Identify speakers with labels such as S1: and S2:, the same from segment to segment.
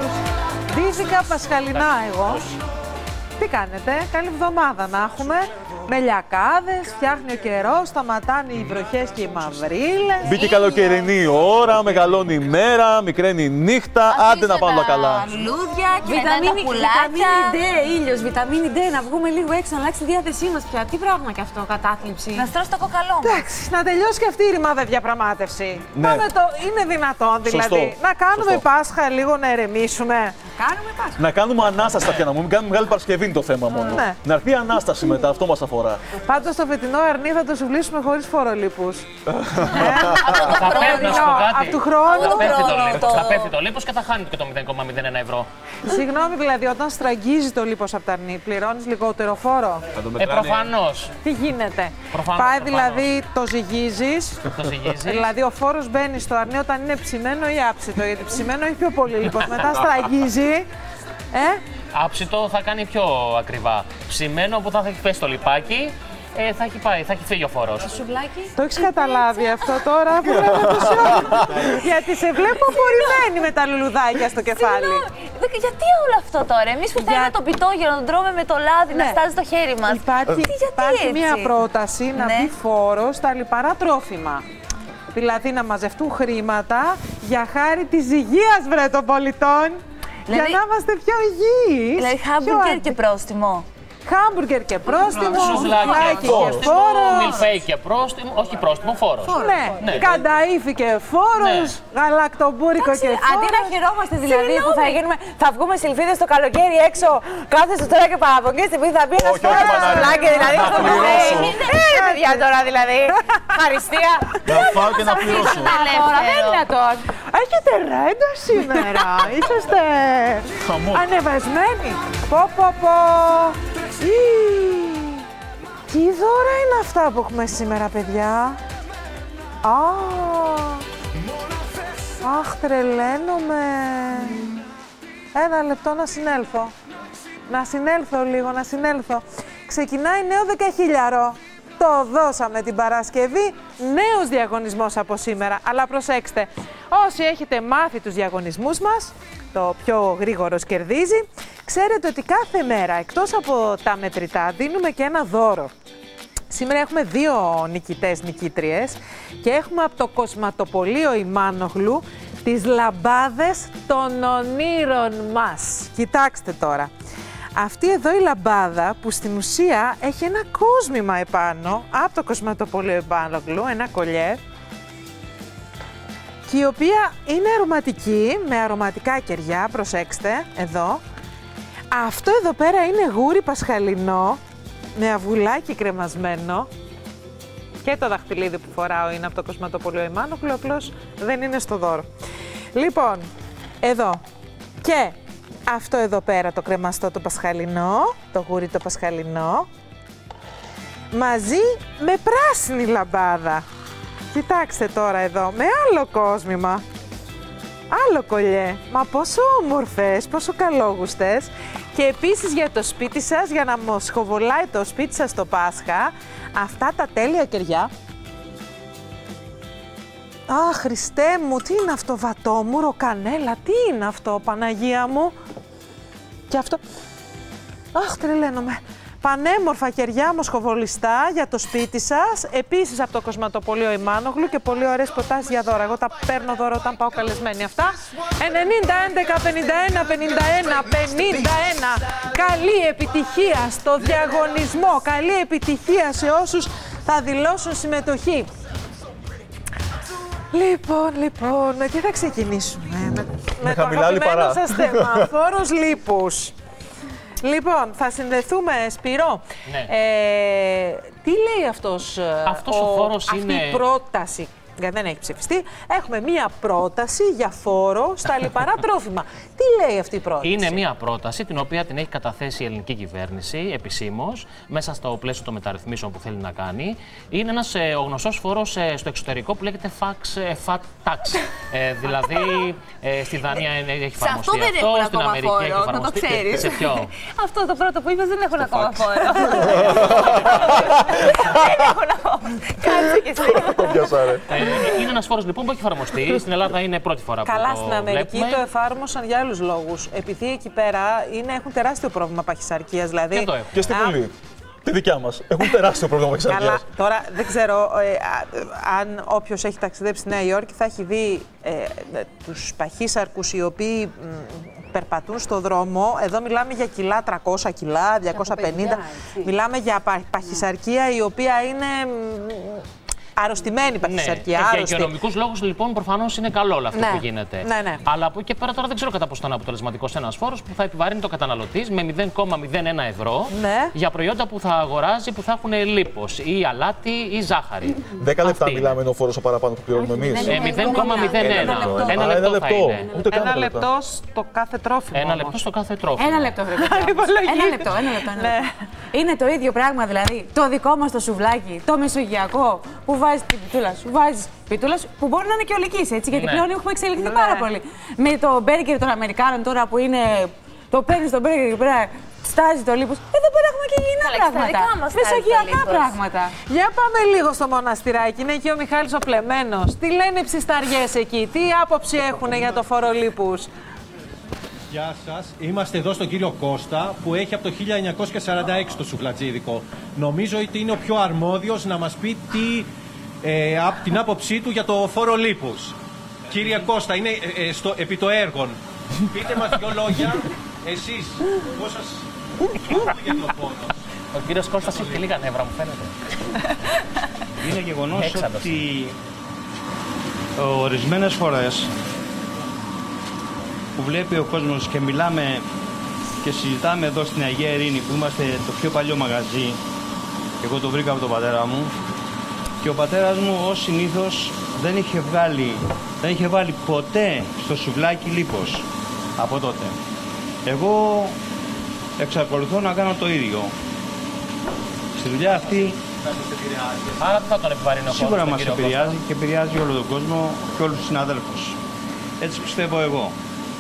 S1: όλους. Ντύθηκα πασχαλινά εγώ. Τι κάνετε, καλή εβδομάδα να έχουμε. Με λιακάδες, φτιάχνει ο καιρός, σταματάνε οι βροχές και οι μαυρίλες.
S2: Μπήκε καλοκαιρινή ώρα, μεγαλώνει η μέρα, μικραίνει η νύχτα. Άντε να πάμε καλά.
S3: Λουλούδια και μετά τα πουλάκια.
S4: Βιταμίνη D, ήλιος, βιταμίνη D, να βγούμε λίγο έξω, να αλλάξει τη διάθεσή μας πια. Τι πράγμα κι αυτό, κατάθλιψη.
S3: Να στρώσει το κοκαλό μας.
S1: Εντάξει, να τελειώσει και αυτή η ρημάδα διαπραγμάτευση.
S2: Ναι.
S1: Είναι δυνατόν δηλαδή.
S2: Σωστό.
S1: Να κάνουμε
S2: Σωστό.
S1: Πάσχα λίγο να ερεμήσουμε.
S4: Κάνουμε Πάσχα.
S2: Να κάνουμε ανάσταση στα πιάνα μου, μην κάνουμε Μεγάλη Παρασκευή είναι το θέμα μόνο.
S1: Ναι.
S2: Να έρθει η ανάσταση μετά, αυτό μας αφορά.
S1: Πάντως το φετινό αρνί θα το σουβλήσουμε χωρίς φορολίπους.
S5: Θα πέφτει, να σου πω κάτι.
S1: Αυτού χρόνου.
S5: Θα πέφτει το λίπος και θα χάνει και το 0,01 ευρώ.
S1: Συγγνώμη, δηλαδή, όταν στραγγίζει το λίπος από τα αρνί, πληρώνεις λιγότερο φόρο.
S5: Προφανώς.
S1: Τι γίνεται.
S5: Προφανώς,
S1: Πάει
S5: προφανώς.
S1: δηλαδή, το ζυγίζεις.
S5: Το ζυγίζει.
S1: Δηλαδή, ο φόρος μπαίνει στο αρνί όταν είναι ψημένο ή άψητο. Γιατί ψημένο έχει πιο πολύ λίπος. Μετά στραγγίζει.
S5: Άψητο θα κάνει πιο ακριβά. Ψημένο που θα έχει πέσει το λιπάκι, θα έχει φύγει ο φόρος.
S4: Σουβλάκι.
S1: Το έχεις καταλάβει αυτό τώρα που βλέπω το γιατί σε βλέπω απορριμμένη με τα λουλουδάκια στο κεφάλι.
S3: Γιατί όλο αυτό τώρα, εμείς που θέλουμε τον πιτόγερο να τον τρώμε με το λάδι, να στάζει στο χέρι μας.
S1: Υπάρχει μια πρόταση να
S3: Ναι.
S1: μπει φόρος στα λιπαρά τρόφιμα. Δηλαδή να μαζευτούν χρήματα για χάρη της υγείας βρε των πολιτών. Για να είμαστε πιο υγιείς.
S3: Δηλαδή χάμπουργκερ και πρόστιμο.
S1: Χάμπουργκερ και πρόστιμο,
S5: Σουβλάκι
S1: και
S5: πρόστιμο,
S1: φόρος.
S5: μιλφέι και πρόστιμο, όχι πρόστιμο, φόρος.
S1: Ναι, κανταΐφι και φόρος, γαλακτομπούρικο και φόρος.
S4: Αντί να χαιρόμαστε δηλαδή που θα βγούμε σιλφίδες το καλοκαίρι έξω, κάθεσαι τώρα και παραπονιέσαι επειδή θα μπει ένας
S2: Όχι,
S4: φόρος στο
S2: Παναγία.
S4: σουβλάκι δηλαδή.
S2: Να πληρώσω.
S4: Παιδιά τώρα δηλαδή. Χαριστία.
S2: Να φάω και να πληρώσω.
S4: Τώρα δεν είναι δυνατόν.
S1: Έχετε ρέντα σήμερα, είσαστε
S2: Χαμό.
S1: ανεβασμένοι. Πω. Τι δώρα είναι αυτά που έχουμε σήμερα, παιδιά. Αχ, τρελαίνομαι. Ένα λεπτό να συνέλθω. Να συνέλθω. Ξεκινάει νέο 10.000. Το δώσαμε την Παρασκευή. Νέος διαγωνισμός από σήμερα. Αλλά προσέξτε, όσοι έχετε μάθει τους διαγωνισμούς μας, το πιο γρήγορος κερδίζει, ξέρετε ότι κάθε μέρα, εκτός από τα μετρητά, δίνουμε και ένα δώρο. Σήμερα έχουμε 2 νικητές-νικήτριες και έχουμε από το κοσματοπωλείο Ιμάνογλου τις λαμπάδες των ονείρων μας. Κοιτάξτε τώρα. Αυτή εδώ η λαμπάδα που στην ουσία έχει ένα κόσμημα επάνω από το κοσματοπωλείο Ιμάνογλου, ένα κολιέ, και η οποία είναι αρωματική, με αρωματικά κεριά, προσέξτε, εδώ. Αυτό εδώ πέρα είναι γούρι πασχαλινό, με αυγουλάκι κρεμασμένο. Και το δαχτυλίδι που φοράω είναι από το κοσματοπωλείο Ιμάνογλου, απλώς δεν είναι στο δώρο. Λοιπόν, εδώ. Και αυτό εδώ πέρα το κρεμαστό το πασχαλινό, το γούρι το πασχαλινό, μαζί με πράσινη λαμπάδα. Κοιτάξτε τώρα εδώ, με άλλο κόσμημα. Άλλο κολλιέ. Μα πόσο όμορφες, πόσο καλόγουστες. Και επίσης για το σπίτι σας, για να μοσχοβολάει το σπίτι σας το Πάσχα, αυτά τα τέλεια κεριά. Αχ, Χριστέ μου, τι είναι αυτό, βατόμουρο, κανέλα, τι είναι αυτό, Παναγία μου. Και αυτό, αχ, τρελαίνομαι. Πανέμορφα κεριά μοσχοβολιστά για το σπίτι σας. Επίσης από το κοσματοπωλείο Ιμάνογλου και πολύ ωραίες προτάσεις για δώρα. Εγώ τα παίρνω δώρα όταν πάω καλεσμένη. Αυτά. 90, 11, 51, 51, 51. Καλή επιτυχία στο διαγωνισμό. Καλή επιτυχία σε όσους θα δηλώσουν συμμετοχή. Λοιπόν, και θα ξεκινήσουμε με το αγαπημένο σας θέμα. Φόρος λίπους. Λοιπόν, θα συνδεθούμε, Σπύρο.
S5: Ναι.
S1: Τι λέει αυτός
S5: ο φόρος
S1: αυτή η πρόταση, γιατί δεν έχει ψηφιστεί. Έχουμε μία πρόταση για φόρο στα λιπαρά τρόφιμα. Τι λέει αυτή η πρόταση?
S5: Είναι μία πρόταση την οποία την έχει καταθέσει η ελληνική κυβέρνηση επισήμως, μέσα στο πλαίσιο των μεταρρυθμίσεων που θέλει να κάνει. Είναι ένας ο γνωστός φόρος στο εξωτερικό που λέγεται fat tax. Δηλαδή στη Δανία έχει εφαρμοστεί αυτό, στην Αμερική έχει εφαρμοστεί. Σε ποιο?
S3: Αυτό το πρώτο που είπες δεν έχουν ακόμα φόρο. Δεν έχουν ακόμα
S4: Κάτσε κι εσύ.
S2: Το πιάσα, ρε.
S5: Είναι ένας φόρος λοιπόν που έχει εφαρμοστεί. Στην Ελλάδα είναι πρώτη φορά που
S1: Καλά,
S5: το
S1: στην Αμερική
S5: βλέπουμε.
S1: το εφάρμοσαν για άλλους λόγους. Επειδή εκεί πέρα έχουν τεράστιο πρόβλημα παχυσαρκίας. Δηλαδή,
S5: Και εδώ έχουμε.
S2: Και στη Βουλή. Τη δικιά μας. Έχουν τεράστιο πρόβλημα
S1: Καλά,
S2: παχυσαρκίας.
S1: τώρα δεν ξέρω αν όποιος έχει ταξιδέψει στη Νέα Υόρκη θα έχει δει τους παχύσαρκους οι οποίοι περπατούν στο δρόμο. Εδώ μιλάμε για κιλά, 300 κιλά, 250. Μιλάμε για παχυσαρκία η οποία είναι αρρωστημένη παχυσαρκία.
S5: Ναι. Και για υγειονομικούς λόγους λοιπόν προφανώς είναι καλό όλο αυτό που γίνεται.
S1: Ναι.
S5: Αλλά από εκεί και πέρα τώρα δεν ξέρω κατά πόσο θα είναι αποτελεσματικός ένας φόρος που θα επιβαρύνει το καταναλωτή με 0,01 ευρώ για προϊόντα που θα αγοράζει που θα έχουν λίπος ή αλάτι ή ζάχαρη.
S2: 10 λεπτά μιλάμε, είναι ο φόρος ο παραπάνω που πληρώνουμε εμείς.
S5: 0,01. Ένα λεπτό θα είναι.
S1: Ένα λεπτό στο κάθε τρόφιμο.
S5: Ένα λεπτό στο κάθε τρόφιμο.
S4: Ένα λεπτό, ένα λεπτό. Είναι το ίδιο πράγμα δηλαδή. Το δικό μας το σουβλάκι, το μεσογειακό που βάζεις την πιτούλα σου. Βάζεις πιτούλα σου που μπορεί να είναι και ολικής, έτσι, γιατί πλέον έχουμε εξελιχθεί πάρα πολύ. Με το μπέργκερ των Αμερικάνων τώρα που είναι. Το παίρνεις το μπέργκερ και πέρα στάζει το λίπος. Εδώ πέρα έχουμε και υγιεινά πράγματα. Μεσογειακά πράγματα.
S1: Για πάμε λίγο στο μοναστηράκι. Είναι εκεί ο Μιχάλης ο Πλεμένος. Τι λένε οι ψισταριές εκεί, τι άποψη έχουν για το φόρο λίπους?
S6: Γεια σας. Είμαστε εδώ στον κύριο Κώστα που έχει από το 1946 το σουβλατζίδικο. Νομίζω ότι είναι ο πιο αρμόδιος να μας πει την άποψή του για το φόρο λίπους. Κύριε Κώστα, είναι επί το έργο. Πείτε μας δύο λόγια, εσείς, πώς σας για το φόρο?
S5: Ο κύριος Κώστας έχει και λίγα νεύρα, μου φαίνεται.
S7: Είναι γεγονός ότι ορισμένες φορές που βλέπει ο κόσμος και μιλάμε και συζητάμε εδώ στην Αγία Ειρήνη που είμαστε το πιο παλιό μαγαζί, εγώ το βρήκα από τον πατέρα μου και ο πατέρας μου ως συνήθως δεν είχε βάλει ποτέ στο σουβλάκι λίπος από τότε. Εγώ εξακολουθώ να κάνω το ίδιο. Στη δουλειά αυτή
S5: άρα δεν θα τον επιβαρύνει ο
S7: σίγουρα μας επηρεάζει και επηρεάζει όλο τον κόσμο και όλους τους συναδέλφους. Έτσι πιστεύω εγώ.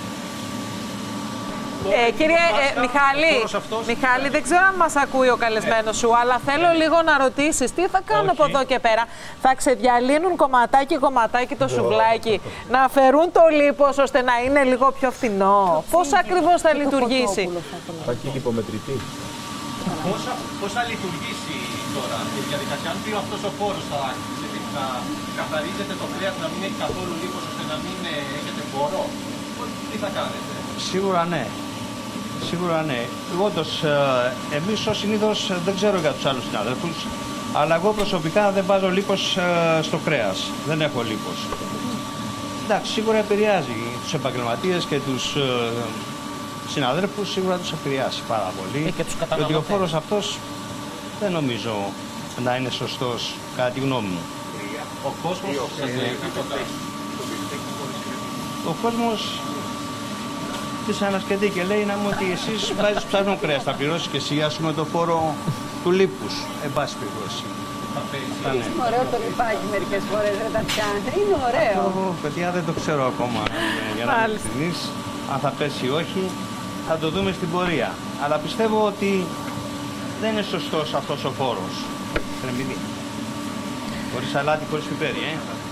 S1: Κύριε Μιχάλη, δεν ξέρω αν μας ακούει ο καλεσμένος σου, αλλά θέλω λίγο να ρωτήσεις τι θα κάνουν από εδώ και πέρα. Θα ξεδιαλύνουν κομματάκι το σουβλάκι, να αφαιρούν το λίπος ώστε να είναι λίγο πιο φθηνό? Πώς ακριβώς θα λειτουργήσει?
S2: Θα έχει υπομετρητή.
S6: Πώς θα λειτουργήσει τώρα η διαδικασία? Αν πει αυτός ο φόρος θα καθαρίζετε το κρέας να μην έχει καθόλου λίπος ώστε να μην έχετε φόρο, τι θα κάνετε?
S7: Σίγουρα ναι. Σίγουρα ναι. Όντως, εμείς ως συνήθως δεν ξέρω για τους άλλους συναδέλφους, αλλά εγώ προσωπικά δεν βάζω λίπος στο κρέας. Δεν έχω λίπος. Εντάξει, σίγουρα επηρεάζει τους επαγγελματίες και τους συναδέλφους, σίγουρα τους επηρεάσει πάρα πολύ.
S5: Και τους καταναλωτές.
S7: Γιατί ο φόρος αυτός δεν νομίζω να είναι σωστός, κατά τη γνώμη μου.
S6: Ο κόσμος
S7: Ο κόσμος της ανασκετεί και λέει να μου ότι εσείς βάζεις ψάχνο κρέας, θα πληρώσεις και εσύ ας πούμε το φόρο του λίπους, εν πάση περιπτώσει.
S8: Είναι ωραίο το λιπάκι μερικές φορές, δεν τα πιάνετε. Είναι ωραίο.
S7: Παιδιά δεν το ξέρω ακόμα, για να είμαι ειλικρινής, αν θα πέσει ή όχι, θα το δούμε στην πορεία. Αλλά πιστεύω ότι δεν είναι σωστός αυτός ο φόρος. Χωρίς σαλάτι, χωρίς πιπέρι,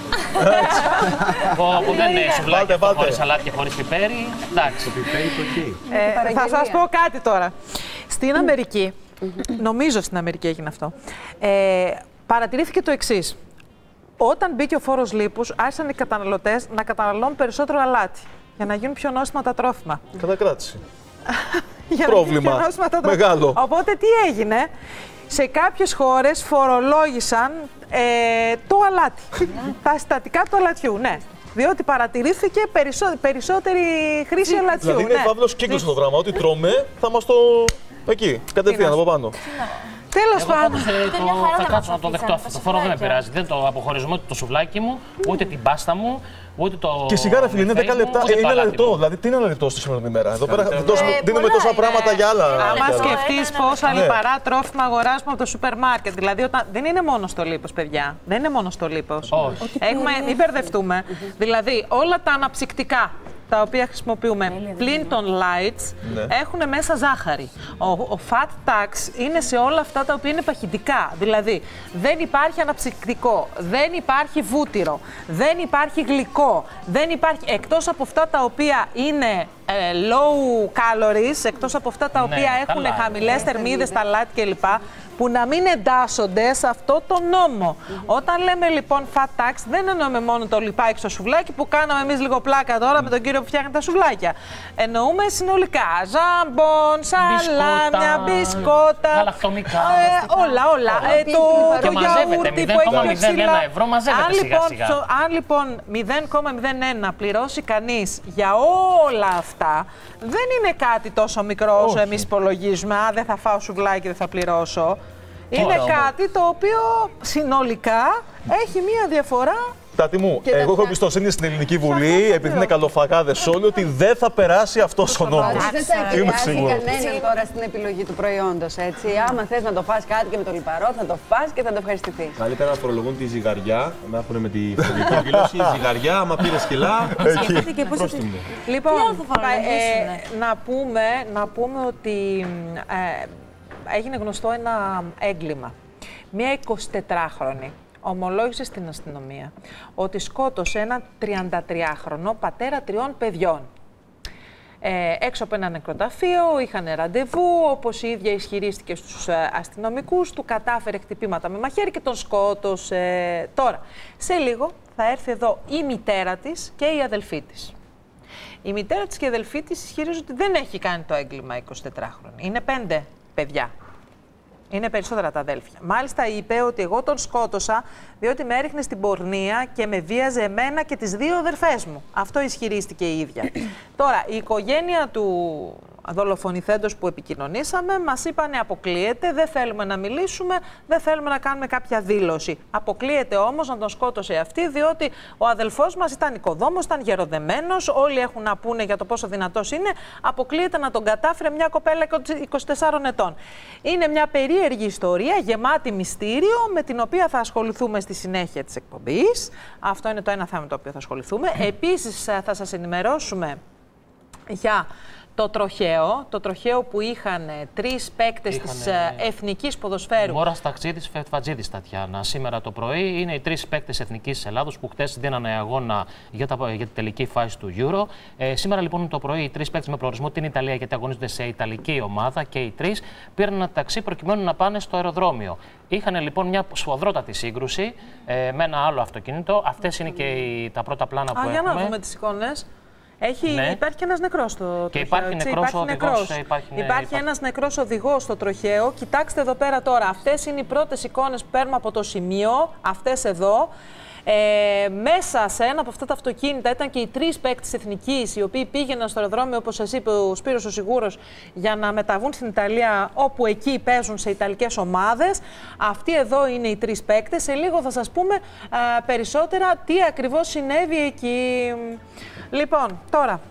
S5: Που δεν είναι σουβλάκι χωρίς σαλάτι και χωρίς πιπέρι. Εντάξει.
S1: Θα σας πω κάτι τώρα. Στην Αμερική, νομίζω στην Αμερική έγινε αυτό, παρατηρήθηκε το εξής. Όταν μπήκε ο φόρος λίπους, άρχισαν οι καταναλωτές να καταναλώνουν περισσότερο αλάτι για να γίνουν πιο νόστιμα τα τρόφιμα.
S2: Κατακράτηση.
S1: Πρόβλημα
S2: μεγάλο.
S1: Οπότε τι έγινε? Σε κάποιες χώρες φορολόγησαν το αλάτι, τα συστατικά του αλατιού, ναι. Διότι παρατηρήθηκε περισσότερη χρήση αλατιού.
S2: Δηλαδή είναι παύλος κύκλος το δράμα, ό,τι τρώμε θα μας το... εκεί, κατευθείαν από πάνω.
S1: Τέλος πάντων.
S5: Θα κάτσω να το δεχτώ αυτό. Το φόρο δεν με πειράζει. Δεν το αποχωρίζουμε ούτε το σουβλάκι μου, ούτε την πάστα μου, ούτε το.
S2: Και σιγάρα, φίλε, είναι 10 λεπτά. Είναι ένα λεπτό. Δηλαδή, τι είναι ένα λεπτό στη σημερινή ημέρα? Εδώ πέρα δίνουμε τόσα πράγματα για άλλα.
S1: Άμα σκεφτείς πόσα λιπαρά τρόφιμα αγοράζουμε από το σούπερ μάρκετ. Δηλαδή, δεν είναι μόνο στο λίπος, παιδιά. Δεν είναι μόνο στο λίπος.
S5: Όχι.
S1: Μην μπερδευτούμε. Δηλαδή, όλα τα αναψυκτικά τα οποία χρησιμοποιούμε πλην των lights έχουν μέσα ζάχαρη. Ο fat tax είναι σε όλα αυτά τα οποία είναι παχυντικά. Δηλαδή δεν υπάρχει αναψυκτικό, δεν υπάρχει βούτυρο, δεν υπάρχει γλυκό, δεν υπάρχει, εκτός από αυτά τα οποία είναι low calories, εκτός από αυτά τα οποία έχουν χαμηλές θερμίδες, τα light κλπ, που να μην εντάσσονται σε αυτό το νόμο. Όταν λέμε λοιπόν fat tax, δεν εννοούμε μόνο το λιπάκι στο σουβλάκι που κάναμε εμείς λίγο πλάκα τώρα με τον κύριο που φτιάχνει τα σουβλάκια. Εννοούμε συνολικά ζάμπον, σαλάμια, μπισκότα,
S5: γαλακτομικά,
S1: όλα. Το γιαούρτι που έχει ψηλά.
S5: ευρώ μαζεύεται σιγά-σιγά.
S1: Αν λοιπόν 0,01 πληρώσει κανείς για όλα αυτά, δεν είναι κάτι τόσο μικρό όσο εμείς υπολογίζουμε. Δεν θα φάω σουβλάκι, δεν θα πληρώσω. Είναι κάτι το οποίο συνολικά έχει μία διαφορά.
S2: Τάτι μου, εγώ έχω εμπιστοσύνη στην Ελληνική Βουλή, επειδή είναι καλοφαγάδες όλοι, ότι δεν θα περάσει αυτός ο νόμος.
S8: Δεν θα επηρεάσει κανέναν τώρα στην επιλογή του προϊόντος, έτσι. Άμα θες να το φας κάτι και με το λιπαρό, θα το φας και θα το ευχαριστηθείς.
S9: Καλύτερα να φορολογούν τη ζυγαριά, να έχουν με τη φορολογική εκδήλωση. Ζυγαριά, άμα πήρες κιλά, πρόστιμο.
S1: Λοιπόν, να πούμε ότι έγινε γνωστό ένα έγκλημα. Μία 24χρονη ομολόγησε στην αστυνομία ότι σκότωσε έναν 33χρονο πατέρα 3 παιδιών. Έξω από ένα νεκροταφείο, είχαν ραντεβού, όπως η ίδια ισχυρίστηκε στους αστυνομικούς, του κατάφερε χτυπήματα με μαχαίρι και τον σκότωσε. Τώρα, σε λίγο θα έρθει εδώ η μητέρα της και η αδελφή της. Η μητέρα της και η αδελφή της ισχυρίζονται ότι δεν έχει κάνει το έγκλημα 24χρονη. Είναι 5 παιδιά. Είναι περισσότερα τα αδέλφια. Μάλιστα είπε ότι εγώ τον σκότωσα διότι με έριχνε στην πορνεία και με βίαζε εμένα και τις 2 αδερφές μου. Αυτό ισχυρίστηκε η ίδια. Τώρα, η οικογένεια του δολοφονηθέντος που επικοινωνήσαμε μας είπανε αποκλείεται, δεν θέλουμε να μιλήσουμε, δεν θέλουμε να κάνουμε κάποια δήλωση. Αποκλείεται όμως να τον σκότωσε αυτή, διότι ο αδελφός μας ήταν οικοδόμος, ήταν γεροδεμένος, όλοι έχουν να πούνε για το πόσο δυνατός είναι. Αποκλείεται να τον κατάφερε μια κοπέλα 24 ετών. Είναι μια περίεργη ιστορία, γεμάτη μυστήριο, με την οποία θα ασχοληθούμε στη συνέχεια της εκπομπής. Αυτό είναι το ένα θέμα με το οποίο θα ασχοληθούμε. Επίσης, θα σας ενημερώσουμε για το τροχαίο που είχαν 3 παίκτες της Εθνικής Ποδοσφαίρου.
S5: Μόρας Ταξίδης, Φετφατζίδης, Τατιάνα. Σήμερα το πρωί είναι οι 3 παίκτες Εθνικής της Ελλάδος που χτες δίνανε αγώνα για τη τελική φάση του Euro. Σήμερα λοιπόν το πρωί οι 3 παίκτες με προορισμό την Ιταλία, γιατί αγωνίζονται σε Ιταλική ομάδα, και οι 3 πήραν ένα ταξί προκειμένου να πάνε στο αεροδρόμιο. Είχαν λοιπόν μια σφοδρότατη σύγκρουση με ένα άλλο αυτοκίνητο. Αυτές είναι και τα πρώτα πλάνα που έχουμε.
S1: Για να δούμε τις εικόνες. Υπάρχει και ένας νεκρός στο τροχαίο.
S5: Και υπάρχει νεκρός οδηγός.
S1: Υπάρχει ένας νεκρός οδηγός στο τροχαίο. Κοιτάξτε εδώ πέρα τώρα. Αυτές είναι οι πρώτες εικόνες που παίρνουμε από το σημείο. Αυτές εδώ. Μέσα σε ένα από αυτά τα αυτοκίνητα ήταν και οι 3 παίκτες εθνικής, οι οποίοι πήγαιναν στο αεροδρόμιο, όπως σας είπε ο Σπύρος ο Σιγούρος, για να μεταβούν στην Ιταλία, όπου εκεί παίζουν σε ιταλικές ομάδες. Αυτοί εδώ είναι οι 3 παίκτες. Σε λίγο θα σας πούμε περισσότερα τι ακριβώς συνέβη εκεί. Λοιπόν, τώρα.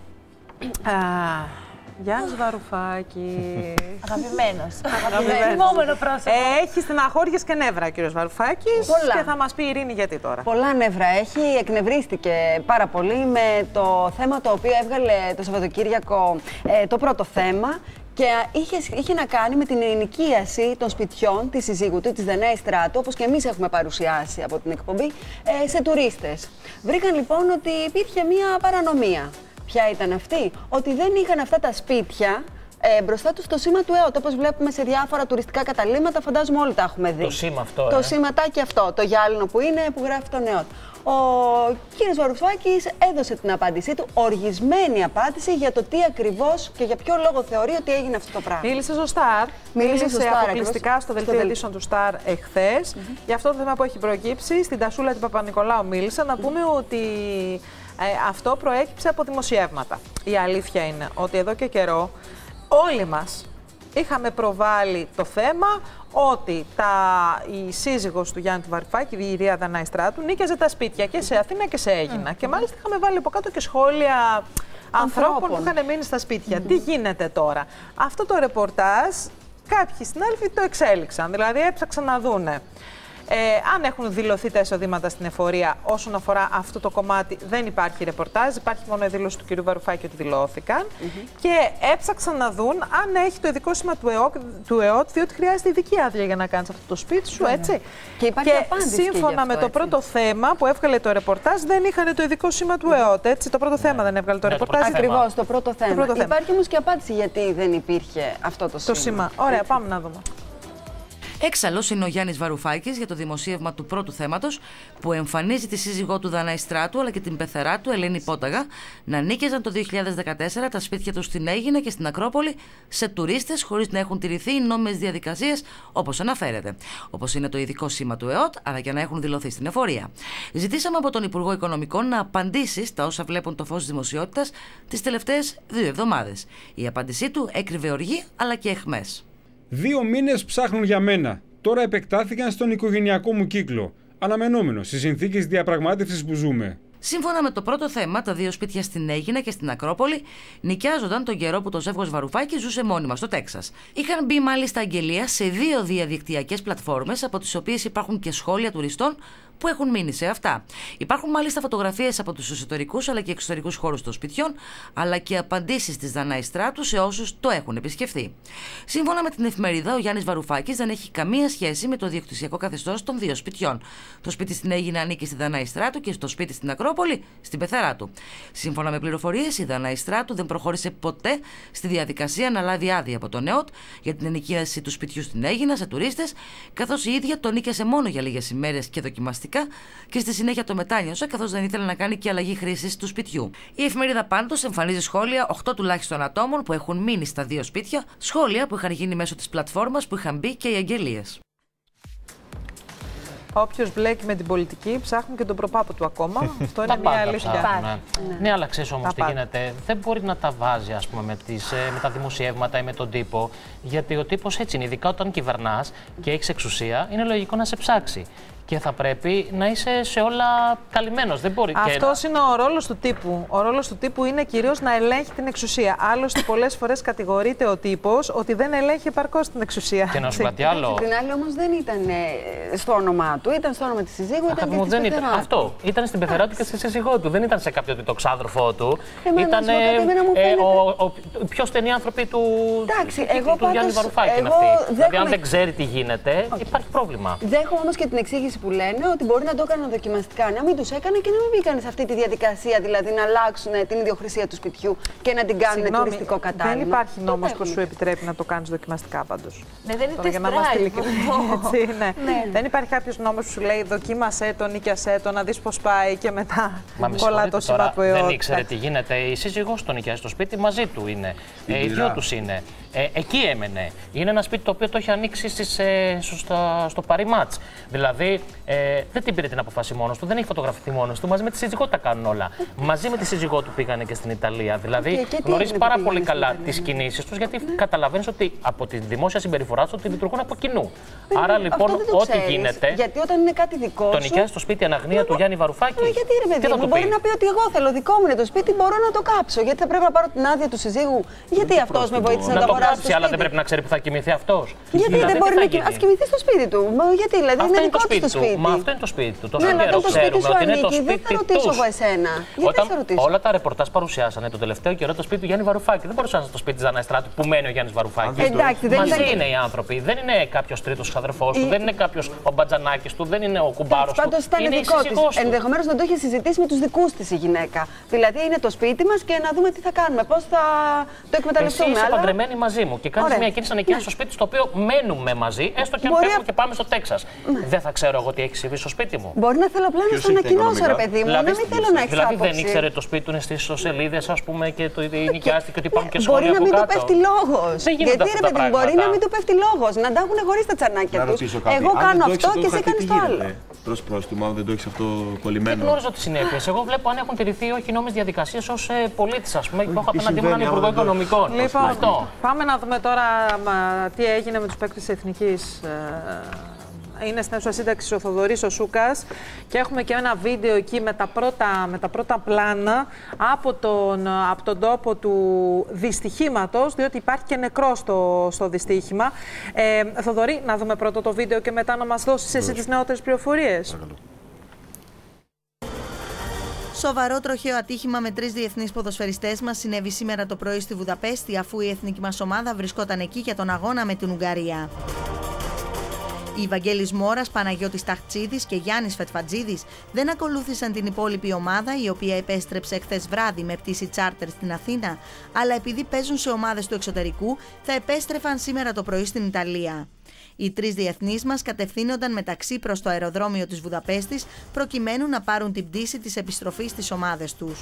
S1: Γιάννης Βαρουφάκης.
S3: Αγαπημένος. Αγαπημένο πρόσωπο.
S1: Έχει στεναχώριες και νεύρα ο κύριος Βαρουφάκης.
S8: Πολλά.
S1: Και θα μας πει η Ειρήνη γιατί τώρα.
S8: Πολλά νεύρα έχει. Εκνευρίστηκε πάρα πολύ με το θέμα το οποίο έβγαλε το Σαββατοκύριακο, το πρώτο θέμα. Και είχε να κάνει με την ενοικίαση των σπιτιών της συζύγου του, της Δανάης Στράτου, όπως και εμείς έχουμε παρουσιάσει από την εκπομπή, σε τουρίστες. Βρήκαν λοιπόν ότι υπήρχε μία παρανομία. Ποια ήταν αυτή? Ότι δεν είχαν αυτά τα σπίτια μπροστά τους το σήμα του ΕΟΤ, όπως βλέπουμε σε διάφορα τουριστικά καταλύματα, φαντάζομαι όλοι τα έχουμε δει.
S5: Το σήμα αυτό.
S8: Το σηματάκι αυτό, το γυάλινο που είναι, που γράφει τον ΕΟΤ. Ο κύριος Βαρουφάκης έδωσε την απάντησή του, οργισμένη απάντηση για το τι ακριβώς και για ποιο λόγο θεωρεί ότι έγινε αυτό το πράγμα.
S1: Μίλησε στο Σταρ.
S8: Μίλησε
S1: αποκλειστικά στο δελτίο ειδήσεων του Σταρ εχθές. Για αυτό το θέμα που έχει προκύψει, στην Τασούλα την Παπα-Νικολάου μίλησε. Να πούμε ότι αυτό προέκυψε από δημοσιεύματα. Η αλήθεια είναι ότι εδώ και καιρό όλοι μας είχαμε προβάλει το θέμα ότι η σύζυγος του Γιάννη του Βαρουφάκη, η Ειρία Δανάη Στράτου, νίκιαζε τα σπίτια και σε Αθήνα και σε Αίγινα. Και μάλιστα είχαμε βάλει από κάτω και σχόλια ανθρώπων που είχαν μείνει στα σπίτια. Τι γίνεται τώρα? Αυτό το ρεπορτάζ κάποιοι συνάδελφοι το εξέλιξαν, δηλαδή έψαξαν να δούνε. Αν έχουν δηλωθεί τα εισοδήματα στην εφορία, όσον αφορά αυτό το κομμάτι, δεν υπάρχει ρεπορτάζ. Υπάρχει μόνο η δήλωση του κ. Βαρουφάκη ότι δηλώθηκαν. Και έψαξαν να δουν αν έχει το ειδικό σήμα του ΕΟΤ, διότι χρειάζεται ειδική άδεια για να κάνει αυτό το σπίτι σου, έτσι.
S8: Και υπάρχει απάντηση.
S1: Σύμφωνα με το πρώτο θέμα που έβγαλε το ρεπορτάζ, δεν είχαν το ειδικό σήμα του ΕΟΤ. Έτσι. Το πρώτο θέμα δεν έβγαλε το ρεπορτάζ.
S8: Ακριβώς, το πρώτο θέμα. Υπάρχει όμως και απάντηση γιατί δεν υπήρχε αυτό το σήμα.
S1: Ωραία, πάμε να δούμε.
S10: Έξαλλος είναι ο Γιάννης Βαρουφάκης για το δημοσίευμα του πρώτου θέματος που εμφανίζει τη σύζυγό του Δανάη Στράτου αλλά και την πεθερά του Ελένη Πόταγα να νίκιαζαν το 2014 τα σπίτια τους στην Αίγινα και στην Ακρόπολη σε τουρίστες χωρίς να έχουν τηρηθεί οι νόμιμες διαδικασίες όπως αναφέρεται. Όπως είναι το ειδικό σήμα του ΕΟΤ αλλά και να έχουν δηλωθεί στην εφορία. Ζητήσαμε από τον Υπουργό Οικονομικών να απαντήσει στα όσα βλέπουν το φως της δημοσιότητας τις τελευταίες 2 εβδομάδες. Η απάντησή του έκρυβε οργή αλλά και αιχμές.
S11: 2 μήνες ψάχνουν για μένα. Τώρα επεκτάθηκαν στον οικογενειακό μου κύκλο. Αναμενόμενο στις συνθήκες διαπραγμάτευσης που ζούμε.
S10: Σύμφωνα με το πρώτο θέμα, τα 2 σπίτια στην Αίγινα και στην Ακρόπολη νοικιάζονταν τον καιρό που το ζεύγος Βαρουφάκη ζούσε μόνιμα στο Τέξας. Είχαν μπει μάλιστα αγγελία σε 2 διαδικτυακές πλατφόρμες, από τις οποίες υπάρχουν και σχόλια τουριστών που έχουν μείνει σε αυτά. Υπάρχουν μάλιστα φωτογραφίες από τους εσωτερικούς αλλά και εξωτερικούς χώρους των σπιτιών, αλλά και απαντήσεις της Δανάη Στράτου σε όσους το έχουν επισκεφθεί. Σύμφωνα με την εφημερίδα, ο Γιάννης Βαρουφάκης δεν έχει καμία σχέση με το διοκτησιακό καθεστώς των 2 σπιτιών. Το σπίτι στην Αίγινα ανήκει στη Δανάη Στράτου και στο σπίτι στην Ακρόπολη στην πεθερά του. Σύμφωνα με πληροφορίες, η Δανάη Στράτου δεν προχώρησε ποτέ στη διαδικασία να λάβει άδεια από τον ΕΟΤ για την ενοικίαση του σπιτιού στην Αίγινα σε τουρίστες, καθώς η ίδια τον νίκιασε μόνο για λίγες ημέρες και δοκιμαστικά και στη συνέχεια το μετάνιωσε, καθώς δεν ήθελε να κάνει και αλλαγή χρήσης του σπιτιού. Η εφημερίδα πάντως εμφανίζει σχόλια 8 τουλάχιστον ατόμων που έχουν μείνει στα 2 σπίτια, σχόλια που είχαν γίνει μέσω της πλατφόρμας που είχαν μπει και οι αγγελίες.
S1: Όποιος μπλέκει με την πολιτική, ψάχνουν και τον προπάπο του ακόμα. Αυτό είναι μια αλήθεια.
S5: Ναι, αλλά ξέρεις όμως τι γίνεται. Δεν μπορεί να τα βάζει, ας πούμε, με τα δημοσιεύματα ή με τον τύπο. Γιατί ο τύπος έτσι είναι. Ειδικά όταν κυβερνάς και έχεις εξουσία, είναι λογικό να σε ψάξει. Και θα πρέπει να είσαι σε όλα καλυμμένος. Δεν μπορεί.
S1: Αυτός είναι ο ρόλος του τύπου. Ο ρόλος του τύπου είναι κυρίως να ελέγχει την εξουσία. Άλλωστε, πολλές φορές κατηγορείται ο τύπος ότι δεν ελέγχει επαρκώς την εξουσία.
S5: Και να σου πω τι άλλο.
S8: Την άλλη όμως δεν ήταν στο όνομά του. Ήταν στο όνομα της συζύγου, ήταν και στην πεθερά.
S5: Αυτό. Ήταν στην πεθερά του και στη σύζυγό του. Δεν ήταν σε κάποιο το ξάδερφό του. Ήταν οι πιο στενοί άνθρωποι του Γιάννη Βαρουφάκη είναι αυτοί. Δηλαδή, αν δεν ξέρει τι γίνεται, υπάρχει πρόβλημα.
S8: Δέχομαι όμως και την εξήγηση που λένε ότι μπορεί να το έκαναν δοκιμαστικά, να μην τους έκανε και να μην μπήκαν σε αυτή τη διαδικασία, δηλαδή να αλλάξουν την ιδιοχρησία του σπιτιού και να την κάνουν τουριστικό κατάλληλο.
S1: Δεν υπάρχει νόμος που σου επιτρέπει να το κάνεις δοκιμαστικά πάντως.
S3: Ναι, δεν είναι
S1: για να είμαστε ειλικρινείς. Δεν υπάρχει κάποιος νόμος που σου λέει δοκίμασέ το, νίκιασέ το, να δεις πώς πάει και μετά κολλά το σήμα του ΕΟΤ.
S5: Δεν ήξερε τι γίνεται. Η σύζυγός του νοικιάζει το σπίτι, μαζί του είναι. Οι 2 τους είναι. Εκεί έμενε. Είναι ένα σπίτι το οποίο το έχει ανοίξει στο Παριμάτς. Δηλαδή, δεν την πήρε την αποφάση μόνος του, δεν έχει φωτογραφηθεί μόνος του. Μαζί με τη σύζυγό τα κάνουν όλα. Μαζί με τη σύζυγό του πήγανε και στην Ιταλία. Δηλαδή, γνωρίζει πάρα πολύ καλά τις κινήσεις τους, γιατί καταλαβαίνεις ότι από τη δημόσια συμπεριφορά τους ότι λειτουργούν από κοινού. Άρα λοιπόν, ό,τι γίνεται.
S8: Γιατί όταν είναι κάτι δικό σου.
S5: Το νοικιάζει στο σπίτι αναγνία του Γιάννη Βαρουφάκη.
S8: Γιατί ρε παιδί μου, μπορεί να πει ότι εγώ θέλω δικό μου είναι το σπίτι, μπορώ να το κάψω. Γιατί θα πρέπει να πάρω την άδεια του συζύγου. Γιατί αυτός με βοήθησε να το αγοράσει.
S5: Αλλά δεν πρέπει να ξέρει που θα κοιμηθεί αυτός.
S8: Γιατί δεν μπορεί να κοιμηθεί στο σπίτι του. Γιατί δηλαδή είναι δικό του το σπίτι.
S5: Μα αυτό είναι το σπίτι του.
S8: Ναι, αλλά το σπίτι σου ανήκει. Δεν θα ρωτήσω εγώ εσένα. Γιατί θα ρωτήσω.
S5: Όλα τα ρεπορτάζ παρουσιάσανε τον τελευταίο καιρό το σπίτι του Γιάννη Βαρουφάκη. Δεν παρουσιάσανε το σπίτι της Δανάη Στράτου που μένει ο Γιάννης Βαρουφάκη. Μαζί είναι οι άνθρωποι. Δεν είναι κάποιος τρίτος αδερφός του, δεν είναι κάποιος ο μπατζανάκης του, δεν είναι ο κουμπάρος του.
S8: Πάντως ήταν δικό της. Ενδεχομένως να το είχε συζητήσει με τους δικούς της η γυναίκα. Δηλαδή είναι το σπίτι μας και να δούμε τι θα κάνουμε, πώς θα το εκμεταλλευτούμε.
S5: Εσύ είσαι παντρεμένη μαζί μου και κάνεις μια κίνηση να νοικιάσεις στο σπίτι στο οποίο μένουμε μαζί, έστω και αν φεύγουμε και πάμε στο Τέξας. Δεν θα ξέρω εγώ τι έχει συμβεί στο σπίτι μου.
S8: Μπορεί να θέλω απλά να στο ανακοινώσω, ρε παιδί μου, να μην θέλω να έχει άποψη.
S5: Δηλαδή δεν ήξερε το σπίτι του είναι στις ιστοσελίδες, ας πούμε, και το νοικιάστηκε ότι υπάρχουν και σχόλια.
S8: Μπορεί να μην του πέφτει λόγος.
S5: Γιατί
S8: ρε παιδί μου, μπορεί να μην του πέφτει λόγος, να τα έχουν χωρίσει τα τσανάκια τους. Εγώ κάνω αυτό και εσύ κάνεις το άλλο.
S9: Προς πρόστιμο, αν δεν το έχεις αυτό κολλημένο.
S5: Δεν γνωρίζω τις συνέπειες. Εγώ βλέπω αν έχουν τηρηθεί ή όχι νόμιμες διαδικασίες ως πολίτης, ας πούμε, και έχω απέναντί μου έναν Υπουργό Οικονομικών.
S1: Λοιπόν, πάμε να δούμε τώρα τι έγινε με τους παίκτες της Εθνικής είναι στην αίθουσα σύνταξης ο Θοδωρής ο Σούκας και έχουμε και ένα βίντεο εκεί με τα πρώτα πλάνα από τον τόπο του δυστυχήματος, διότι υπάρχει και νεκρός στο δυστύχημα. Θοδωρή, να δούμε πρώτο το βίντεο και μετά να μας δώσεις εσύ τις νεότερες πληροφορίες.
S12: Σοβαρό τροχαίο ατύχημα με 3 διεθνείς ποδοσφαιριστές μας συνέβη σήμερα το πρωί στη Βουδαπέστη, αφού η εθνική μας ομάδα βρισκόταν εκεί για τον αγώνα με την Ουγγαρία. Οι Βαγγέλης Μόρας, Παναγιώτης Ταχτσίδης και Γιάννης Φετφατζίδης δεν ακολούθησαν την υπόλοιπη ομάδα, η οποία επέστρεψε χθες βράδυ με πτήση τσάρτερ στην Αθήνα, αλλά επειδή παίζουν σε ομάδες του εξωτερικού, θα επέστρεφαν σήμερα το πρωί στην Ιταλία. Οι 3 διεθνείς μας κατευθύνονταν με ταξί προς το αεροδρόμιο της Βουδαπέστης, προκειμένου να πάρουν την πτήση της επιστροφής στις ομάδες τους.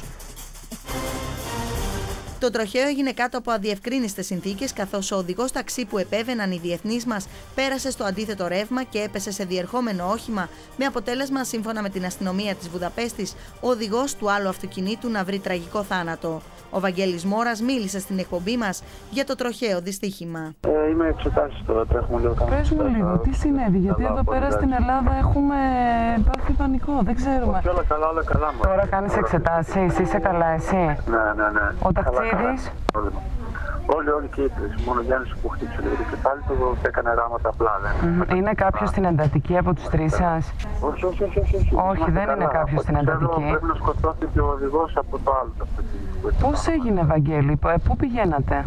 S12: Το τροχαίο έγινε κάτω από αδιευκρίνιστες συνθήκες, καθώς ο οδηγός ταξί που επέβαιναν οι διεθνείς μας πέρασε στο αντίθετο ρεύμα και έπεσε σε διερχόμενο όχημα, με αποτέλεσμα, σύμφωνα με την αστυνομία της Βουδαπέστης, ο οδηγός του άλλου αυτοκινήτου να βρει τραγικό θάνατο. Ο Βαγγέλης Μόρας μίλησε στην εκπομπή μας για το τροχαίο δυστύχημα.
S13: Είμαι εξετάσεις τώρα, τρέχουμε λίγο.
S14: Πες μου λίγο, τι συνέβη, γιατί εδώ πέρα στην Ελλάδα έχουμε πάθει πανικό, δεν ξέρουμε.
S13: Όχι, όλα καλά, όλα καλά.
S14: Τώρα κάνεις εξετάσεις, είσαι καλά εσύ?
S13: Ναι.
S14: Ο Ταχτσίδης?
S13: Όλοι και οι 3. Μόνο ο Γιάννης που χτύπησε λίγο το κεφάλι του έκανε ράματα απλά.
S14: Είναι κάποιος στην εντατική από τους 3 σας? Όχι, δεν είναι κάποιος στην εντατική.
S13: Πρέπει να σκοτώθηκε ο οδηγός από το άλλο.
S14: Πώς έγινε, Βαγγέλη, πού πηγαίνατε?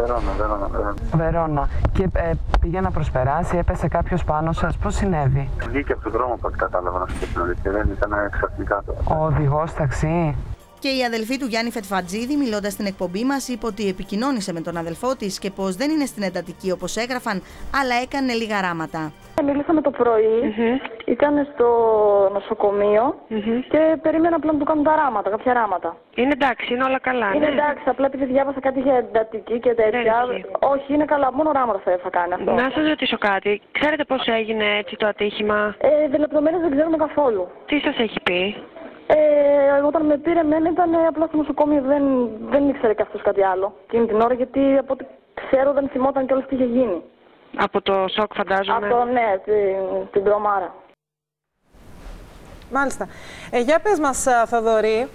S14: Βερόνα. Και πήγε να προσπεράσει, έπεσε κάποιος πάνω σας, πώς συνέβη?
S13: Βγήκε από τον δρόμο, από ό,τι κατάλαβα, να σου πω και δεν ήταν εξαρτικά τώρα.
S14: Ο οδηγός ταξί?
S12: Και η αδελφή του Γιάννη Φετφατζίδη, μιλώντας στην εκπομπή μας, είπε ότι επικοινώνησε με τον αδελφό της και πως δεν είναι στην εντατική όπως έγραφαν, αλλά έκανε λίγα ράματα.
S15: Μίλησαμε το πρωί, ήταν στο νοσοκομείο και περίμενα απλά να του κάνουν τα ράματα, κάποια ράματα.
S16: Είναι εντάξει, είναι όλα καλά.
S15: Είναι εντάξει, απλά επειδή διάβασα κάτι για εντατική και τέτοια. Όχι, είναι καλά, μόνο ράματα θα κάνει αυτό.
S16: Να σας ρωτήσω κάτι, ξέρετε πώς έγινε έτσι το ατύχημα?
S15: De λεπτομέρειες δεν ξέρουμε καθόλου.
S16: Τι σας έχει πει?
S15: Όταν με πήρε εμένα ήταν απλά στο νοσοκομείο, δεν ήξερε και αυτός κάτι άλλο εκείνη την ώρα, γιατί από ό,τι ξέρω δεν θυμόταν κιόλας τι είχε γίνει.
S16: Από το σοκ φαντάζομαι.
S15: Από ναι, την τρομάρα.
S1: Μάλιστα. Για πες μας, Θοδωρή,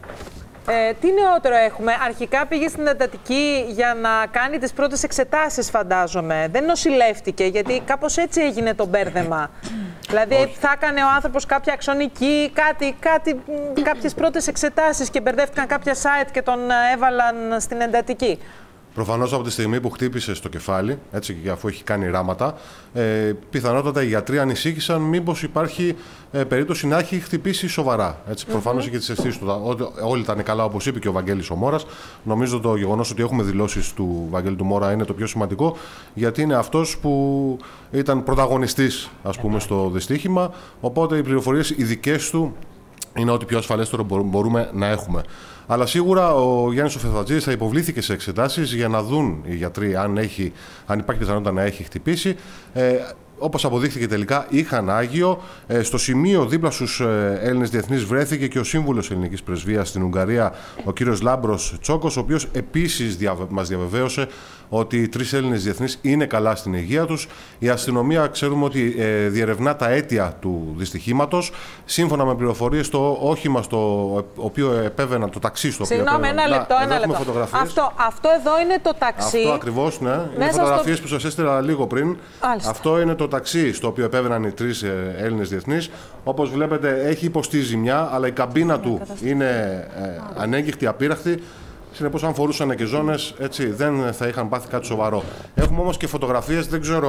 S1: τι νεότερο έχουμε? Αρχικά πήγε στην εντατική για να κάνει τις πρώτες εξετάσεις, φαντάζομαι. Δεν νοσηλεύτηκε, γιατί κάπως έτσι έγινε το μπέρδεμα. Δηλαδή θα έκανε ο άνθρωπος κάποια αξονική, κάποιες πρώτες εξετάσεις και μπερδεύτηκαν κάποια site και τον έβαλαν στην εντατική.
S17: Προφανώς από τη στιγμή που χτύπησε στο κεφάλι, έτσι και αφού έχει κάνει ράματα, πιθανότατα οι γιατροί ανησύχησαν μήπως υπάρχει περίπτωση να έχει χτυπήσει σοβαρά. Προφανώς είχε τις αισθήσεις του. Όλοι ήταν καλά, όπως είπε και ο Βαγγέλης ο Μόρας. Νομίζω το γεγονός ότι έχουμε δηλώσεις του Βαγγέλη του Μόρα είναι το πιο σημαντικό, γιατί είναι αυτός που ήταν πρωταγωνιστής, ας πούμε, στο δυστύχημα. Οπότε οι πληροφορίες οι δικές του είναι ό,τι πιο ασφαλέστερο μπορούμε να έχουμε. Αλλά σίγουρα ο Γιάννης ο Φετφατζίδης θα υποβλήθηκε σε εξετάσεις για να δουν οι γιατροί αν υπάρχει πιθανότητα να έχει χτυπήσει. Όπως αποδείχθηκε τελικά, είχαν άγιο. Στο σημείο δίπλα στους Έλληνες διεθνείς βρέθηκε και ο σύμβουλος ελληνικής πρεσβείας στην Ουγγαρία, ο κύριος Λάμπρος Τσόκος, ο οποίος επίσης μας διαβεβαίωσε ότι οι 3 Έλληνες διεθνείς είναι καλά στην υγεία τους. Η αστυνομία ξέρουμε ότι διερευνά τα αίτια του δυστυχήματος. Σύμφωνα με πληροφορίες, το όχημα στο οποίο επέβαιναν, το ταξί στο οποίο
S1: επέβαιναν. Συγγνώμη, ένα λεπτό. Αυτό εδώ είναι το ταξί.
S17: Αυτό ακριβώς, ναι. Είναι φωτογραφίες που σας έστειλα λίγο πριν. Αυτό είναι το ταξί στο οποίο επέβαιναν οι 3 Έλληνες διεθνείς. Όπως βλέπετε, έχει υποστεί ζημιά, αλλά η καμπίνα του είναι ανέγκυχτη, απείραχτη. Συνεπώς, αν φορούσαν και ζώνες, έτσι, δεν θα είχαν πάθει κάτι σοβαρό. Έχουμε όμως και φωτογραφίες, δεν ξέρω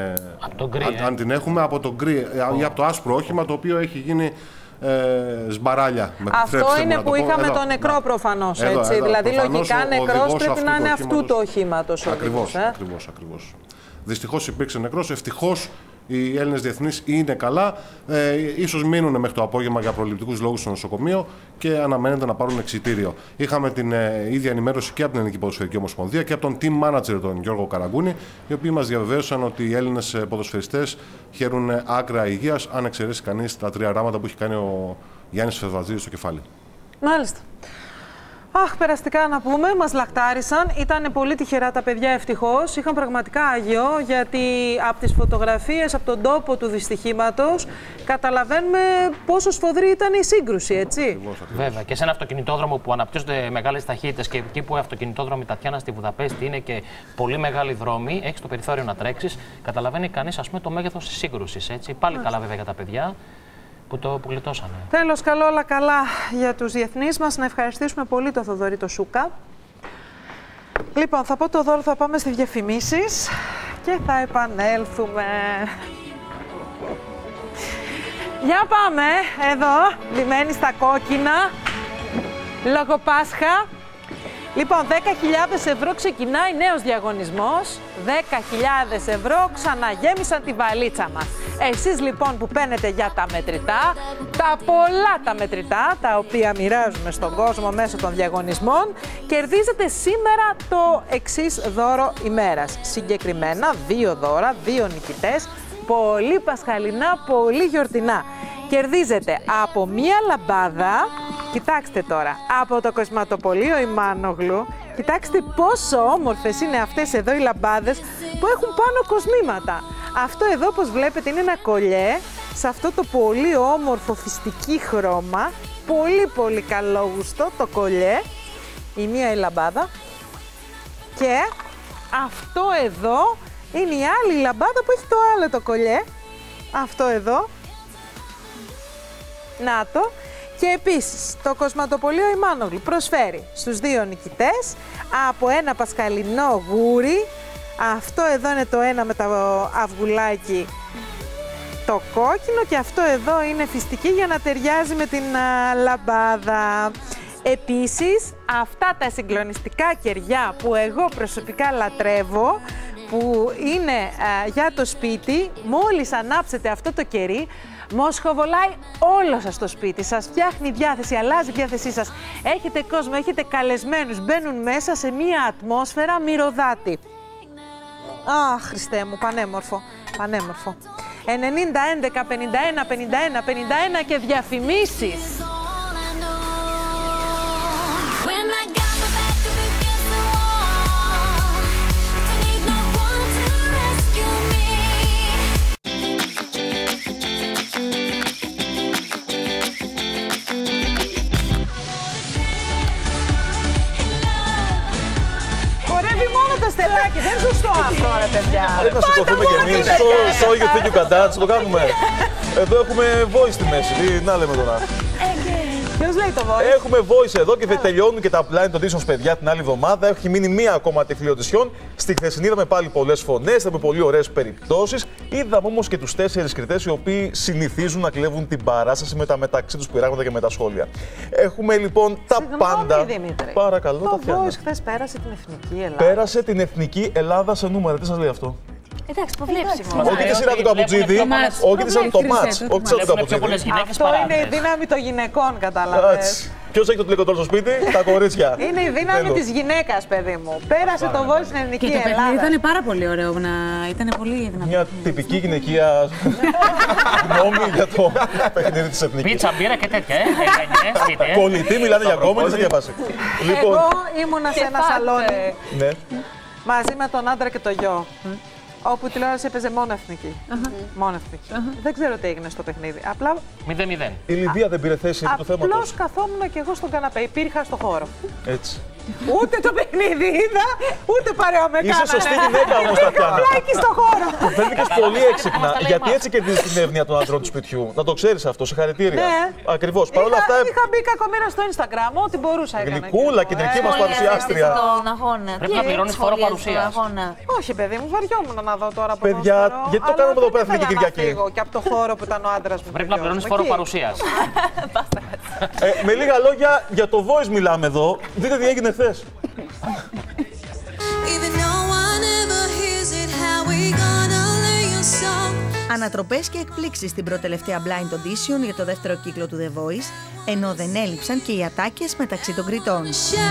S17: αν την έχουμε, από το γκρι ή από το άσπρο όχημα, το οποίο έχει γίνει σμπαράλια.
S1: Αυτό είναι που είχαμε τον νεκρό προφανώς, έτσι. Δηλαδή, λογικά νεκρός πρέπει να είναι αυτού του οχήματος.
S17: Ακριβώς. Δυστυχώς υπήρξε νεκρός. Ευτυχώς οι Έλληνες διεθνείς είναι καλά. Ίσως μείνουν μέχρι το απόγευμα για προληπτικούς λόγους στο νοσοκομείο και αναμένεται να πάρουν εξιτήριο. Είχαμε την ίδια ενημέρωση και από την Ελληνική Ποδοσφαιρική Ομοσπονδία και από τον team manager, τον Γιώργο Καραγκούνη, οι οποίοι μας διαβεβαίωσαν ότι οι Έλληνες ποδοσφαιριστές χαίρουν άκρα υγείας, αν εξαιρέσει κανείς τα 3 ράματα που έχει κάνει ο Γιάννης Φετφατζίδης στο κεφάλι.
S1: Μάλιστα. Αχ, περαστικά να πούμε, μας λαχτάρισαν. Ήταν πολύ τυχερά τα παιδιά, ευτυχώς. Είχαν πραγματικά άγιο, γιατί από τις φωτογραφίες, από τον τόπο του δυστυχήματος, καταλαβαίνουμε πόσο σφοδρή ήταν η σύγκρουση, έτσι.
S5: Βέβαια, και σε ένα αυτοκινητόδρομο που αναπτύσσονται μεγάλες ταχύτητες και εκεί που αυτοκινητόδρομοι Τατιάνα στη Βουδαπέστη είναι και πολύ μεγάλοι δρόμοι, έχεις το περιθώριο να τρέξεις, καταλαβαίνει κανείς, ας πούμε, το μέγεθος της σύγκρουσης. Έτσι. Πάλι καλά, βέβαια, για τα παιδιά που γλιτώσανε.
S1: Τέλος, καλό, όλα καλά για τους διεθνείς μας. Να ευχαριστήσουμε πολύ τον Θοδωρή το Σούκα. Λοιπόν, θα πω το δώρο, θα πάμε στις διαφημίσεις και θα επανέλθουμε. Για πάμε, εδώ, λιμένοι στα κόκκινα, λόγω Πάσχα. Λοιπόν, 10.000 ευρώ ξεκινάει νέος διαγωνισμός. 10.000 ευρώ ξαναγέμισαν τη βαλίτσα μας. Εσείς λοιπόν που παίρνετε για τα μετρητά, τα πολλά τα μετρητά, τα οποία μοιράζουμε στον κόσμο μέσω των διαγωνισμών, κερδίζετε σήμερα το εξής δώρο ημέρας. Συγκεκριμένα 2 δώρα, 2 νικητές, πολύ πασχαλινά, πολύ γιορτινά. Κερδίζετε από μία λαμπάδα, κοιτάξτε τώρα, από το κοσματοπωλείο Ιμάνογλου. Κοιτάξτε πόσο όμορφες είναι αυτές εδώ οι λαμπάδες που έχουν πάνω κοσμήματα. Αυτό εδώ, όπως βλέπετε, είναι ένα κολλιέ σε αυτό το πολύ όμορφο φιστική χρώμα. Πολύ καλόγουστο το κολλιέ. Η μία η λαμπάδα. Και αυτό εδώ είναι η άλλη λαμπάδα που έχει το άλλο το κολλιέ. Αυτό εδώ. Να το. Και επίσης, το κοσματοπωλείο Ιμάνογλου προσφέρει στους 2 νικητές από ένα πασχαλινό γούρι. Αυτό εδώ είναι το ένα με το αυγουλάκι το κόκκινο και αυτό εδώ είναι φιστική για να ταιριάζει με την λαμπάδα. Επίσης, αυτά τα συγκλονιστικά κεριά που εγώ προσωπικά λατρεύω, που είναι για το σπίτι, μόλις ανάψετε αυτό το κερί, μοσχοβολάει όλο σας το σπίτι σας, φτιάχνει διάθεση, αλλάζει η διάθεσή σας. Έχετε κόσμο, έχετε καλεσμένους, μπαίνουν μέσα σε μία ατμόσφαιρα μυρωδάτη. Αχ, Χριστέ μου, πανέμορφο, πανέμορφο. 90, 11, 51, 51, 51 και διαφημίσεις. Δεν είναι σωστό αυτό, ρε παιδιά.
S2: Να σηκωθούμε κι εμείς στο You Think You Can Dance, το κάνουμε. Εδώ έχουμε voice στη μέση, τι να λέμε τώρα.
S1: Ποιος λέει το voice?
S2: Έχουμε voice εδώ και τελειώνουν και τα blind auditions, παιδιά, την άλλη εβδομάδα. Έχει μείνει μία ακόμα τυφλή audition. Στη χθεσινή είδαμε πάλι πολλές φωνές, είδαμε πολύ ωραίες περιπτώσεις. Είδαμε όμως και τους 4 κριτές οι οποίοι συνηθίζουν να κλέβουν την παράσταση με τα μεταξύ τους πειράγματα και με τα σχόλια. Έχουμε λοιπόν τα πάντα.
S1: Δημήτρη.
S2: Παρακαλώ,
S1: το
S2: Τατιάνα.
S1: voice χθες πέρασε την Εθνική Ελλάδα.
S2: Πέρασε την Εθνική Ελλάδα σε νούμερα. Τι σας λέει αυτό?
S3: Εντάξει, προβλέψιμο.
S2: Όχι τη σειρά του Καπουτζίδη, όχι το μάτς, όχι τη σειρά του Καπουτζίδη.
S1: Αυτό είναι η δύναμη των γυναικών, καταλαβαίνεις.
S2: Ποιος έχει το τηλεκοντρόλ στο σπίτι? Τα κορίτσια.
S1: Είναι η δύναμη της γυναίκας, παιδί μου. Πέρασε το voice στην Εθνική Ελλάδα.
S4: Και το παιχνίδι ήταν πάρα πολύ ωραίο. Ήταν πολύ δυνατό.
S2: Μια τυπική γυναικεία γνώμη για το παιχνίδι της Εθνικής.
S5: Πίτσα, μπύρα και τέτοια,
S2: Πολιτοί μιλάνε για κόμμα, σε διαβάσει.
S1: Εγώ ήμουνα σε ένα σαλόνι μαζί με τον άντρα και το γιο. Όπου η τηλεόραση έπαιζε μόνο Εθνική. Μόνο Εθνική. Δεν ξέρω τι έγινε στο παιχνίδι. Απλά.
S5: 0-0.
S2: Η Λιδία δεν πήρε θέση επί του θέματος.
S1: Απλώς καθόμουν και εγώ στον καναπέ. Υπήρχα στο χώρο.
S2: Έτσι.
S1: Ούτε το παιχνίδι είδα, ούτε παρέα με κάνανε.
S2: Είσαι σωστή γυναίκα όμως, Τατιάνα.
S1: Απλά εκεί στο χώρο.
S2: Το φαίνεται πολύ έξυπνα. Γιατί έτσι κερδίζει την εύνοια των άντρων του σπιτιού. Να το ξέρεις αυτό, συγχαρητήρια.
S1: Ναι.
S2: Ακριβώς. Παρ' όλα αυτά.
S1: Είχα μπει κακομοίρα στο Instagram, ό,τι μπορούσα έκανα.
S2: Γλυκούλα, κεντρική μας παρουσιάστρια.
S5: Πρέπει να πληρώνεις φόρο παρουσίας.
S1: Όχι, παιδί μου, βαριόμουν να δω τώρα από
S2: παιδιά, γιατί το κάνουμε εδώ πέρα την Κυριακή?
S1: Και από το χώρο που ήταν ο άντρας μου.
S5: Πρέπει να πληρώνεις φόρο παρουσίας.
S2: Με λίγα λόγια, για το voice μιλάμε εδώ. Δείτε τι έγινε χθες.
S12: Ανατροπές και εκπλήξεις στην προτελευταία blind audition για το δεύτερο κύκλο του The Voice, ενώ δεν έλειψαν και οι ατάκες μεταξύ των κριτών.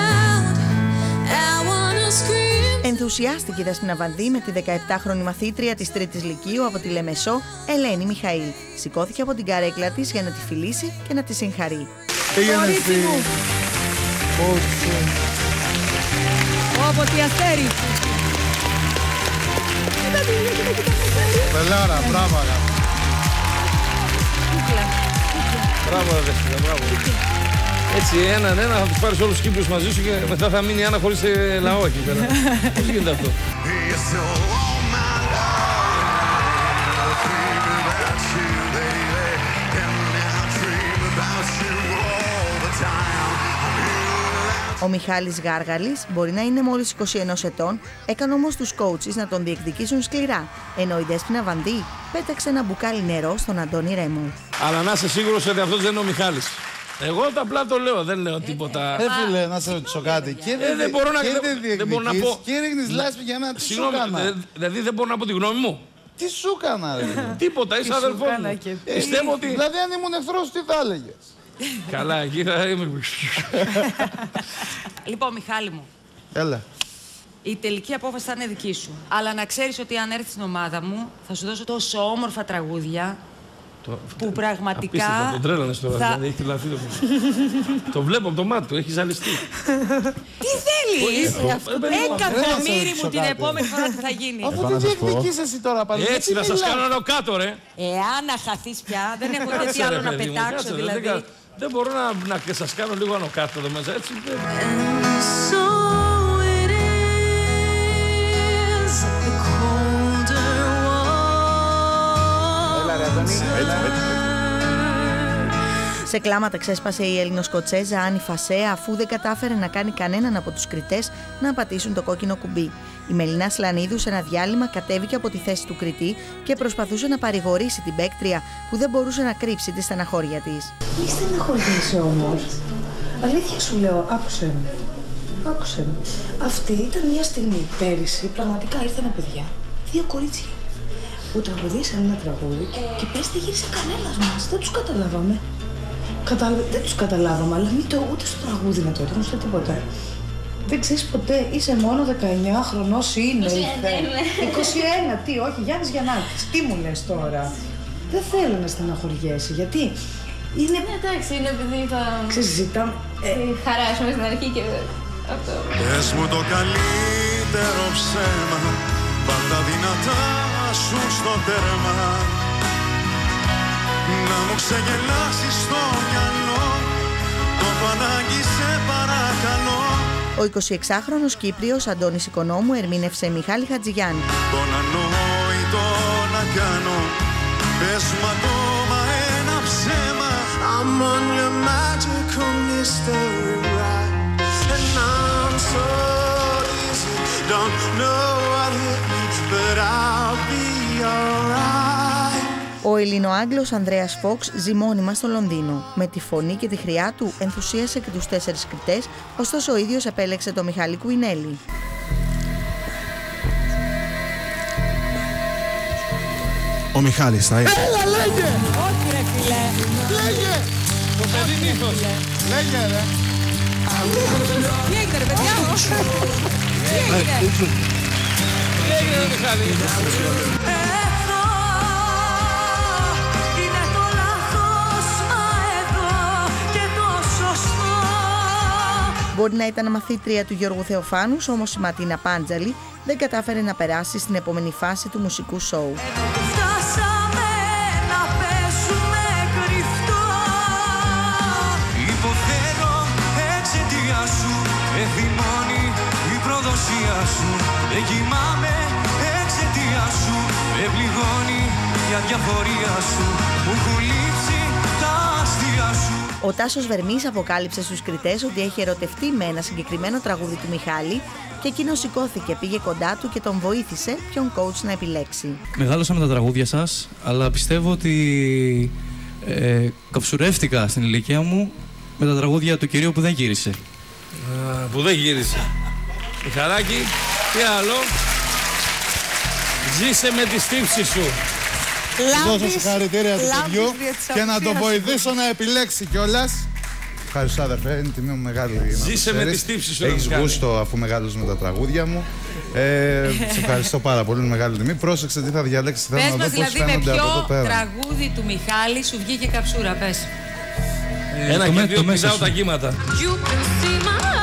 S12: Ενθουσιάστηκε η Δέσποινα Βανδύ με τη 17χρονη μαθήτρια της 3ης Λυκείου από τη Λεμεσό, Ελένη Μιχαήλ. Σηκώθηκε από την καρέκλα της για να τη φιλήσει και να τη συγχαρεί.
S18: Όπω τι αστέρι.
S19: Πελάρα, μπράβο αγάπη.
S20: Μπράβο αδερφέ, μπράβο. Έτσι έναν θα τους πάρεις όλους τους Κύπριους μαζί σου και μετά θα μείνει η Άννα χωρίς λαό εκεί πέρα. Πώς γίνεται αυτό?
S12: Ο Μιχάλης Γάργαλης μπορεί να είναι μόλις 21 ετών, έκανε όμως τους coaches να τον διεκδικήσουν σκληρά, ενώ η Δέσποινα Βανδύ πέταξε ένα μπουκάλι νερό στον Αντώνη Ρέμο.
S20: Αλλά να είσαι σίγουρος ότι αυτός δεν είναι ο Μιχάλης. Εγώ απλά το λέω, δεν λέω τίποτα.
S19: Φίλε, να σε ρωτήσω κάτι.
S20: Δεν μπορώ να πω.
S19: Και ρίχνεις λάσπη για μένα, τι σου κάνα?
S20: Δηλαδή δεν μπορώ να πω τη γνώμη μου.
S19: Τι σου κάνα, ρε?
S20: Τίποτα, είσαι αδερφός μου. Πιστεύω ότι...
S19: Δηλαδή αν ήμουν εχθρός, τι θα έλεγες?
S20: Καλά, εκεί θα είμαι...
S21: Λοιπόν, Μιχάλη μου.
S19: Έλα.
S21: Η τελική απόφαση θα είναι δική σου. Αλλά να ξέρεις ότι αν έρθεις στην ομάδα μου, θα σου δώσω τόσο όμορφα τραγούδια που πραγματικά...
S20: Απίστευτα, τον τρέλανες τώρα, δηλαδή έχει τρελαθεί το βλέπω από το μάτι του, έχει ζαλιστεί.
S21: Τι θέλεις! Εκατομμύρι μου την επόμενη φορά τι θα γίνει.
S19: Αφού τι διεκδικείς εσύ τώρα πάλι.
S20: Έτσι, να σας κάνω ένα κάτω, ρε.
S21: Εάν να χαθείς πια, δεν έχω τέτοιο άλλο να πετάξω δηλαδή.
S20: Δεν μπορώ να σας κάνω λίγο άνω κάτω εδώ μέσα, έτσι.
S12: Σε κλάματα ξέσπασε η Ελληνοσκοτσέζα Άννη Φασέα αφού δεν κατάφερε να κάνει κανέναν από τους κριτές να πατήσουν το κόκκινο κουμπί. Η Μελινά Σλανίδου σε ένα διάλειμμα κατέβηκε από τη θέση του κριτή και προσπαθούσε να παρηγορήσει την παίκτρια που δεν μπορούσε να κρύψει τη στεναχώρια της.
S22: Μη στεναχωριέσαι όμως. Αλήθεια σου λέω, άκουσε με. Άκουσε με. Αυτή ήταν μια στιγμή πέρυσι, πραγματικά ήρθαν παιδιά. 2 κορίτσια που τραγουδήσαν ένα τραγούδι και πες δεν γύρισε κανένας μας. Δεν τους καταλάβαμε. Δεν τους καταλάβαμε, αλλά ούτε στο τραγούδι να το ήταν, ούτε τίποτα. Δεν ξέρεις ποτέ, είσαι μόνο 19 χρονός είναι. 21, 21, τι, όχι, Γιάννης Γιαννάκης. Τι μου λες τώρα? Δεν θέλω να στεναχωριέσαι, γιατί είναι...
S3: Εντάξει, είναι επειδή θα...
S12: Συζητάμε...
S3: Χαράσουμε στην αρχή και αυτό.
S23: Πες μου το καλύτερο ψέμα, βάλ' τα δυνατά σου στο τέρμα. Να μου ξεγελάσεις στο μυαλό, το πανάγι σε παρακαλώ.
S12: Ο 26χρονος Κύπριος Αντώνης Οικονόμου ερμήνευσε Μιχάλη Χατζηγιάννη.
S23: Τον ανόητο να κάνω, πες μου ακόμα ένα ψέμα. I'm on your magical mystery ride, and I'm so easy, don't know what it means, but I'll be alright.
S12: Ο Ελληνοάγγλος Ανδρέας Φόξ ζει μόνιμα στο Λονδίνο. Με τη φωνή και τη χρειά του ενθουσίασε και τους 4 κριτές, ωστόσο ο ίδιος επέλεξε τον Μιχάλη Κουινέλη.
S19: Ο Μιχάλης θα είναι.
S18: Έλα, λέγε! Όχι ρε φίλε! Λέγε!
S20: Το παιδί νύχος!
S19: Λέγε ρε!
S18: Τι έγινε ρε παιδιά μου! Τι έγινε!
S20: Τι έγινε ρε Μιχάλη!
S12: Μπορεί να ήταν μαθήτρια του Γιώργου Θεοφάνου, όμως η Ματίνα Πάντζαλη δεν κατάφερε να περάσει στην επόμενη φάση του μουσικού σοου.
S18: Φτάσαμε να πέσουμε κρυφτό.
S23: Υποφέρω εξαιτία σου, εθιμώνει η προδοσία σου. Δεν κοιμάμαι εξαιτία σου, με πληγώνει η αδιαφορία σου. Μου έχουν λείψει τα αστεία σου.
S12: Ο Τάσος Βερμής αποκάλυψε στους κριτές ότι έχει ερωτευτεί με ένα συγκεκριμένο τραγούδι του Μιχάλη και εκείνος σηκώθηκε, πήγε κοντά του και τον βοήθησε ποιον coach να επιλέξει.
S24: Μεγάλωσα με τα τραγούδια σας, αλλά πιστεύω ότι καψουρεύτηκα στην ηλικία μου με τα τραγούδια του κυρίου που δεν γύρισε.
S20: Που δεν γύρισε. Μιχαλάκη, τι άλλο? Ζήσε με τη στύψη σου.
S19: Δώσω συγχαρητήρια του παιδιού και να τον βοηθήσω να επιλέξει κιόλας. Ευχαριστώ αδερφέ, είναι τιμή μου μεγάλη.
S20: Ζήσε με τη στύψη σου.
S19: Έχεις γούστο αφού μεγάλωσες με τα τραγούδια μου. Σε ευχαριστώ πάρα πολύ, είναι μεγάλη τιμή. Πρόσεξε τι θα διαλέξεις.
S21: Πες μας δηλαδή με ποιο τραγούδι του Μιχάλη σου βγήκε καψούρα, πες.
S20: Ένα και δύο πηδάω τα κύματα.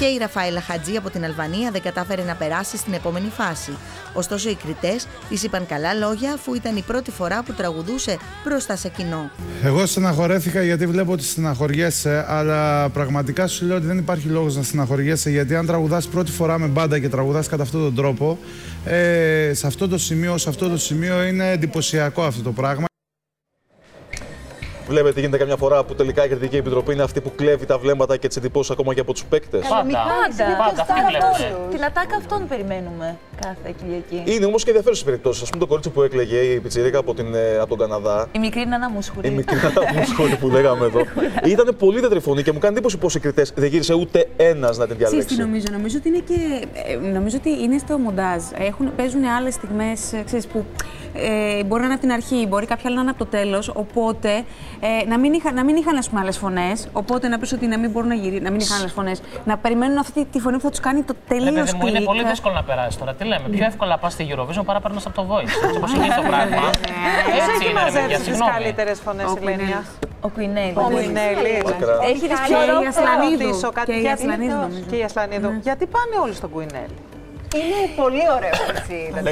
S12: η Ραφαέλα Χατζή από την Αλβανία δεν κατάφερε να περάσει στην επόμενη φάση. Ωστόσο, οι κριτές της είπαν καλά λόγια, αφού ήταν η πρώτη φορά που τραγουδούσε μπροστά σε κοινό.
S19: Εγώ στεναχωρέθηκα γιατί βλέπω ότι στεναχωριέσαι, αλλά πραγματικά σου λέω ότι δεν υπάρχει λόγος να στεναχωριέσαι, γιατί αν τραγουδάς πρώτη φορά με μπάντα και τραγουδάς κατά αυτόν τον τρόπο, σε αυτό το σημείο είναι εντυπωσιακό αυτό το πράγμα.
S2: Βλέπετε, γίνεται καμιά φορά που τελικά η Κριτική Επιτροπή είναι αυτή που κλέβει τα βλέμματα και τις εντυπώσεις ακόμα και από τους παίκτες.
S3: Πάντα. Την ατάκα αυτόν περιμένουμε κάθε Κυριακή.
S2: Είναι όμως και ενδιαφέρουσες περιπτώσεις. Ας πούμε το κορίτσι που έκλαιγε η πιτσιρίκα από τον Καναδά.
S3: Η μικρή Νάνα Μουσχουρή.
S2: Η μικρή Νάνα Μουσχουρή που λέγαμε εδώ. Ήταν πολύ τετριφωνή και μου κάνει εντύπωση πως οι κριτές δεν γύρισε ούτε ένας να την διαλέξει.
S4: Τι νομίζω ότι είναι και. Νομίζω ότι είναι στο μοντάζ. Παίζουν άλλες στιγμές που μπορεί να είναι από την αρχή, μπορεί κάποια άλλα να είναι από το τέλος. Οπότε να μην είχαν άλλες φωνές. Οπότε να πεις ότι να μην μπορούν να μην είχαν άλλες φωνές. Να περιμένουν αυτή τη φωνή που θα τους κάνει το τελείως κλικ.
S5: Είναι πολύ δύσκολο να περάσει τώρα. Τι λέμε, πιο εύκολα να πας στη Eurovision παρά παίρνεις από το Voice. Έτσι όπως είναι το πράγμα.
S1: Έτσι είναι μαζέψει τις καλύτερες φωνές, Ελένια.
S3: Ο Κουινέλη.
S1: Έχει τις πιο ωραίες. Και η Ασλανίδου. Γιατί πάνε όλοι στον Κουινέλη?
S8: Είναι πολύ ωραίο έτσι.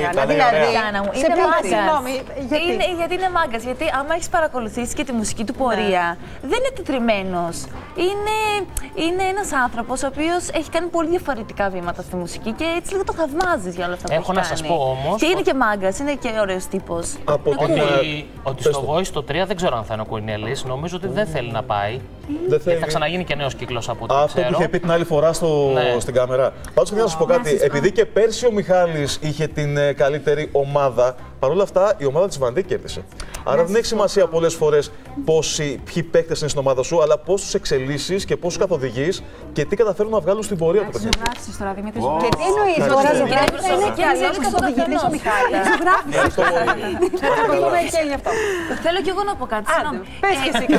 S3: Γιατί είναι μάγκας. Γιατί άμα έχεις παρακολουθήσει και τη μουσική του πορεία, δεν είναι τετριμένος. Είναι ένας άνθρωπος ο οποίος έχει κάνει πολύ διαφορετικά βήματα στη μουσική και έτσι λίγο το θαυμάζεις για όλα αυτά που έχει κάνει.
S5: Έχω να σας πω όμως.
S3: Και είναι και μάγκας, είναι και ωραίος τύπος.
S5: Ότι στο Voice το 3 δεν ξέρω αν θα είναι ο Κουινέλης. Νομίζω ότι δεν θέλει να πάει. Θα ξαναγίνει και νέος κύκλος από ό,τι ξέρω.
S2: Αυτό που είχε πει την άλλη φορά στην κάμερα. Πάντως, να σας πω κάτι. Επειδή και πέρσι ο Μιχάλης είχε την καλύτερη ομάδα, παρ' όλα αυτά η ομάδα της Βανδί κέρδισε. Άρα δεν έχει σημασία πολλές φορές ποιοι παίκτες είναι στην ομάδα σου, αλλά πώς τους εξελίσσεις και πώς τους καθοδηγείς και τι καταφέρουν να βγάλουν στην πορεία του παιχνιδιού.
S4: Ζωγράφησες τώρα, Δημήτρη.
S8: Και τι εννοείς τώρα, ζωγράφησες, είναι και αλλιώς καθοδηγητής ο Μιχάλης.
S3: Θέλω κι εγώ να πω κάτι.
S1: Πες και εσύ.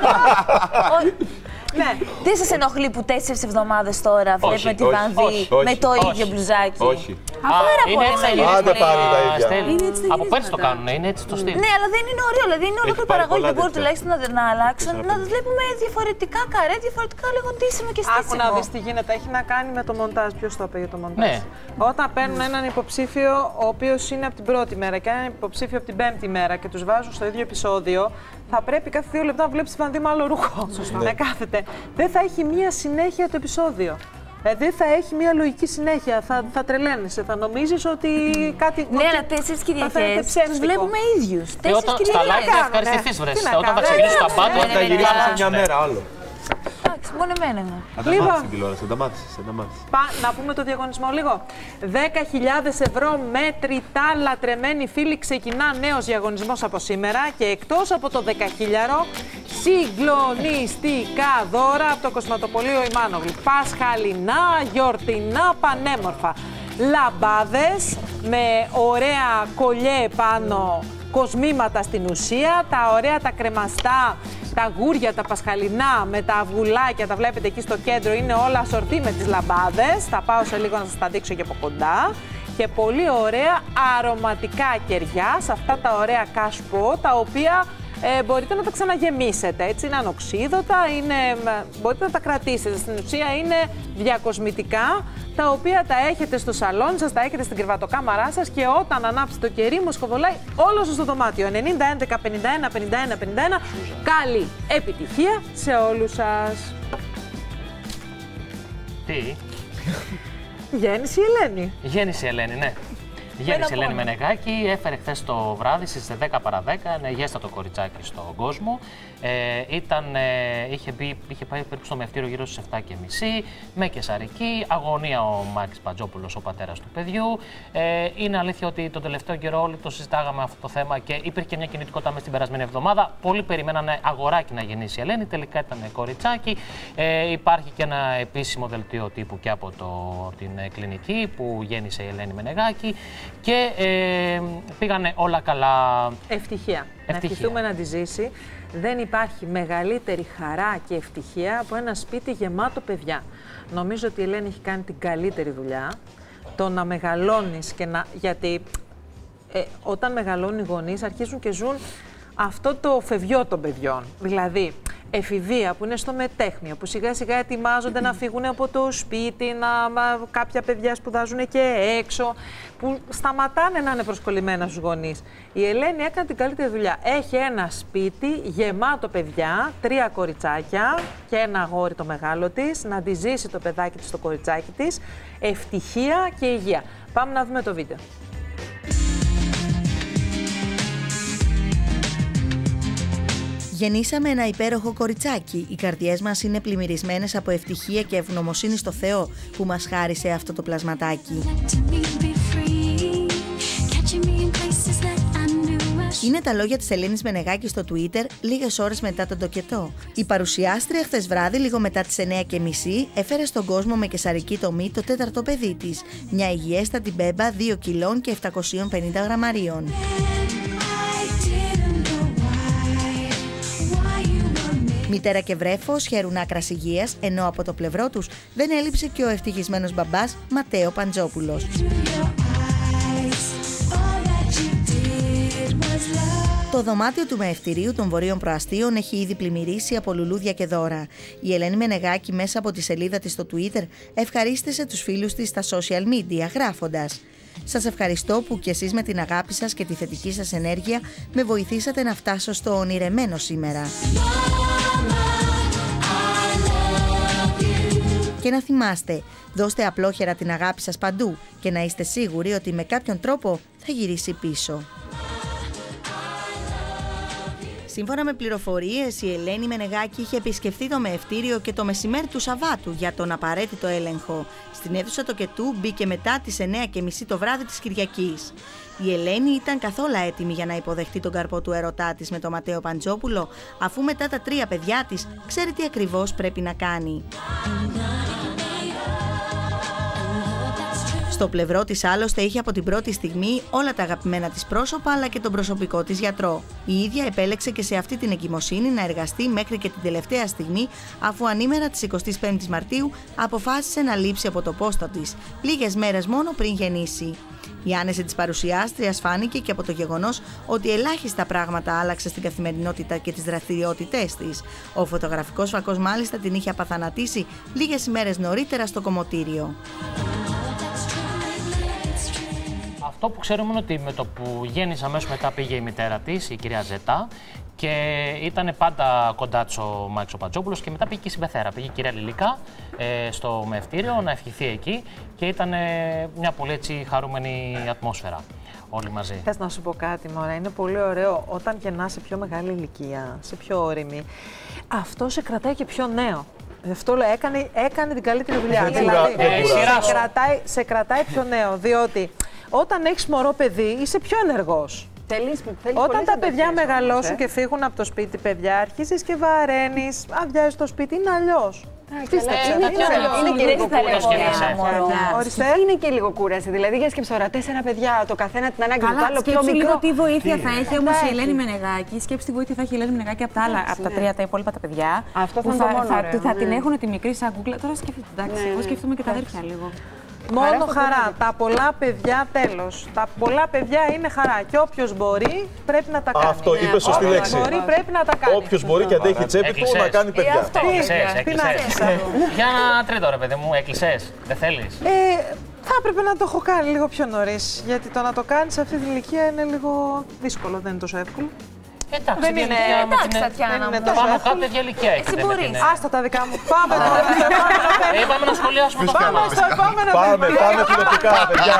S3: Ναι. Δεν σας ενοχλεί που 4 εβδομάδες τώρα βλέπουμε τη Βανδί με το ίδιο μπλουζάκι?
S9: Όχι.
S5: Είναι έτσι τα ίδια. Από πέρσι το κάνουν, είναι έτσι το στυλ.
S3: Ναι, αλλά δεν είναι ωραίο. Δηλαδή είναι ολόκληρη παραγωγή και μπορεί τουλάχιστον να αλλάξουν, να τους βλέπουμε διαφορετικά καρέ, διαφορετικά λίγο ντύσιμο και στήσιμο.
S1: Άκου να δεις τι γίνεται. Έχει να κάνει με το μοντάζ. Ποιος το είπε για το μοντάζ? Όταν παίρνουν έναν υποψήφιο ο οποίος είναι από την πρώτη μέρα και έναν υποψήφιο από την πέμπτη μέρα και τους βάζουν στο ίδιο επεισόδιο, θα πρέπει κάθε 2 λεπτά να βλέπεις τη Βανδί με άλλο ρούχο. Να κάθεται. Δεν θα έχει μία συνέχεια το επεισόδιο. Δεν θα έχει μία λογική συνέχεια. Θα τρελαίνεσαι. Θα νομίζεις ότι κάτι.
S3: Ναι, αλλά 4 Κυριακές τους βλέπουμε ίδιους. 4 Κυριακές.
S5: Στα live θα ευχαριστηθείς, βρες. Όταν θα ξεκινήσεις τα πάντα,
S9: θα γυρίσεις σε μια μέρα άλλο.
S3: Εντάξει, μόνο εμένα είναι.
S9: Λοιπόν, την τηλεόραση, δεν τα
S1: να πούμε το διαγωνισμό λίγο. 10.000 ευρώ μέτρητά λατρεμένοι φίλοι, ξεκινά νέος διαγωνισμός από σήμερα και εκτός από το 10.000 συγκλονιστικά δώρα από το Κοσματοπωλείο Ιμάνογλου. Πασχαλινά, γιορτινά, πανέμορφα. Λαμπάδες με ωραία κολλιέ πάνω, κοσμήματα στην ουσία, τα ωραία τα κρεμαστά, τα γούρια, τα πασχαλινά με τα αυγουλάκια, τα βλέπετε εκεί στο κέντρο, είναι όλα σορτί με τις λαμπάδες. Θα πάω σε λίγο να σας τα δείξω και από κοντά. Και πολύ ωραία αρωματικά κεριά, σε αυτά τα ωραία κάσπο, τα οποία μπορείτε να τα ξαναγεμίσετε, έτσι, είναι ανοξίδωτα, μπορείτε να τα κρατήσετε, στην ουσία είναι διακοσμητικά, τα οποία τα έχετε στο σαλόνι σας, τα έχετε στην κρεβατοκάμαρά σας και όταν ανάψετε το κερί μοσχοβολάει όλο σας στο δωμάτιο. 90 11 51 51 51. Καλή επιτυχία σε όλους σας.
S5: Τι?
S1: Γέννηση Ελένη.
S5: Γέννηση Ελένη, ναι. Γέννησε Ελένη Μενεγάκη, έφερε χθες το βράδυ στις 10 παρά 10, ένα υγιέστατο κοριτσάκι στον κόσμο. Είχε πάει περίπου στο μευτήριο γύρω στις 7.30, με κεσαρική, αγωνία ο Μάκης Πατζόπουλος, ο πατέρας του παιδιού. Είναι αλήθεια ότι τον τελευταίο καιρό όλοι το συζητάγαμε αυτό το θέμα και υπήρχε και μια κινητικότητα μέσα στην περασμένη εβδομάδα. Πολλοί περιμένανε αγοράκι να γεννήσει η Ελένη, τελικά ήταν κοριτσάκι. Υπάρχει και ένα επίσημο δελτίο τύπου και από την κλινική που γέννησε η Ελένη Μενεγάκη. Και πήγανε όλα καλά.
S1: Ευτυχία. Να ευχηθούμε να τη ζήσει. Δεν υπάρχει μεγαλύτερη χαρά και ευτυχία από ένα σπίτι γεμάτο παιδιά. Νομίζω ότι η Ελένη έχει κάνει την καλύτερη δουλειά. Το να μεγαλώνεις και να... Γιατί όταν μεγαλώνουν οι γονείς αρχίζουν και ζουν αυτό το φευγιό των παιδιών. Δηλαδή, εφηβεία που είναι στο μετέχμιο, που σιγά σιγά ετοιμάζονται να φύγουν από το σπίτι, κάποια παιδιά σπουδάζουν και έξω, που σταματάνε να είναι προσκολλημένα στους γονείς. Η Ελένη έκανε την καλύτερη δουλειά. Έχει ένα σπίτι γεμάτο παιδιά, 3 κοριτσάκια και ένα αγόρι το μεγάλο της, να τη ζήσει το παιδάκι της, το κοριτσάκι της, ευτυχία και υγεία. Πάμε να δούμε το βίντεο.
S12: Γεννήσαμε ένα υπέροχο κοριτσάκι. Οι καρδιές μας είναι πλημμυρισμένες από ευτυχία και ευγνωμοσύνη στο Θεό που μας χάρισε αυτό το πλασματάκι. Είναι τα λόγια της Ελένης Μενεγάκη στο Twitter λίγες ώρες μετά τον τοκετό. Η παρουσιάστρια χθες βράδυ, λίγο μετά τις 9:30, έφερε στον κόσμο με καισαρική τομή το 4ο παιδί της. Μια υγιέστατη μπέμπα 2 κιλών και 750 γραμμαρίων. Μητέρα και βρέφος χαίρουν άκρας υγείας, ενώ από το πλευρό τους δεν έλειψε και ο ευτυχισμένος μπαμπάς Ματέο Παντζόπουλος. Το δωμάτιο του μεευτηρίου των Βορείων Προαστίων έχει ήδη πλημμυρίσει από λουλούδια και δώρα. Η Ελένη Μενεγάκη μέσα από τη σελίδα της στο Twitter ευχαρίστησε τους φίλους της στα social media γράφοντας: «Σας ευχαριστώ που κι εσείς με την αγάπη σας και τη θετική σας ενέργεια με βοηθήσατε να φτάσω στο ονειρεμένο σήμερα. Και να θυμάστε, δώστε απλόχερα την αγάπη σας παντού και να είστε σίγουροι ότι με κάποιον τρόπο θα γυρίσει πίσω». Σύμφωνα με πληροφορίες, η Ελένη Μενεγάκη είχε επισκεφθεί το μεευτήριο και το μεσημέρι του Σαββάτου για τον απαραίτητο έλεγχο. Στην αίθουσα τοκετού μπήκε μετά τις 9:30 το βράδυ της Κυριακής. Η Ελένη ήταν καθόλου έτοιμη για να υποδεχτεί τον καρπό του ερωτά της με τον Ματέο Παντζόπουλο, αφού μετά τα 3 παιδιά της ξέρει τι ακριβώς πρέπει να κάνει. Στο πλευρό της άλλωστε είχε από την πρώτη στιγμή όλα τα αγαπημένα της πρόσωπα αλλά και τον προσωπικό της γιατρό. Η ίδια επέλεξε και σε αυτή την εγκυμοσύνη να εργαστεί μέχρι και την τελευταία στιγμή, αφού ανήμερα της 25ης Μαρτίου αποφάσισε να λείψει από το πόστο της, λίγες μέρες μόνο πριν γεννήσει. Η άνεση της παρουσιάστριας φάνηκε και από το γεγονός ότι ελάχιστα πράγματα άλλαξε στην καθημερινότητα και τις δραστηριότητές της. Ο φωτογραφικός φακός μάλιστα την είχε απαθανατήσει λίγες ημέρες νωρίτερα στο κομμωτήριο.
S5: Αυτό που ξέρουμε είναι ότι με το που γέννησε αμέσως μετά πήγε η μητέρα της, η κυρία Ζετά, και ήταν πάντα κοντά της ο Μάικος ο Παντζόπουλος, και μετά πήγε και η συμπεθέρα. Πήγε η κυρία Λιλικά στο μεευτήριο να ευχηθεί εκεί και ήταν μια πολύ έτσι χαρούμενη ατμόσφαιρα όλοι μαζί.
S1: Θες να σου πω κάτι, μωρά, είναι πολύ ωραίο όταν γεννάς σε πιο μεγάλη ηλικία, σε πιο όρημη, αυτό σε κρατάει και πιο νέο. Αυτό λέω, έκανε την καλύτερη δουλειά. Δηλαδή, σε κρατάει πιο νέο, διότι όταν έχεις μωρό παιδί είσαι πιο ενεργός. Όταν τα παιδιά μεγαλώσουν και φύγουν από το σπίτι, παιδιά, αρχίζεις και βαραίνεις, αδειάζεις το σπίτι, είναι αλλιώς.
S8: Είναι και λίγο κούραση. Δηλαδή, για σκέψου τώρα, 4 παιδιά, το καθένα την ανάγκη του άλλου πιο μικρό.
S4: Τι βοήθεια θα έχει όμως η Ελένη Μενεγάκη, σκέψου τι βοήθεια θα έχει η Ελένη Μενεγάκη από τα 3 τα υπόλοιπα τα παιδιά.
S8: Αυτό θα
S4: την έχουν τη μικρή σαν κούκλα. Τώρα σκέφτομαι, εντάξει, εγώ σκέφτομαι και τα αδέρφια λίγο.
S1: Μόνο χαρά. Τα πολλά παιδιά, τέλος. Τα πολλά παιδιά είναι χαρά. Και όποιος μπορεί πρέπει να τα κάνει.
S2: Αυτό είπε σωστή λέξη.
S1: Όποιος μπορεί πρέπει να τα κάνει.
S2: Όποιος μπορεί και αντέχει τσέπη του να κάνει παιδιά.
S5: Για ένα τρίτο ρε παιδί μου, έκλεισες. Δεν θέλεις.
S1: Θα έπρεπε να το έχω κάνει λίγο πιο νωρίς. Γιατί το να το κάνεις σε αυτή την ηλικία είναι λίγο δύσκολο, δεν είναι τόσο εύκολο.
S5: Εντάξει,
S1: δεν είναι
S5: Τατιάνα. Πάνω κάτω τέτοια ηλικία έχετε.
S1: Εσύ μπορείς. Άστα τα δικά μου. Πάμε τώρα.
S5: Είπαμε να σχολιάσουμε το
S1: Πάμε στο επόμενο.
S2: Πάμε τηλεοπτικά, παιδιά.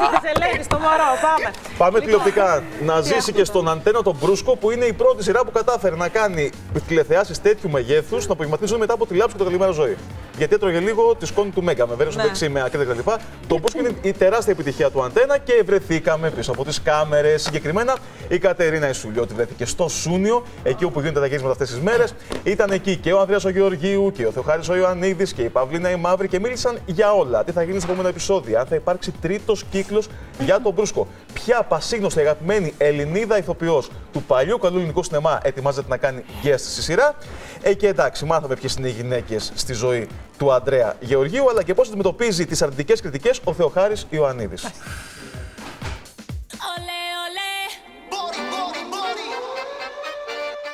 S1: Πάμε
S2: τηλεοπτικά. Να ζήσει και στον Αντένα τον Μπρούσκο, που είναι η πρώτη σειρά που κατάφερε να κάνει τηλεθεάσεις τέτοιου μεγέθους να απογευματίζουν μετά από τη λάψη και το καλημέρα ζωή. Γιατί έτρωγε λίγο τη σκόνη του Μέγκα με βέρος δεξί, με ακραία κτλ. Το Μπρούσκο είναι η τεράστια επιτυχία του Αντένα και βρεθήκαμε πίσω από τις κάμερες. Συγκεκριμένα η Κατερίνα Ισουλιώτη βρέθηκε στο Σούνιο, εκεί όπου γίνονται τα γυρίσματα αυτές τις μέρες. Ήταν εκεί και ο Ανδρέας ο Γεωργίου και ο Θεοχάρης ο Ιωαννίδης και η Παυλίνα η Μαύρη και μίλησαν για όλα. Τι θα γίνει στα επόμενα επεισόδια, αν θα υπάρξει τρίτος κύκλος για τον Μπρούσκο. Ποια πασίγνωστη αγαπημένη Ελληνίδα ηθοποιός του παλιού καλού ελληνικού σινεμά ετοιμάζεται να κάνει guest στη σειρά. Και εντάξει, μάθαμε ποιες είναι οι γυναίκες στη ζωή του Ανδρέα Γεωργίου, αλλά και πώς αντιμετωπίζει τις αρνητικές κριτικές ο Θεοχάρης Ιωαννίδης.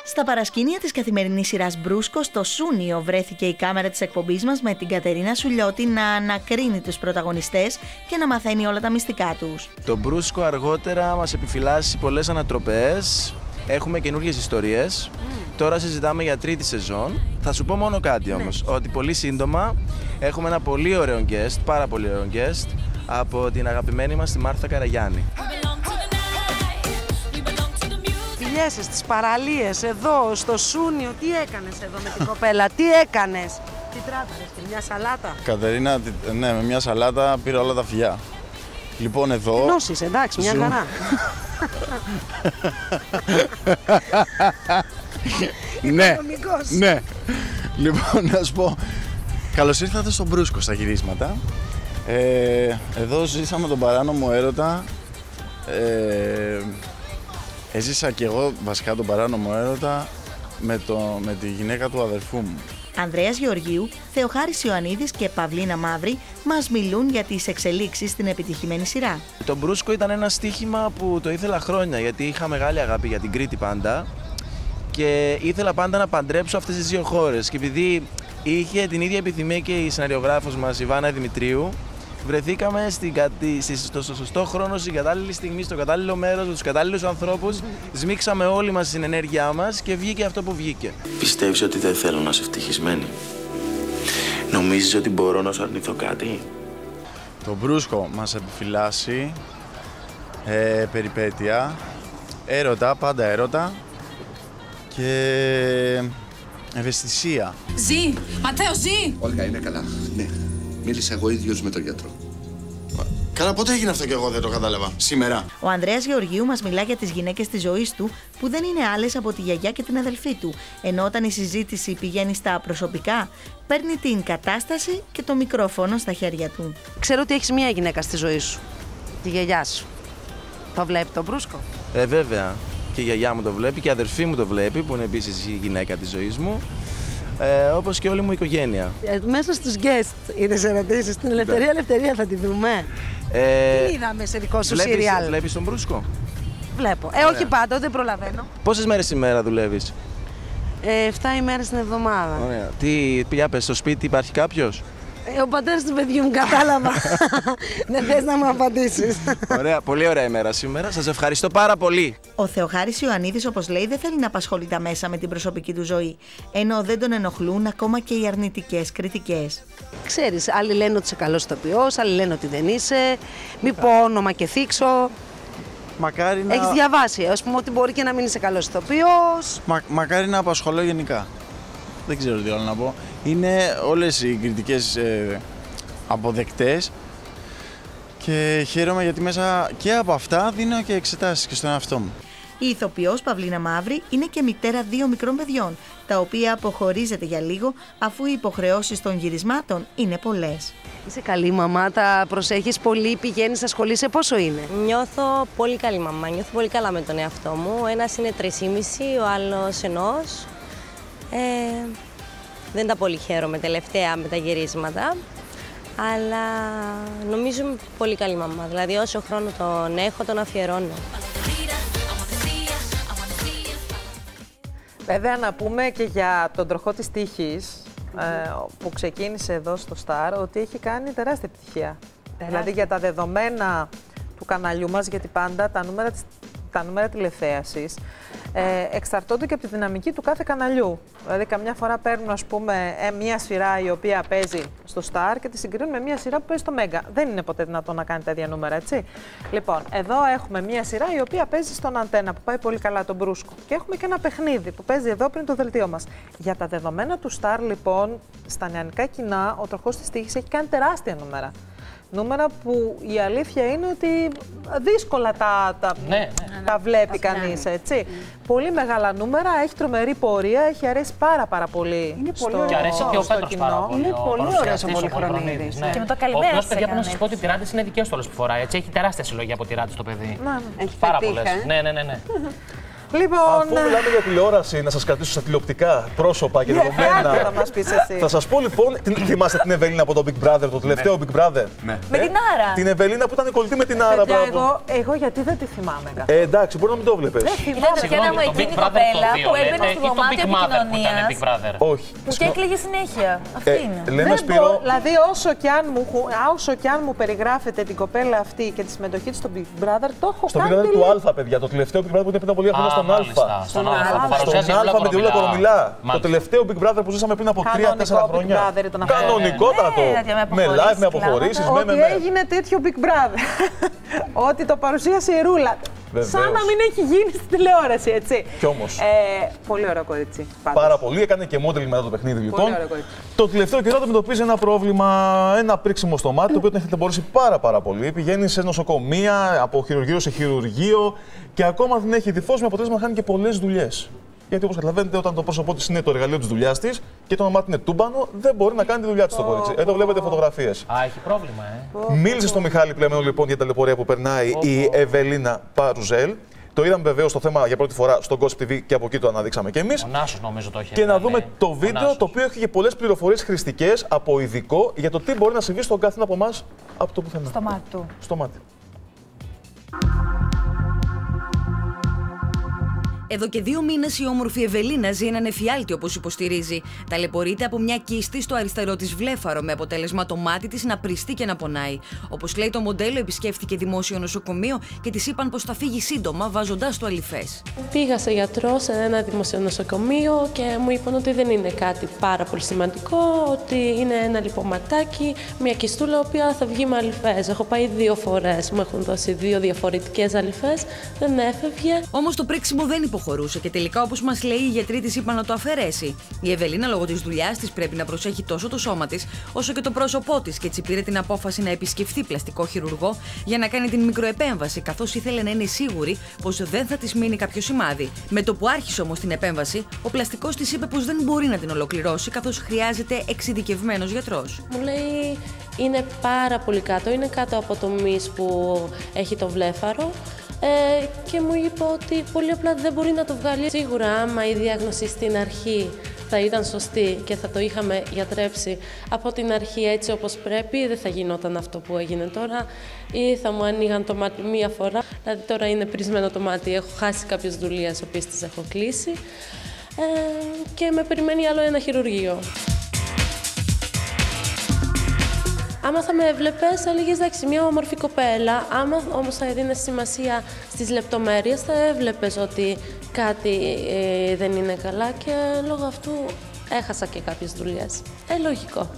S12: Στα παρασκήνια της καθημερινής σειράς Μπρούσκο, στο Σούνιο βρέθηκε η κάμερα της εκπομπής μας με την Κατερίνα Σουλιώτη να ανακρίνει τους πρωταγωνιστές και να μαθαίνει όλα τα μυστικά τους.
S6: Το Μπρούσκο αργότερα μας επιφυλάσσει πολλές ανατροπές, έχουμε καινούργιες ιστορίες. Τώρα συζητάμε για τρίτη σεζόν. Θα σου πω μόνο κάτι όμως, ότι πολύ σύντομα έχουμε ένα πολύ ωραίο guest, πάρα πολύ ωραίο guest, από την αγαπημένη μας τη Μάρθα Καραγιάννη.
S7: Στις παραλίες, εδώ, στο Σούνιο, τι έκανες εδώ με την κοπέλα, τι έκανες? Τι τράταρες, και μια σαλάτα?
S10: Κατερίνα, ναι, με μια σαλάτα πήρα όλα τα φιλιά. Λοιπόν, εδώ...
S7: Νόσεις, εντάξει, μια χαρά.
S10: Ναι, ναι. Λοιπόν, να σου πω, καλώς ήρθατε στο Μπρούσκο στα γυρίσματα. Εδώ ζήσαμε τον παράνομο έρωτα. Έζησα και εγώ βασικά τον παράνομο έρωτα με τη γυναίκα του αδερφού μου.
S12: Ανδρέας Γεωργίου, Θεοχάρης Ιωαννίδης και Παυλίνα Μαύρη μας μιλούν για τις εξελίξεις στην επιτυχημένη σειρά.
S6: Το Μπρούσκο ήταν ένα στοίχημα που το ήθελα χρόνια, γιατί είχα μεγάλη αγάπη για την Κρήτη πάντα και ήθελα πάντα να παντρέψω αυτές τις δύο χώρες. Και επειδή είχε την ίδια επιθυμία και η σεναριογράφος μας, η Βάνα Δημητρίου, βρεθήκαμε στο σωστό χρόνο, στην κατάλληλη στιγμή, στο κατάλληλο μέρος, με τους κατάλληλους ανθρώπους. Σμίξαμε όλοι μας την ενέργειά μας και βγήκε αυτό που βγήκε.
S11: Πιστεύεις ότι δεν θέλω να είσαι ευτυχισμένη? Νομίζεις ότι μπορώ να σου αρνηθώ κάτι?
S10: Το Μπρούσκο μας επιφυλάσσει περιπέτεια, έρωτα, πάντα έρωτα και ευαισθησία.
S18: Ζει! Ματέο, ζει!
S25: Όλγα, είναι καλά. Ναι. Μίλησα εγώ ίδιος με τον γιατρό.
S10: Καλά, πότε έγινε αυτό και εγώ δεν το κατάλαβα. Σήμερα.
S12: Ο Ανδρέας Γεωργίου μας μιλά για τις γυναίκες της ζωής του που δεν είναι άλλες από τη γιαγιά και την αδελφή του. Ενώ όταν η συζήτηση πηγαίνει στα προσωπικά, παίρνει την κατάσταση και το μικρόφωνο στα χέρια του.
S7: Ξέρω ότι έχεις μία γυναίκα στη ζωή σου. Τη γιαγιά σου. Το βλέπει το Μπρούσκο?
S6: Βέβαια. Και η γιαγιά μου το βλέπει και η αδερφή μου το βλέπει, που είναι επίσης η γυναίκα της ζωής μου. Όπως και όλη μου η οικογένεια.
S7: Μέσα στους guest είδες ερωτήσεις. Την Ελευθερία θα τη δούμε. Τι είδαμε σε δικό σου σύριαλ?
S6: Βλέπεις τον Μπρούσκο?
S7: Βλέπω. Όχι πάντα, δεν προλαβαίνω.
S6: Πόσες μέρες ημέρα δουλεύεις?
S7: 7 ημέρες την εβδομάδα.
S6: Ωραία. Τι, πες, στο σπίτι υπάρχει κάποιος?
S7: Ο πατέρας του παιδιού μου, κατάλαβα. Δεν θες να μου απαντήσεις?
S6: Ωραία, πολύ ωραία ημέρα σήμερα. Σας ευχαριστώ πάρα πολύ.
S12: Ο Θεοχάρης Ιωαννίδης, όπως λέει, δεν θέλει να απασχολεί τα μέσα με την προσωπική του ζωή. Ενώ δεν τον ενοχλούν ακόμα και οι αρνητικές κριτικές.
S7: Ξέρεις, άλλοι λένε ότι είσαι καλός ηθοποιός, άλλοι λένε ότι δεν είσαι. Μη πω όνομα και θίξω.
S10: Μακάρι να...
S7: Έχεις διαβάσει, ας πούμε, ότι μπορεί και να μην είσαι καλός ηθοποιός.
S10: Μακάρι να απασχολώ γενικά. Δεν ξέρω τι άλλο να πω. Είναι όλες οι κριτικές αποδεκτές και χαίρομαι γιατί μέσα και από αυτά δίνω και εξετάσεις και στον εαυτό μου.
S12: Η ηθοποιός Παυλίνα Μαύρη είναι και μητέρα 2 μικρών παιδιών, τα οποία αποχωρίζεται για λίγο αφού οι υποχρεώσεις των γυρισμάτων είναι πολλές.
S7: Είσαι καλή μαμά, τα προσέχεις πολύ, πηγαίνεις, ασχολείσαι, πόσο είναι?
S26: Νιώθω πολύ καλή μαμά, νιώθω πολύ καλά με τον εαυτό μου. Ένας είναι 3,5, ο άλλος 1. Δεν τα πολύ χαίρομαι τελευταία με τα γυρίσματα, αλλά νομίζω είμαι πολύ καλή μαμά. Δηλαδή όσο χρόνο τον έχω, τον αφιερώνω.
S1: Βέβαια να πούμε και για τον τροχό της τύχης που ξεκίνησε εδώ στο Star, ότι έχει κάνει τεράστια επιτυχία. Δηλαδή για τα δεδομένα του καναλιού μας, γιατί πάντα τα νούμερα τηλεθέασης εξαρτώνται και από τη δυναμική του κάθε καναλιού. Δηλαδή καμιά φορά παίρνουν, ας πούμε, μια σειρά η οποία παίζει στο Star και τη συγκρίνουν με μια σειρά που παίζει στο Μέγκα. Δεν είναι ποτέ δυνατόν να κάνει τα ίδια νούμερα, έτσι. Λοιπόν, εδώ έχουμε μια σειρά η οποία παίζει στον Αντένα, που πάει πολύ καλά, τον Μπρούσκο. Και έχουμε και ένα παιχνίδι που παίζει εδώ πριν το δελτίο μας. Για τα δεδομένα του Star, λοιπόν, στα νεανικά κοινά, ο τροχός της τύχης έχει κάνει τεράστια νούμερα. Νούμερα που η αλήθεια είναι ότι δύσκολα τα βλέπει κανείς, έτσι. Πολύ μεγάλα νούμερα, έχει τρομερή πορεία, έχει αρέσει πάρα πολύ.
S5: Είναι πολύ και αρέσει και ο Πέτρος πάρα πολύ.
S7: Είναι πολύ ωραίος ο Πολυχρονίδης.
S5: Και με το καλημέρα. Ο οποίος, παιδιά, πρέπει να σας πω ότι οι τυράντες είναι δικές του όλες που φοράει, έτσι. Έχει τεράστια συλλογή από τυράντες το παιδί.
S7: Έχει
S5: πάρα πολλές. Ναι.
S1: Λοιπόν.
S2: Αφού μιλάμε για τηλεόραση, να σας κρατήσω στα τηλεοπτικά πρόσωπα και δεδομένα.
S1: Θα μας πεις εσύ.
S2: Θα σας πω λοιπόν, θυμάστε την Ευελίνα από το Big Brother, το τελευταίο Big Brother.
S3: Με την Άρα.
S2: Την Ευελίνα που ήταν κολλητή με την Άρα.
S1: Εγώ γιατί δεν τη θυμάμαι.
S2: Εντάξει, μπορεί να μην το βλέπεις.
S3: Ήταν πια μου εκείνη η κοπέλα που έμπαινε στο δωμάτιο επικοινωνίας.
S2: Όχι.
S3: Που και έκλαιγε συνέχεια. Αυτή είναι.
S2: Λέμε Σπύρο.
S1: Δηλαδή, όσο κι αν μου περιγράφετε την κοπέλα αυτή και τη συμμετοχή της στο Big Brother, το έχω
S2: στο
S1: κάνει.
S2: Big Brother του Αλφα, παιδιά. Το τελευταίο Big Brother που ήταν πριν από λίγα χρόνια στον Αλφα.
S5: Στον Αλφα
S2: με τη Λούλα Κορομιλά. Το τελευταίο Big Brother που ζήσαμε πριν από 3-4 χρόνια. Κανονικότατο. Με live, με αποχωρήσεις.
S1: Ότι έγινε τέτοιο Big Brother. Ότι το παρουσίασε η Ρούλα. Σαν να μην έχει γίνει στην τηλεόραση, έτσι.
S2: Κι όμως.
S1: Πολύ ωραίο κορίτσι.
S2: Πάρα πολύ. Έκανε και μόντελ μετά το παιχνίδι, λοιπόν. Το τελευταίο καιρό αντιμετωπίζει ένα πρόβλημα, ένα πρίξιμο στο μάτι, το οποίο τον έχει ταλαιπωρήσει πάρα πολύ. Πηγαίνει σε νοσοκομεία, από χειρουργείο σε χειρουργείο και ακόμα δεν έχει διφώσει, με αποτέλεσμα να χάνει και πολλές δουλειές. Γιατί όπως καταλαβαίνετε, όταν το πρόσωπό της είναι το εργαλείο της δουλειάς της και το όνομά της είναι τούμπανο, δεν μπορεί να κάνει τη δουλειά της το κορίτσι. Εδώ βλέπετε φωτογραφίες.
S5: Έχει πρόβλημα,
S2: Μίλησε στο Μιχάλη Πλεμένο λοιπόν για την ταλαιπωρία που περνάει η Ευελίνα Παρουζέλ. Το είδαμε βεβαίως το θέμα για πρώτη φορά στο Gossip TV και από εκεί το αναδείξαμε κι εμείς.
S5: Ο Νάσος νομίζω το έχει.
S2: Και να δούμε το βίντεο το οποίο έχει και πολλές πληροφορίες χρηστικές από ειδικό για το τι μπορεί να συμβεί στον καθένα από εμάς από το πουθενά.
S3: Στο μάτι του.
S2: Στο μάτι.
S12: Εδώ και 2 μήνες η όμορφη Ευελίνα ζει έναν εφιάλτη, όπως υποστηρίζει. Ταλαιπωρείται από μια κίστη στο αριστερό της βλέφαρο, με αποτέλεσμα το μάτι της να πριστεί και να πονάει. Όπως λέει το μοντέλο, επισκέφθηκε δημόσιο νοσοκομείο και της είπαν πως θα φύγει σύντομα, βάζοντάς του αλυφές.
S13: Πήγα σε γιατρό σε ένα δημόσιο νοσοκομείο και μου είπαν ότι δεν είναι κάτι πάρα πολύ σημαντικό, ότι είναι ένα λιποματάκι, μια κιστούλα, η οποία θα βγει με αλυφές. Έχω πάει 2 φορές, μου έχουν δώσει 2 διαφορετικές αλυφές, δεν έφευγε.
S12: Όμως το πρίξιμο δεν υποχωρούσε και τελικά, όπως μας λέει, οι γιατροί της είπαν να το αφαιρέσει. Η Ευελίνα, λόγω της δουλειάς της, πρέπει να προσέχει τόσο το σώμα της, όσο και το πρόσωπό της, και έτσι πήρε την απόφαση να επισκεφθεί πλαστικό χειρουργό για να κάνει την μικροεπέμβαση, καθώς ήθελε να είναι σίγουρη πως δεν θα της μείνει κάποιο σημάδι. Με το που άρχισε όμως την επέμβαση, ο πλαστικός της είπε πως δεν μπορεί να την ολοκληρώσει, καθώς χρειάζεται εξειδικευμένος γιατρός.
S13: Μου λέει είναι πάρα πολύ κάτω, είναι κάτω από το μυς που έχει το βλέφαρο. Και μου είπε ότι πολύ απλά δεν μπορεί να το βγάλει. Σίγουρα, άμα η διάγνωση στην αρχή θα ήταν σωστή και θα το είχαμε γιατρέψει από την αρχή έτσι όπως πρέπει, δεν θα γινόταν αυτό που έγινε τώρα, ή θα μου ανοίγαν το μάτι μία φορά. Δηλαδή τώρα είναι πρισμένο το μάτι, έχω χάσει κάποιες δουλειές, οποίες τις έχω κλείσει, και με περιμένει άλλο ένα χειρουργείο. Άμα θα με έβλεπες, θα έλεγες εντάξει, μια όμορφη κοπέλα. Άμα όμως θα έδινες σημασία στις λεπτομέρειες, θα έβλεπες ότι κάτι δεν είναι καλά και λόγω αυτού έχασα και κάποιες δουλειές. Λογικό.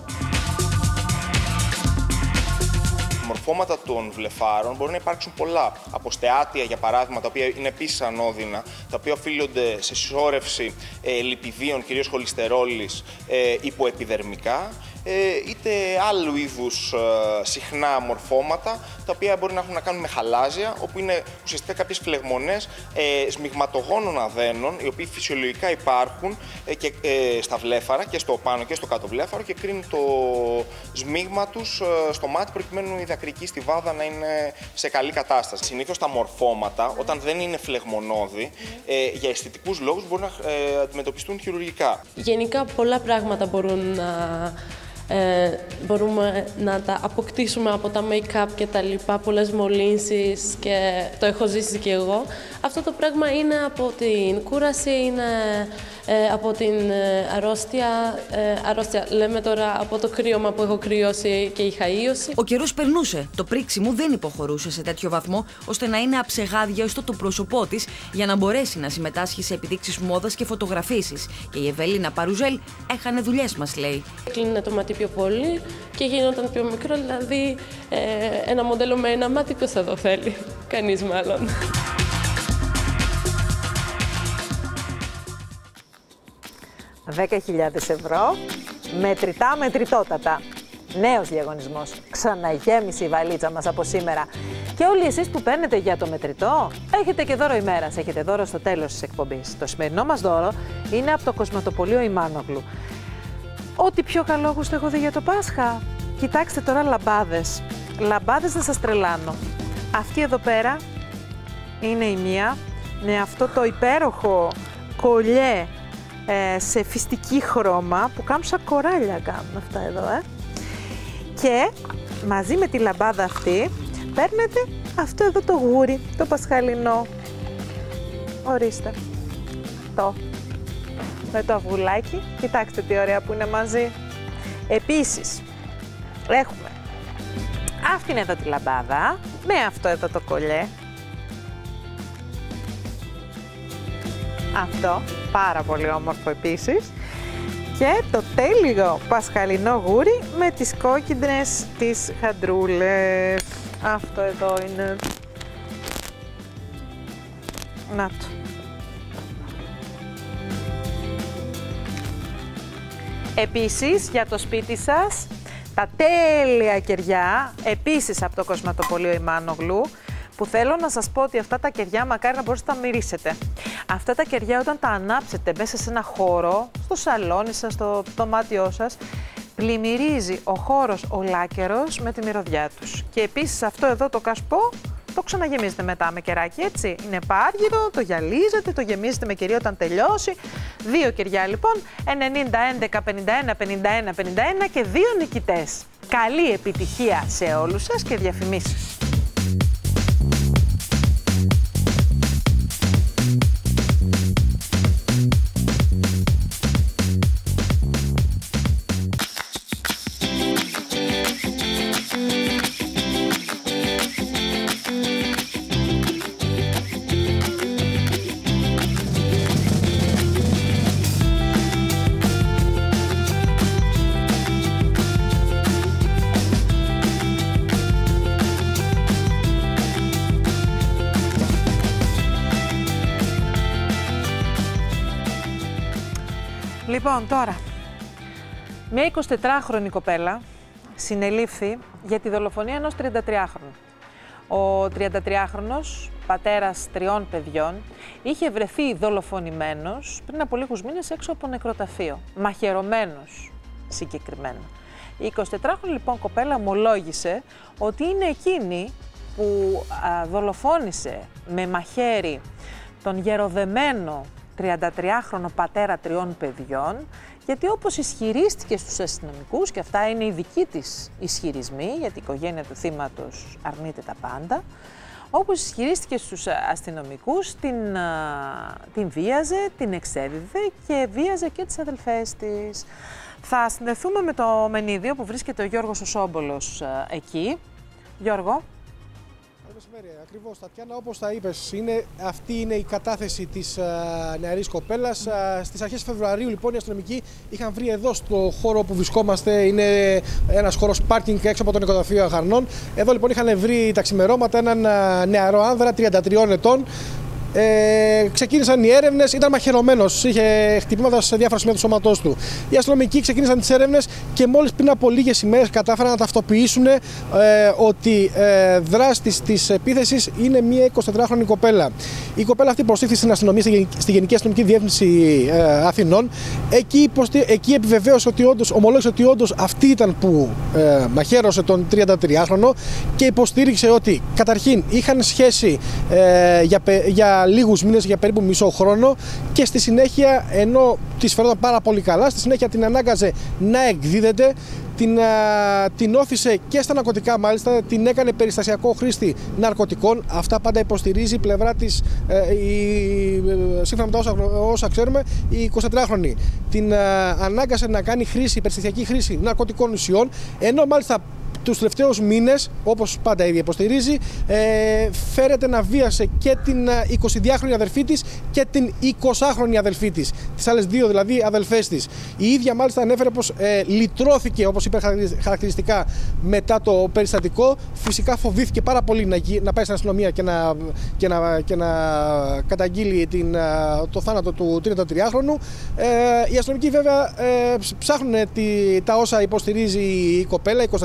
S14: Μορφώματα των βλεφάρων μπορεί να υπάρξουν πολλά. Από στεάτια, για παράδειγμα, τα οποία είναι επίσης ανώδυνα, τα οποία οφείλονται σε συσσόρευση λιπιδίων, κυρίως χολυστερόλης, υποεπιδερμικά, είτε άλλου είδους συχνά μορφώματα, τα οποία μπορεί να έχουν να κάνουν με χαλάζια, όπου είναι ουσιαστικά κάποιες φλεγμονές σμιγματογόνων αδένων, οι οποίοι φυσιολογικά υπάρχουν και στα βλέφαρα και στο πάνω και στο κάτω βλέφαρο και κρίνουν το σμίγμα τους στο μάτι, προκειμένου η δακρυκή στιβάδα να είναι σε καλή κατάσταση. Συνήθως τα μορφώματα, όταν δεν είναι φλεγμονώδη, για αισθητικούς λόγους μπορούν να αντιμετωπιστούν χειρουργικά.
S13: Γενικά πολλά πράγματα μπορούμε να τα αποκτήσουμε από τα make-up και τα λοιπά, πολλές μολύνσεις, και το έχω ζήσει και εγώ. Αυτό το πράγμα είναι από την κούραση, είναι από την αρρώστια, λέμε τώρα, από το κρύωμα που έχω κρυώσει και είχα ίωση.
S12: Ο καιρός περνούσε. Το πρίξιμο δεν υποχωρούσε σε τέτοιο βαθμό, ώστε να είναι αψεγάδιαστο το πρόσωπό της για να μπορέσει να συμμετάσχει σε επιδείξεις μόδας και φωτογραφίσεις. Και η Ευελίνα Παρουζέλ έχανε δουλειές, μας λέει.
S13: Κλείνει το μάτι πιο πολύ και γίνονταν πιο μικρό, δηλαδή ένα μοντέλο με ένα μάτι ποιος θα το θέλει, κανείς μάλλον.
S1: €10.000, μετρητά, μετρητότατα. Νέος διαγωνισμός. Ξαναγέμισε η βαλίτσα μας από σήμερα. Και όλοι εσείς που παίρνετε για το μετρητό, έχετε και δώρο ημέρας. Έχετε δώρο στο τέλος της εκπομπής. Το σημερινό μας δώρο είναι από το Κοσματοπωλείο Ιμάνογλου. Ό,τι πιο καλό γούστο έχω δει για το Πάσχα. Κοιτάξτε τώρα λαμπάδες. Λαμπάδες να σας τρελάνω. Αυτή εδώ πέρα είναι η μία με αυτό το υπέροχο κολλιέ σε φυστική χρώμα που κάνουν σαν κοράλια κάνουν αυτά εδώ, Και μαζί με τη λαμπάδα αυτή παίρνετε αυτό εδώ το γούρι, το πασχαλινό. Ορίστε. Με το αυγουλάκι. Κοιτάξτε τι ωραία που είναι μαζί. Επίσης, έχουμε αυτήν εδώ τη λαμπάδα με αυτό εδώ το κολλιέ. Αυτό, πάρα πολύ όμορφο επίσης. Και το τέλειο πασχαλινό γούρι με τις κόκκινες τις χαντρούλες. Αυτό εδώ είναι. Να το. Επίσης, για το σπίτι σας, τα τέλεια κεριά, επίσης από το κοσματοπωλείο Ιμάνογλου, που θέλω να σας πω ότι αυτά τα κεριά μακάρι να μπορείτε να τα μυρίσετε. Αυτά τα κεριά όταν τα ανάψετε μέσα σε ένα χώρο, στο σαλόνι σας, στο δωμάτιό σας, πλημμυρίζει ο χώρος ολάκερος με τη μυρωδιά τους. Και επίσης αυτό εδώ το κασπό το ξαναγεμίζετε μετά με κεράκι, έτσι. Είναι πάργυρο, το γυαλίζετε, το γεμίζετε με κερί όταν τελειώσει. 2 κεριά λοιπόν, 90, 11, 51, 51, 51 και 2 νικητές. Καλή επιτυχία σε όλους σας και διαφημίσεις. Λοιπόν, τώρα, μια 24χρονη κοπέλα συνελήφθη για τη δολοφονία ενός 33χρονου. Ο 33χρονος, πατέρας 3 παιδιών, είχε βρεθεί δολοφονημένος πριν από λίγους μήνες έξω από νεκροταφείο, μαχαιρωμένος συγκεκριμένα. Η 24χρονη λοιπόν κοπέλα ομολόγησε ότι είναι εκείνη που δολοφόνησε με μαχαίρι τον γεροδεμένο 33χρονο πατέρα 3 παιδιών, γιατί όπως ισχυρίστηκε στους αστυνομικούς, και αυτά είναι οι δικοί της ισχυρισμοί, γιατί η οικογένεια του θύματος αρνείται τα πάντα, όπως ισχυρίστηκε στους αστυνομικούς, την βίαζε, την εξέδιδε και βίαζε και τις αδελφές της. Θα συνδεθούμε με το μενίδιο που βρίσκεται ο Γιώργος ο Σόμπολος εκεί. Γιώργο.
S15: Ακριβώς, Τατιάνα, όπως τα είπες, αυτή είναι η κατάθεση της νεαρής κοπέλας. Στις αρχές Φεβρουαρίου, λοιπόν, οι αστυνομικοί είχαν βρει εδώ στο χώρο που βρισκόμαστε, είναι ένας χώρος πάρκινγκ έξω από το νοικοδαφείο Αχαρνών. Εδώ, λοιπόν, είχαν βρει τα ξημερώματα έναν νεαρό άνδρα 33 ετών. Ξεκίνησαν οι έρευνες, ήταν μαχαιρωμένος, είχε χτυπήματα σε διάφορα σημεία του σώματός του. Οι αστυνομικοί ξεκίνησαν τις έρευνες και μόλις πριν από λίγες ημέρες κατάφεραν να ταυτοποιήσουν ότι δράστης της επίθεσης είναι μια 24χρονη κοπέλα. Η κοπέλα αυτή προστίθη στην αστυνομία, στη Γενική Αστυνομική Διεύθυνση Αθηνών. Εκεί επιβεβαίωσε ότι ομολόγησε ότι όντως αυτή ήταν που μαχαίρωσε τον 33χρονο και υποστήριξε ότι καταρχήν είχαν σχέση για λίγους μήνες, για περίπου μισό χρόνο, και στη συνέχεια, ενώ της φερόταν πάρα πολύ καλά, στη συνέχεια την ανάγκαζε να εκδίδεται, την όθησε και στα ναρκωτικά, μάλιστα την έκανε περιστασιακό χρήστη ναρκωτικών. Αυτά πάντα υποστηρίζει η πλευρά της, σύμφωνα με τα όσα ξέρουμε, η 24χρονη. Την ανάγκασε να κάνει περιστασιακή χρήση ναρκωτικών ουσιών, ενώ μάλιστα τους τελευταίους μήνες, όπως πάντα ήδη υποστηρίζει, φέρεται να βίασε και την 22χρονη αδελφή της και την 20χρονη αδελφή της. Τις άλλες 2 δηλαδή αδελφές της. Η ίδια μάλιστα ανέφερε πως λυτρώθηκε, όπως είπε χαρακτηριστικά, μετά το περιστατικό. Φυσικά φοβήθηκε πάρα πολύ να πάει στην αστυνομία και να καταγγείλει το θάνατο του 33χρονου. Οι αστυνομικοί βέβαια ψάχνουν τα όσα υποστηρίζει η κοπέλα, η 24χρονη.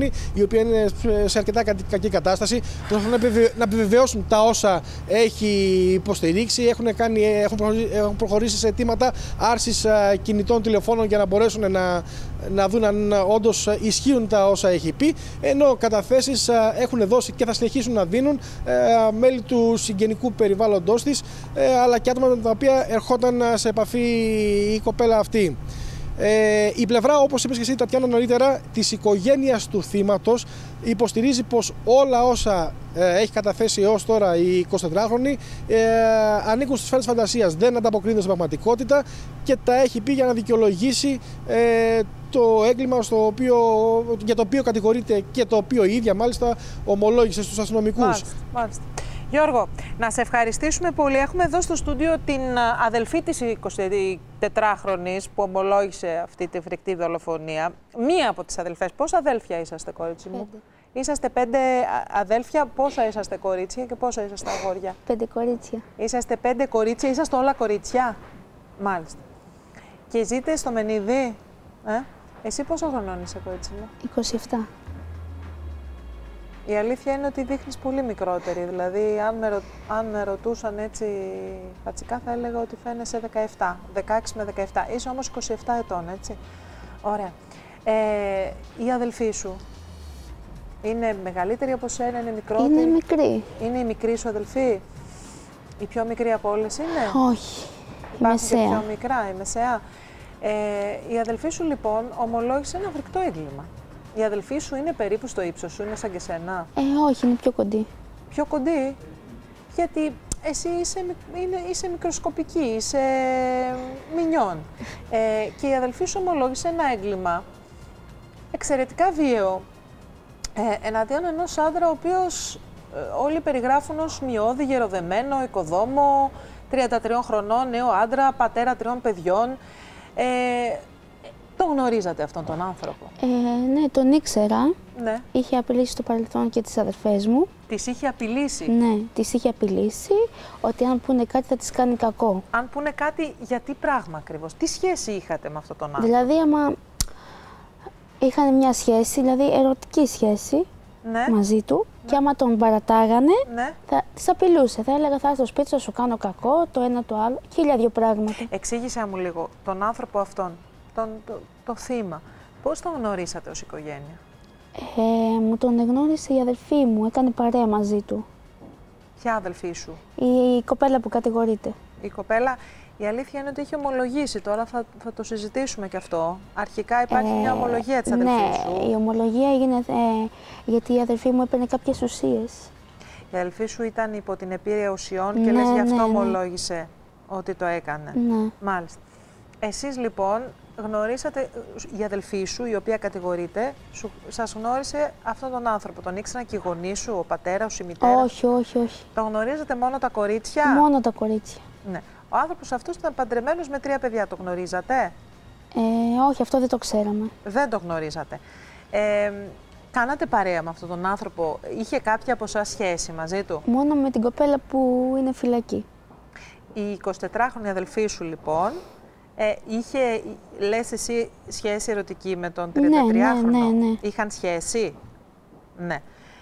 S15: τετράγωνη, η οποία είναι σε αρκετά κακή κατάσταση. Προσπαθούν να επιβεβαιώσουν τα όσα έχει υποστηρίξει. Έχουν προχωρήσει σε αιτήματα άρσης κινητών τηλεφώνων για να μπορέσουν να δουν αν όντως ισχύουν τα όσα έχει πει. Ενώ καταθέσεις έχουν δώσει και θα συνεχίσουν να δίνουν μέλη του συγγενικού περιβάλλοντος της, αλλά και άτομα με τα οποία ερχόταν σε επαφή η κοπέλα αυτή. Η πλευρά, όπως είπες και εσύ, Τατιάνα, νωρίτερα, της οικογένειας του θύματος υποστηρίζει πως όλα όσα έχει καταθέσει έως τώρα η 24χρονη ανήκουν στις σφαίρες φαντασίας, δεν ανταποκρίνονται στην πραγματικότητα και τα έχει πει για να δικαιολογήσει το έγκλημα για το οποίο κατηγορείται και το οποίο η ίδια μάλιστα ομολόγησε στους αστυνομικούς.
S1: Μάλιστα. Γιώργο, να σε ευχαριστήσουμε πολύ. Έχουμε εδώ στο στούντιο την αδελφή της 24χρονης που ομολόγησε αυτή τη φρικτή δολοφονία. Μία από τις αδελφές. Πόσα αδέλφια είσαστε, κορίτσι μου?
S16: 5.
S1: Είσαστε 5 αδέλφια. Πόσα είσαστε κορίτσια και πόσα είσαστε αγόρια?
S16: 5 κορίτσια.
S1: Είσαστε 5 κορίτσια. Είσαστε όλα κορίτσια. Μάλιστα. Και ζείτε στο Μενίδη. Εσύ πόσο χρονών είσαι, κορίτσι μου?
S16: 27.
S1: Η αλήθεια είναι ότι δείχνεις πολύ μικρότερη. Δηλαδή, αν με ρωτούσαν έτσι φατσικά, θα έλεγα ότι φαίνεσαι 17, 16 με 17. Είσαι όμως 27 ετών, έτσι. Ωραία. Η αδελφή σου είναι μεγαλύτερη από σένα, είναι μικρότερη?
S16: Είναι μικρή.
S1: Είναι η μικρή σου αδελφή? Η πιο μικρή από όλες είναι?
S16: Όχι. Η
S1: Υπάρχουν
S16: μεσαία.
S1: και πιο μικρά, η μεσαία. Η αδελφή σου λοιπόν ομολόγησε ένα φρικτό έγκλημα. Η αδελφή σου είναι περίπου στο ύψος σου, είναι σαν και σένα?
S16: Όχι, είναι πιο κοντή.
S1: Πιο κοντή? Γιατί εσύ είσαι μικροσκοπική, είσαι μινιόν. Και η αδελφή σου ομολόγησε ένα έγκλημα εξαιρετικά βίαιο εναντίον ενός άντρα ο οποίος όλοι περιγράφουν ως μειώδη, γεροδεμένο, οικοδόμο, 33 χρονών, νέο άντρα, πατέρα 3 παιδιών. Τον γνωρίζατε αυτόν τον άνθρωπο?
S16: Ναι, τον ήξερα.
S1: Ναι.
S16: Είχε απειλήσει στο παρελθόν και τις αδερφές μου.
S1: Τις είχε απειλήσει?
S16: Ναι, τις είχε απειλήσει ότι αν πούνε κάτι θα τις κάνει κακό.
S1: Αν πούνε κάτι, για τι πράγμα ακριβώς? Τι σχέση είχατε με αυτόν τον άνθρωπο?
S16: Δηλαδή, άμα είχαν μια σχέση, δηλαδή ερωτική σχέση,
S1: ναι,
S16: μαζί του, και άμα τον παρατάγανε,
S1: ναι,
S16: θα τις απειλούσε. Θα έλεγα, θα έρθω στο σπίτι, θα σου κάνω κακό, το ένα το άλλο, 1002 πράγματα.
S1: Εξήγησέ μου λίγο τον άνθρωπο αυτόν, το θύμα. Πώς τον γνωρίσατε ως οικογένεια?
S16: Μου τον εγνώρισε η αδελφή μου, έκανε παρέα μαζί του.
S1: Ποια αδελφή σου?
S16: Η κοπέλα που κατηγορείται.
S1: Η κοπέλα, η αλήθεια είναι ότι είχε ομολογήσει, τώρα θα το συζητήσουμε και αυτό. Αρχικά υπάρχει μια ομολογία της αδελφής σου.
S16: Ναι, η ομολογία έγινε γιατί η αδελφή μου έπαιρνε κάποιες ουσίες.
S1: Η αδελφή σου ήταν υπό την επίρρεια ουσιών και λες γι' αυτό ομολόγησε ότι το έκανε.
S16: Ναι.
S1: Μάλιστα. Εσείς λοιπόν γνωρίσατε, η αδελφή σου, η οποία κατηγορείται, σας γνώρισε αυτόν τον άνθρωπο. Τον ήξεραν και οι γονείς σου, ο πατέρας σου, η μητέρα?
S16: Όχι, όχι, όχι.
S1: Τον γνωρίζετε μόνο τα κορίτσια?
S16: Μόνο τα κορίτσια.
S1: Ναι. Ο άνθρωπος αυτός ήταν παντρεμένος με 3 παιδιά. Το γνωρίζατε?
S16: Όχι, αυτό δεν το ξέραμε.
S1: Δεν το γνωρίζατε. Κάνατε παρέα με αυτόν τον άνθρωπο? Είχε κάποια από εσάς σχέση μαζί του?
S16: Μόνο με την κοπέλα που είναι φυλακή.
S1: Η 24χρονη αδελφή σου λοιπόν είχε, λες εσύ, σχέση ερωτική με τον 33χρονο?
S16: Ναι.
S1: Είχαν σχέση? Ναι.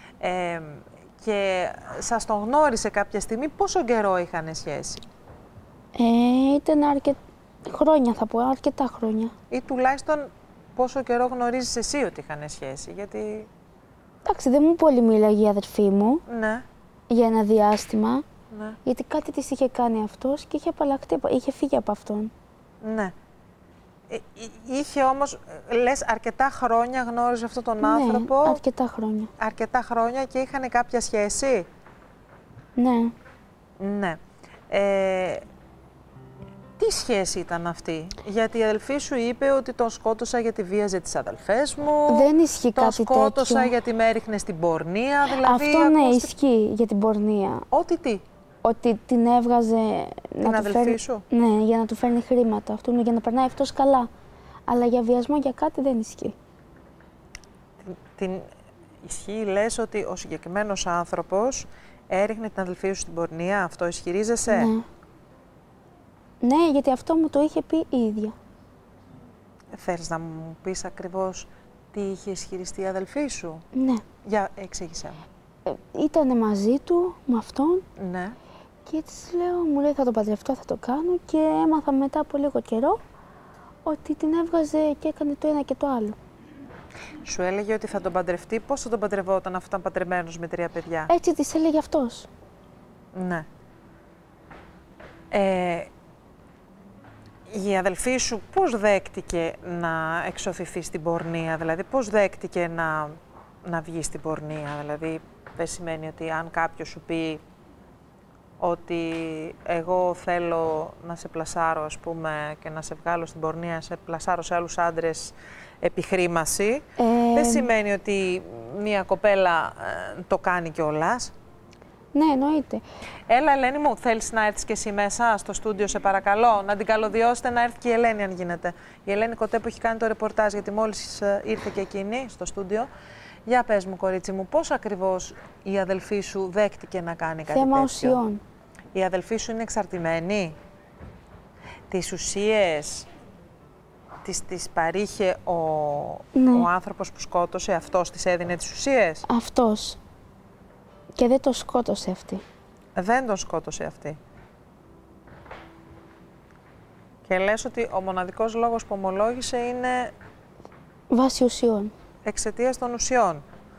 S1: Και σας τον γνώρισε κάποια στιγμή? Πόσο καιρό είχαν σχέση?
S16: Ήταν χρόνια, θα πω, αρκετά χρόνια.
S1: Ή τουλάχιστον πόσο καιρό γνωρίζεις εσύ ότι είχαν σχέση? Γιατί...
S16: Εντάξει, δεν μου πολύ μίλαγε η αδερφή μου.
S1: Ναι.
S16: Για ένα διάστημα.
S1: Ναι.
S16: Γιατί κάτι της είχε κάνει αυτός και είχε απαλλαχτεί, είχε φύγει από αυτόν.
S1: Ναι. Είχε όμως, λες, αρκετά χρόνια γνώριζε αυτόν τον άνθρωπο?
S16: Ναι, αρκετά χρόνια.
S1: Αρκετά χρόνια και είχαν κάποια σχέση?
S16: Ναι.
S1: Ναι. Τι σχέση ήταν αυτή? Γιατί η αδελφή σου είπε ότι τον σκότωσα γιατί βίαζε τις αδελφές μου.
S16: Δεν ισχύει κάτι τέτοιο.
S1: Τον σκότωσα γιατί με έριχνε στην πορνεία. Δηλαδή,
S16: αυτό ναι, ισχύει για την πορνεία.
S1: Ότι τι?
S16: Ότι την έβγαζε
S1: την αδελφή σου?
S16: Ναι, για να του φέρνει χρήματα. Αυτό, για να περνάει αυτός καλά. Αλλά για βιασμό, για κάτι δεν ισχύει.
S1: Ισχύει, λες, ότι ο συγκεκριμένος άνθρωπος έριχνε την αδελφή σου στην πορνεία? Αυτό ισχυρίζεσαι?
S16: Ναι. Ναι, γιατί αυτό μου το είχε πει η ίδια.
S1: Θέλεις να μου πεις ακριβώς τι είχε ισχυριστεί η αδελφή σου?
S16: Ναι.
S1: Για εξήγησέ μου.
S16: Ήτανε μαζί του, με αυτόν.
S1: Ναι.
S16: Και της λέω, μου λέει θα το παντρευτώ, θα το κάνω. Και έμαθα μετά από λίγο καιρό ότι την έβγαζε και έκανε το ένα και το άλλο.
S1: Σου έλεγε ότι θα τον παντρευτεί, πώς θα τον παντρευόταν αφού ήταν παντρεμένος με 3 παιδιά?
S16: Έτσι της έλεγε αυτός.
S1: Ναι. Η αδελφή σου πώς δέχτηκε να εξωθηθεί στην πορνεία, δηλαδή πώς δέχτηκε να βγει στην πορνεία? Δηλαδή δεν σημαίνει ότι αν κάποιος σου πει ότι εγώ θέλω να σε πλασάρω, ας πούμε, και να σε βγάλω στην πορνεία, σε πλασάρω σε άλλους άντρες επιχρήμαση, δεν σημαίνει ότι μια κοπέλα το κάνει κιόλας.
S16: Ναι, εννοείται.
S1: Έλα, Ελένη μου, θέλεις να έρθεις και εσύ μέσα στο στούντιο, σε παρακαλώ, να την καλωδιώσετε να έρθει και η Ελένη, αν γίνεται. Η Ελένη Κοτέ που έχει κάνει το ρεπορτάζ, γιατί μόλις ήρθε και εκείνη στο στούντιο. Για πες μου, κορίτσι μου, πώς ακριβώς η αδελφή σου δέχτηκε να κάνει κάτι
S16: Θέμα
S1: τέτοιο?
S16: ουσιών.
S1: Η αδελφή σου είναι εξαρτημένη? Τις ουσίες τις παρήχε ο άνθρωπος που σκότωσε, αυτός της έδινε τις ουσίες?
S16: Αυτός. Και δεν το σκότωσε αυτή.
S1: Δεν τον σκότωσε αυτή. Και λες ότι ο μοναδικός λόγος που ομολόγησε είναι...
S16: Βάσει ουσιών.
S1: Εξαιτίας των ουσιών.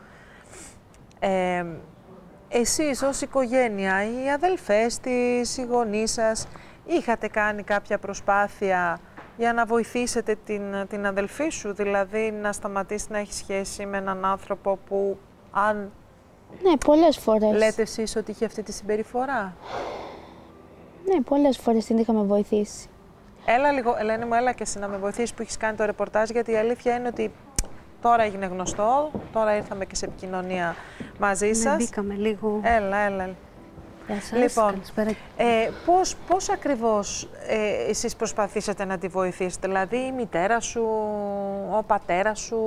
S1: Εσείς ως οικογένεια, οι αδελφές της, οι γονείς σας, είχατε κάνει κάποια προσπάθεια για να βοηθήσετε την αδελφή σου, δηλαδή να σταματήσει να έχει σχέση με έναν άνθρωπο που αν...
S16: Ναι, πολλές φορές.
S1: Λέτε εσείς ότι είχε αυτή τη συμπεριφορά?
S16: Ναι, πολλές φορές την είχαμε βοηθήσει.
S1: Έλα λίγο, Ελένη μου, έλα και εσύ να με βοηθήσεις που έχεις κάνει το ρεπορτάζ, γιατί η αλήθεια είναι ότι τώρα έγινε γνωστό, τώρα ήρθαμε και σε επικοινωνία μαζί σας.
S17: Μπήκαμε λίγο.
S1: Έλα.
S17: Γεια σας,
S1: Λοιπόν,
S17: καλησπέρα.
S1: πώς ακριβώς εσείς προσπαθήσατε να τη βοηθήσετε, δηλαδή η μητέρα σου, ο πατέρας σου?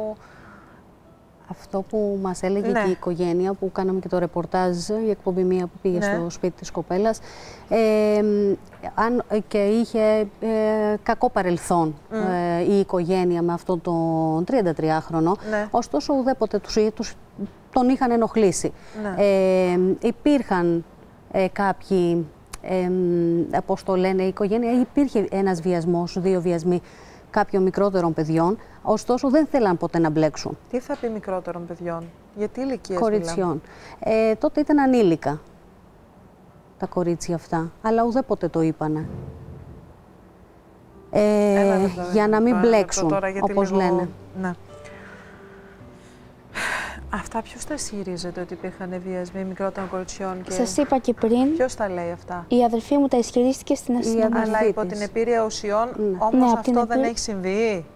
S17: Αυτό που μας έλεγε και η οικογένεια, που κάναμε και το ρεπορτάζ, η εκπομπή μία που πήγε στο σπίτι της κοπέλας, και είχε κακό παρελθόν η οικογένεια με αυτόν τον 33χρονο, ωστόσο ουδέποτε τον είχαν ενοχλήσει. Υπήρχαν κάποιοι, πώς το λένε, η οικογένεια, υπήρχε ένας βιασμός, 2 βιασμοί κάποιων μικρότερων παιδιών, ωστόσο δεν θέλαν ποτέ να μπλέξουν.
S1: Τι θα πει μικρότερων παιδιών, γιατί ηλικίες?
S17: Κοριτσιών. Τότε ήταν ανήλικα τα κορίτσια αυτά, αλλά ουδέποτε το είπανε. Για να μην μπλέξουν, όπως λένε.
S1: Ναι. Αυτά ποιος τα ισχυρίζεται ότι υπήρχαν βιασμοί μικρότερων κοριτσιών? Και...
S16: Σας είπα και πριν.
S1: Ποιος τα λέει αυτά?
S16: Η αδελφή μου τα ισχυρίστηκε στην αστυνομία.
S1: Αλλά υπό την επίρρεια ουσιών, όμως αυτό δεν έχει συμβεί?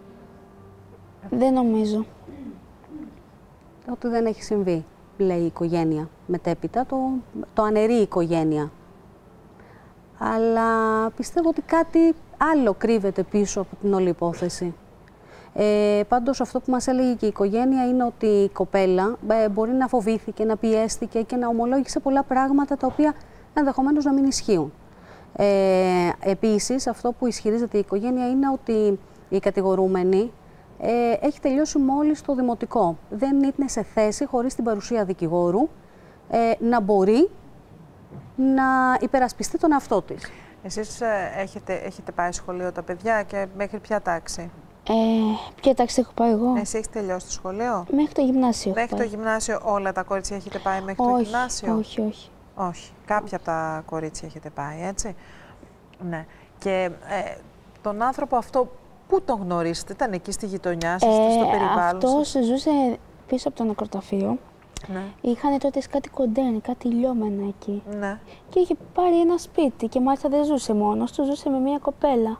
S16: Δεν νομίζω.
S17: Ότι δεν έχει συμβεί, λέει η οικογένεια. Μετέπειτα το αναιρεί η οικογένεια. Αλλά πιστεύω ότι κάτι άλλο κρύβεται πίσω από την όλη υπόθεση. Πάντως αυτό που μας έλεγε και η οικογένεια είναι ότι η κοπέλα μπορεί να φοβήθηκε, να πιέστηκε και να ομολόγησε πολλά πράγματα τα οποία ενδεχομένως να μην ισχύουν. Επίσης, αυτό που ισχυρίζεται η οικογένεια είναι ότι η κατηγορούμενη έχει τελειώσει μόλις το δημοτικό. Δεν είναι σε θέση, χωρίς την παρουσία δικηγόρου, να μπορεί να υπερασπιστεί τον εαυτό της.
S1: Εσείς έχετε πάει σχολείο τα παιδιά και μέχρι ποια τάξη?
S16: Ποια τάξη έχω πάει εγώ?
S1: Εσύ έχεις τελειώσει το σχολείο?
S16: Μέχρι το γυμνάσιο.
S1: Μέχρι το γυμνάσιο όλα τα κορίτσια έχετε πάει μέχρι το γυμνάσιο? Όχι. Κάποια από τα κορίτσια έχετε πάει, έτσι. Ναι. Και τον άνθρωπο αυτό πού τον γνωρίσετε? Ήταν εκεί στη γειτονιά σας, στο περιβάλλον σας?
S16: Αυτός ζούσε πίσω από το νεκροταφείο.
S1: Ναι.
S16: Είχαν τότε κάτι κοντένι, κάτι λιώμενα εκεί.
S1: Ναι.
S16: Και είχε πάρει ένα σπίτι και μάλιστα δεν ζούσε μόνος του, ζούσε με μια κοπέλα.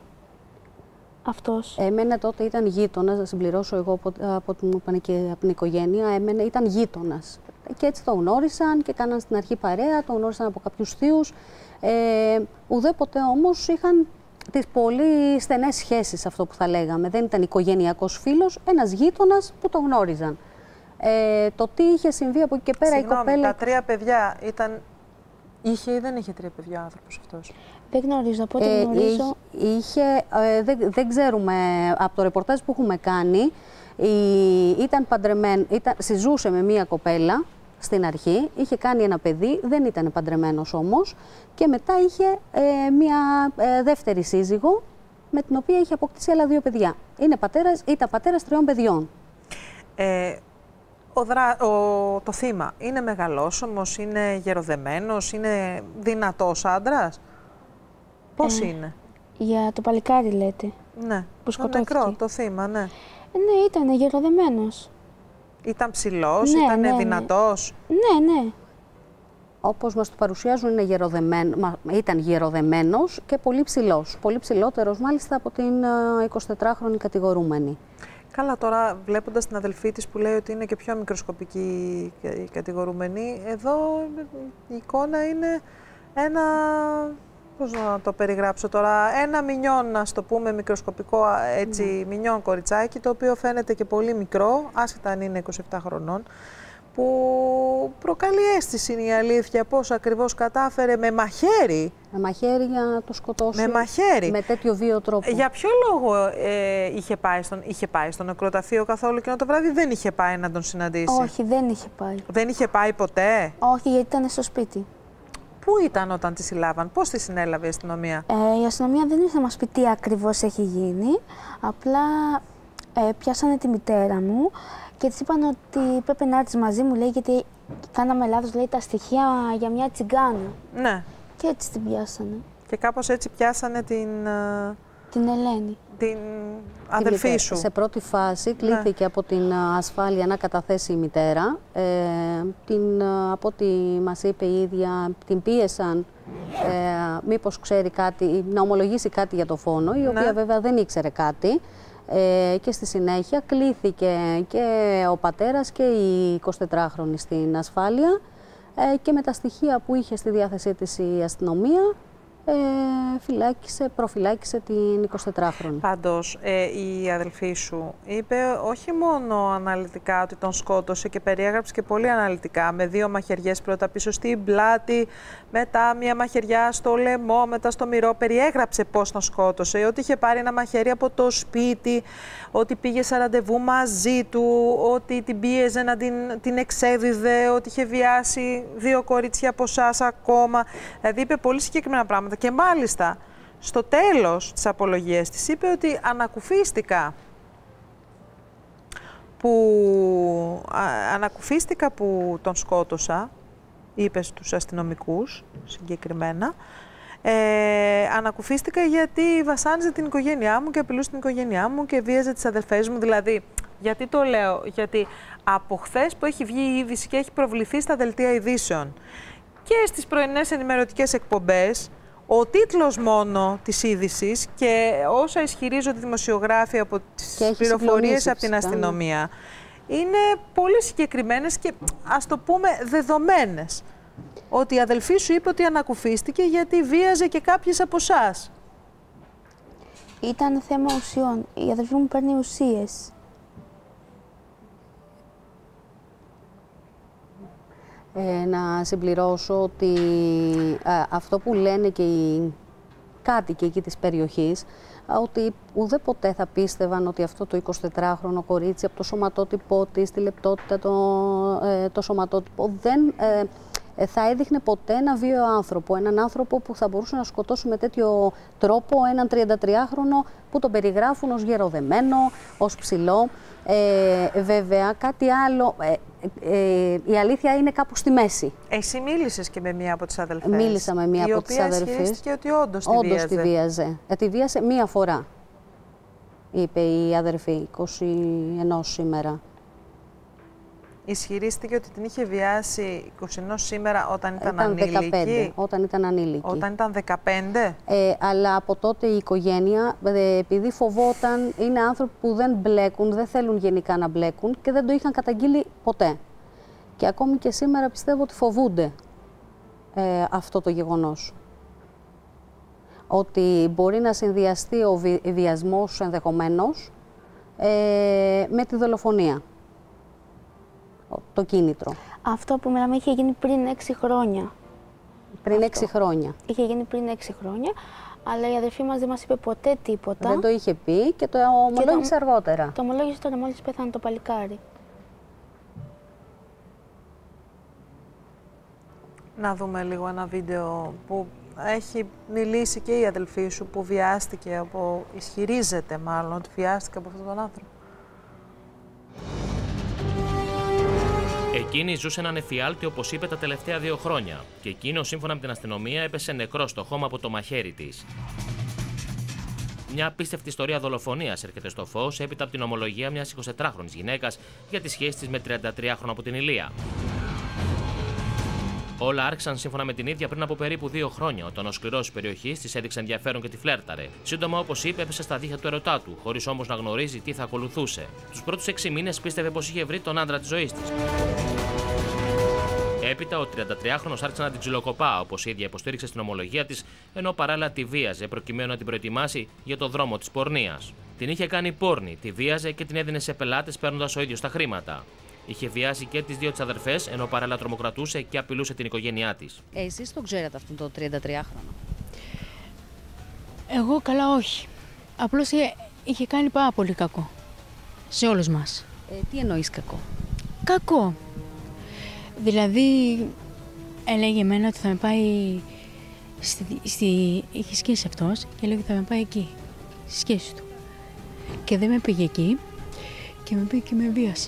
S16: Αυτός.
S17: Εμένα τότε ήταν γείτονας, να συμπληρώσω εγώ από ό,τι μου είπαν και από την οικογένεια, ήταν γείτονας. Και έτσι το γνώρισαν και κάναν στην αρχή παρέα, το γνώρισαν από κάποιους θείους. Ουδέποτε όμως είχαν τις πολύ στενές σχέσεις, αυτό που θα λέγαμε. Δεν ήταν οικογενειακός φίλος, ένας γείτονας που το γνώριζαν. Το τι είχε συμβεί από εκεί και πέρα,
S1: συγγνώμη,
S17: η κοπέλα...
S1: τα 3 παιδιά ήταν... Είχε ή δεν είχε 3 παιδιά ο άνθρωπος αυτός?
S16: Δεν γνωρίζω, από ό,τι γνωρίζω...
S17: δεν ξέρουμε, από το ρεπορτάζ που έχουμε κάνει, Ήταν παντρεμένο, συζούσε με μία κοπέλα στην αρχή, είχε κάνει ένα παιδί, δεν ήταν παντρεμένος όμως, και μετά είχε μία δεύτερη σύζυγο, με την οποία είχε αποκτήσει άλλα 2 παιδιά. Ήταν πατέρας 3 παιδιών.
S1: Το θύμα είναι μεγαλόσωμος, είναι γεροδεμένος, είναι δυνατός άντρας? Πώς είναι?
S16: Για το παλικάρι λέτε.
S1: Ναι,
S16: που σκοτώθηκε.
S1: Το νεκρό, το θύμα, ναι.
S16: Ναι, ήταν γεροδεμένος.
S1: Ήταν ψηλός,
S16: ναι,
S1: ήταν δυνατός?
S16: Ναι.
S17: Όπως μας το παρουσιάζουν, ήταν γεροδεμένος και πολύ ψηλός. Πολύ ψηλότερος μάλιστα από την 24χρονη κατηγορούμενη.
S1: Καλά, τώρα βλέποντας την αδελφή της που λέει ότι είναι και πιο μικροσκοπική η κατηγορούμενη, εδώ η εικόνα είναι ένα, πώς να το περιγράψω τώρα, ένα μινιόν, ας το πούμε, μικροσκοπικό, έτσι, μινιόν κοριτσάκι, το οποίο φαίνεται και πολύ μικρό, άσχετα αν είναι 27 χρονών, που προκαλεί αίσθηση, είναι η αλήθεια, πώς ακριβώς κατάφερε με μαχαίρι.
S17: Με μαχαίρι για να το σκοτώσει.
S1: Με μαχαίρι.
S17: Με τέτοιο βίο τρόπο.
S1: Για ποιο λόγο είχε πάει στο νεκροταφείο καθόλου εκείνο το βράδυ? Δεν είχε πάει να τον συναντήσει?
S16: Όχι, δεν είχε πάει.
S1: Δεν είχε πάει ποτέ?
S16: Όχι, γιατί ήταν στο σπίτι.
S1: Πού ήταν όταν τη συλλάβαν, πώς τη συνέλαβε η αστυνομία?
S16: Η αστυνομία δεν ήρθε να μας πει τι ακριβώς έχει γίνει. Απλά πιάσανε τη μητέρα μου και της είπαν ότι πρέπει να έρθεις μαζί μου, λέει, γιατί κάναμε λάθος, λέει, τα στοιχεία για μια τσιγκάνα.
S1: Ναι.
S16: Και έτσι την πιάσανε.
S1: Και κάπως έτσι πιάσανε
S16: την Ελένη.
S1: Την αδελφή σου.
S17: Σε πρώτη φάση κλήθηκε από την ασφάλεια να καταθέσει η μητέρα. Από ό,τι μας είπε η ίδια, την πίεσαν μήπως ξέρει κάτι, να ομολογήσει κάτι για το φόνο, η οποία βέβαια δεν ήξερε κάτι. Και στη συνέχεια κλήθηκε και ο πατέρας και η 24χρονη στην ασφάλεια και με τα στοιχεία που είχε στη διάθεσή της η αστυνομία προφυλάκησε την 24χρονη.
S1: Πάντως, η αδελφή σου είπε όχι μόνο αναλυτικά ότι τον σκότωσε και περιέγραψε και πολύ αναλυτικά, με 2 μαχαιριές πρώτα πίσω στην πλάτη, μετά μία μαχαιριά στο λαιμό, μετά στο μυρό. Περιέγραψε πώς τον σκότωσε, ότι είχε πάρει ένα μαχαίρι από το σπίτι, ότι πήγε σε ραντεβού μαζί του, ότι την πίεζε να την εξέδιδε, ότι είχε βιάσει 2 κορίτσια από εσάς ακόμα. Δηλαδή είπε πολύ συγκεκριμένα πράγματα. Και μάλιστα, στο τέλος της απολογίας της είπε ότι ανακουφίστηκα που τον σκότωσα, είπε στους αστυνομικούς συγκεκριμένα, ανακουφίστηκα γιατί βασάνιζε την οικογένειά μου και απειλούσε την οικογένειά μου και βίαζε τις αδελφές μου. Δηλαδή, γιατί το λέω? Γιατί από χθες που έχει βγει η είδηση και έχει προβληθεί στα δελτία ειδήσεων και στις πρωινές ενημερωτικές εκπομπές, ο τίτλος μόνο της είδησης και όσα ισχυρίζονται οι δημοσιογράφοι από τις πληροφορίες από την αστυνομία είναι πολύ συγκεκριμένες και, ας το πούμε, δεδομένες. Ότι η αδελφή σου είπε ότι ανακουφίστηκε γιατί βίαζε και κάποιες από εσάς.
S16: Ήταν θέμα ουσιών. Η αδελφή μου παίρνει ουσίες.
S17: Να συμπληρώσω ότι αυτό που λένε και οι κάτοικοι εκεί της περιοχής, ότι ουδέποτε θα πίστευαν ότι αυτό το 24χρονο κορίτσι από το σωματότυπό της, τη λεπτότητα, το σωματότυπο, δεν θα έδειχνε ποτέ ένα βίαιο άνθρωπο. Έναν άνθρωπο που θα μπορούσε να σκοτώσει με τέτοιο τρόπο έναν 33χρονο που τον περιγράφουν ως γεροδεμένο, ως ψηλό. Βέβαια, κάτι άλλο, η αλήθεια είναι κάπου στη μέση.
S1: Εσύ μίλησες και με μία από τις αδελφές.
S17: Μίλησα με μία από τις αδελφές.
S1: Η οποία ισχυρίστηκε ότι όντως τη
S17: βίαζε. Τη βίασε μία φορά, είπε η αδερφή, 21 σήμερα.
S1: Ισχυρίστηκε ότι την είχε βιάσει 21 σήμερα όταν ήταν ανήλικη.
S17: 15, όταν ήταν ανήλικη.
S1: Όταν ήταν 15.
S17: Αλλά από τότε η οικογένεια, επειδή φοβόταν, είναι άνθρωποι που δεν μπλέκουν, δεν θέλουν γενικά να μπλέκουν και δεν το είχαν καταγγείλει ποτέ. Και ακόμη και σήμερα πιστεύω ότι φοβούνται αυτό το γεγονός. Ότι μπορεί να συνδυαστεί ο βιασμός ενδεχομένως με τη δολοφονία. Το κίνητρο.
S16: Αυτό που μιλάμε είχε γίνει πριν 6 χρόνια.
S17: Πριν 6 χρόνια.
S16: Είχε γίνει πριν 6 χρόνια, αλλά η αδερφή μας δεν μας είπε ποτέ τίποτα.
S17: Δεν το είχε πει και το ομολόγησε αργότερα.
S16: Το ομολόγησε όταν μόλις πέθανε το παλικάρι.
S1: Να δούμε λίγο ένα βίντεο που έχει μιλήσει και η αδελφή σου που βιάστηκε ισχυρίζεται μάλλον ότι βιάστηκε από αυτόν τον άνθρωπο.
S5: Εκείνη ζούσε έναν εφιάλτη, όπως είπε, τα τελευταία 2 χρόνια. Και εκείνο, σύμφωνα με την αστυνομία, έπεσε νεκρό στο χώμα από το μαχαίρι της. Μια απίστευτη ιστορία δολοφονίας έρχεται στο φως έπειτα από την ομολογία μιας 24χρονης γυναίκας για τη σχέση της με 33χρονο από την Ηλία. Όλα άρχισαν σύμφωνα με την ίδια πριν από περίπου 2 χρόνια, όταν ο σκληρός της περιοχής της έδειξε ενδιαφέρον και τη φλέρταρε. Σύντομα, όπως είπε, έπεσε στα δίχτυα του ερωτά του, χωρίς όμως να γνωρίζει τι θα ακολουθούσε. Τους πρώτους 6 μήνες πίστευε πως είχε βρει τον άντρα της ζωής της. Έπειτα, ο 33χρονος άρχισε να την ξυλοκοπά, όπως η ίδια υποστήριξε στην ομολογία της, ενώ παράλληλα τη βίαζε προκειμένου να την προετοιμάσει για το δρόμο της πορνείας. Την είχε κάνει πόρνη, τη βίαζε και την έδινε σε πελάτες παίρνοντας ο ίδιος τα χρήματα. Είχε βιάσει και τις 2 της αδερφές, ενώ παράλληλα τρομοκρατούσε και απειλούσε την οικογένειά της.
S17: Εσείς τον ξέρατε αυτόν τον 33χρονο?
S4: Εγώ καλά όχι. Απλώς είχε κάνει πάρα πολύ κακό. Σε όλους μας.
S17: Τι εννοείς κακό?
S4: Κακό. Δηλαδή, έλεγε εμένα ότι θα με πάει είχε σχέση αυτός και έλεγε ότι θα με πάει εκεί, στη σχέση του. Και δεν με πήγε εκεί και με πήγε και με βίασε.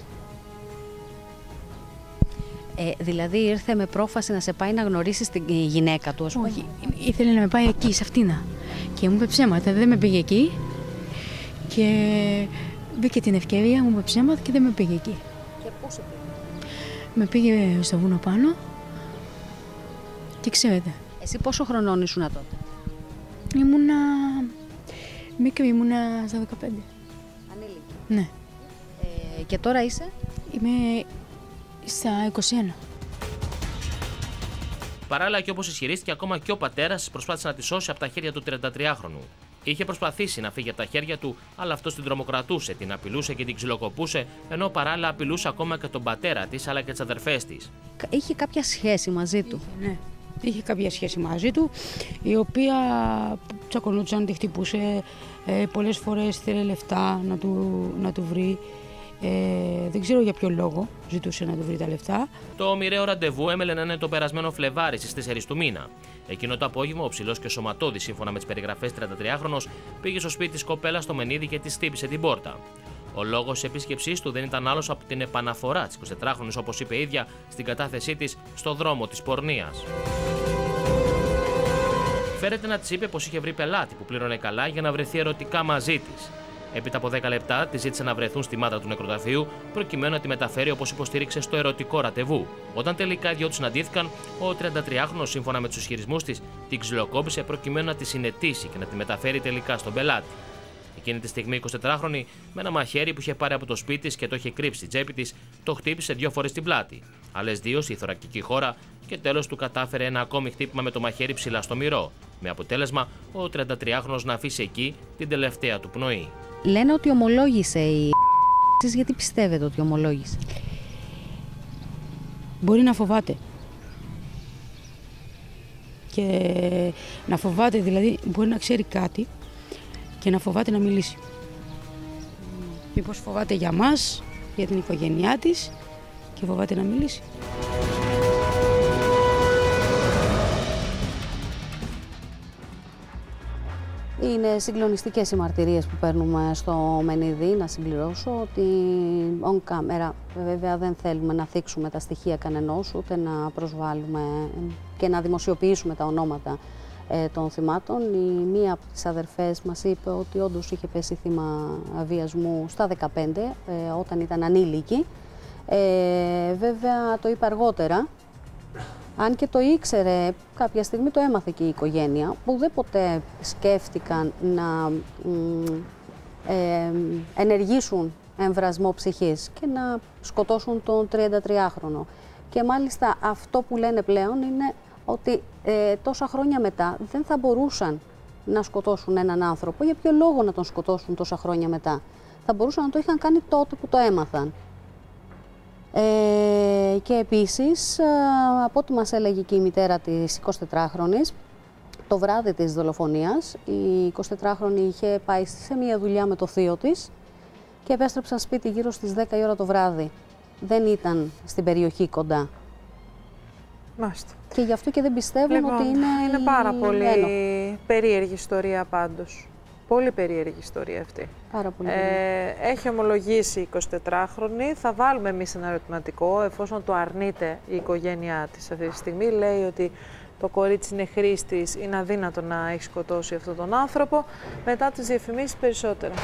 S17: Δηλαδή ήρθε με πρόφαση να σε πάει να γνωρίσεις την γυναίκα του, ας πούμε?
S4: Όχι, ήθελε να με πάει εκεί, σε αυτήνα. Και μου είπε ψέματα, δεν με πήγε εκεί. Και μπήκε την ευκαιρία, μου είπε ψέματα και δεν με πήγε εκεί.
S17: Και πού σε πήγε?
S4: Με πήγε στο βουνό πάνω και ξέρετε.
S17: Εσύ πόσο χρονών ήσουν τότε?
S4: Ήμουνα μικρή, ήμουνα στα 15.
S17: Ανήλικη?
S4: Ναι.
S17: Και τώρα είσαι?
S4: Είμαι στα 21.
S5: Παράλληλα, και όπως ισχυρίστηκε, ακόμα και ο πατέρας της προσπάθησε να τη σώσει από τα χέρια του 33χρονου. Είχε προσπαθήσει να φύγει από τα χέρια του, αλλά αυτός την τρομοκρατούσε, την απειλούσε και την ξυλοκοπούσε, ενώ παράλληλα απειλούσε ακόμα και τον πατέρα της αλλά και τις αδερφές της.
S17: Είχε κάποια σχέση μαζί του?
S4: Ναι, είχε κάποια σχέση μαζί του, η οποία τσακωνόταν, τη χτυπούσε, πολλές φορές θέλει λεφτά να του βρει. Δεν ξέρω για ποιο λόγο ζητούσε να του βρει τα λεφτά.
S5: Το μοιραίο ραντεβού έμελε να είναι το περασμένο Φλεβάρι στις 4 του μήνα. Εκείνο το απόγευμα, ο ψηλός και ο σωματώδης, σύμφωνα με τις περιγραφές 33χρονος, πήγε στο σπίτι της κοπέλας στο Μενίδη και της χτύπησε την πόρτα. Ο λόγος της επίσκεψής του δεν ήταν άλλος από την επαναφορά της 24χρονης, όπως είπε η ίδια, στην κατάθεσή της στο δρόμο της πορνείας. Φέρεται να της είπε πως είχε βρει πελάτη που πλήρωνε καλά για να βρεθεί ερωτικά μαζί της. Έπειτα από 10 λεπτά τη ζήτησε να βρεθούν στη μάτρα του νεκροταφείου προκειμένου να τη μεταφέρει, όπως υποστήριξε, στο ερωτικό ραντεβού. Όταν τελικά οι δυο τους συναντήθηκαν, ο 33χρονος, σύμφωνα με τους ισχυρισμούς της, την ξυλοκόπησε προκειμένου να τη συνετίσει και να τη μεταφέρει τελικά στον πελάτη. Εκείνη τη στιγμή, η 24χρονη, με ένα μαχαίρι που είχε πάρει από το σπίτι της και το είχε κρύψει στην τσέπη της, το χτύπησε 2 φορές στην πλάτη. Άλλες 2 στη θωρακική χώρα και τέλος του κατάφερε ένα ακόμη χτύπημα με το μαχαίρι ψηλά στο μυρό. Με αποτέλεσμα, ο 33χρονος να αφήσει εκεί την τελευταία του πνοή.
S17: Λένε ότι ομολόγησε η Εσείς γιατί πιστεύετε ότι ομολόγησε?
S4: Μπορεί να φοβάται. Και να φοβάται, δηλαδή μπορεί να ξέρει κάτι και να φοβάται να μιλήσει. Μήπως φοβάται για μας, για την οικογένειά της και φοβάται να μιλήσει.
S17: Είναι συγκλονιστικές οι μαρτυρίες που παίρνουμε στο Μενίδη. Να συμπληρώσω ότι on camera βέβαια δεν θέλουμε να θίξουμε τα στοιχεία κανενός, ούτε να προσβάλλουμε και να δημοσιοποιήσουμε τα ονόματα των θυμάτων. Η μία από τις αδερφές μας είπε ότι όντως είχε πέσει θύμα βιασμού στα 15, όταν ήταν ανήλικη. Βέβαια το είπε αργότερα. Αν και το ήξερε, κάποια στιγμή το έμαθε και η οικογένεια, που δεν ποτέ σκέφτηκαν να ενεργήσουν εμβρασμό ψυχής και να σκοτώσουν τον 33χρονο. Και μάλιστα αυτό που λένε πλέον είναι ότι τόσα χρόνια μετά δεν θα μπορούσαν να σκοτώσουν έναν άνθρωπο. Για ποιο λόγο να τον σκοτώσουν τόσα χρόνια μετά? Θα μπορούσαν να το είχαν κάνει τότε που το έμαθαν. Και επίσης, από ό,τι μας έλεγε και η μητέρα της 24χρονης, το βράδυ της δολοφονίας, η 24χρονη είχε πάει σε μια δουλειά με το θείο της και επέστρεψαν σπίτι γύρω στις 10 η ώρα το βράδυ. Δεν ήταν στην περιοχή κοντά.
S1: Μάλιστα.
S17: Και γι' αυτό και δεν πιστεύουν
S1: Λοιπόν,
S17: ότι
S1: είναι πάρα πολύ περίεργη ιστορία πάντως. Πολύ περίεργη ιστορία αυτή.
S17: Πάρα πολύ.
S1: Έχει ομολογήσει η 24χρονη. Θα βάλουμε εμείς ένα ερωτηματικό, εφόσον το αρνείται η οικογένειά της αυτή τη στιγμή. Λέει ότι το κορίτσι είναι χρήστης, είναι αδύνατο να έχει σκοτώσει αυτόν τον άνθρωπο. Μετά τις διαφημίσεις περισσότερα.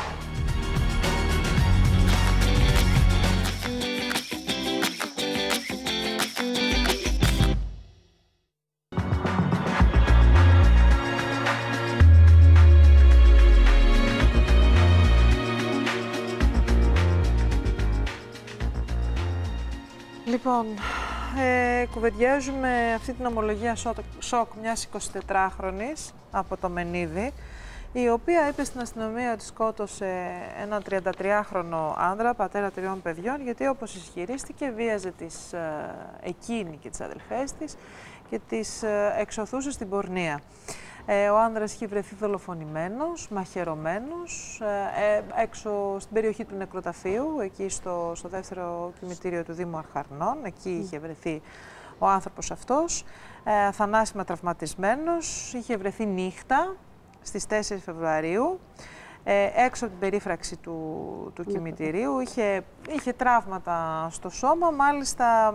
S1: Λοιπόν, κουβεντιάζουμε αυτή την ομολογία σοκ μιας 24χρονης από το Μενίδη, η οποία είπε στην αστυνομία ότι σκότωσε έναν 33χρονο άνδρα, πατέρα 3 παιδιών, γιατί όπως ισχυρίστηκε βίαζε εκείνη και τις αδελφές της και τις εξωθούσε στην πορνεία. Ο άνδρας είχε βρεθεί δολοφονημένος, μαχαιρωμένος, έξω στην περιοχή του νεκροταφείου, εκεί στο δεύτερο κημητήριο του Δήμου Αρχαρνών. Εκεί είχε βρεθεί ο άνθρωπος αυτός, θανάσιμα τραυματισμένος, είχε βρεθεί νύχτα στις 4 Φεβρουαρίου, έξω από την περίφραξη του κημητηρίου, είχε τραύματα στο σώμα. Μάλιστα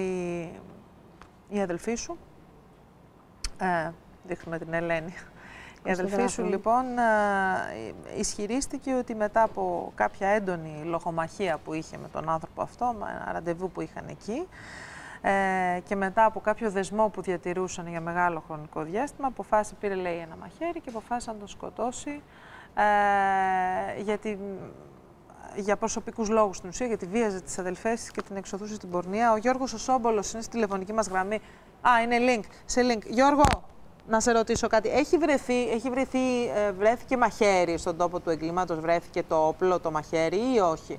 S1: η αδελφή σου, δείχνουμε την Ελένη. Η αδελφή σου λοιπόν ισχυρίστηκε ότι μετά από κάποια έντονη λογομαχία που είχε με τον άνθρωπο αυτό, με ένα ραντεβού που είχαν εκεί, και μετά από κάποιο δεσμό που διατηρούσαν για μεγάλο χρονικό διάστημα, πήρε λέει ένα μαχαίρι και αποφάσισε να τον σκοτώσει για προσωπικούς λόγους στην ουσία, γιατί βίαζε τις αδελφές της και την εξωθούσε στην πορνεία. Ο Γιώργος ο Σόμπολος είναι στη τηλεφωνική μας γραμμή. Είναι link. Γιώργο, να σε ρωτήσω κάτι. Βρέθηκε μαχαίρι στον τόπο του εγκλήματος, βρέθηκε το όπλο, το μαχαίρι ή όχι?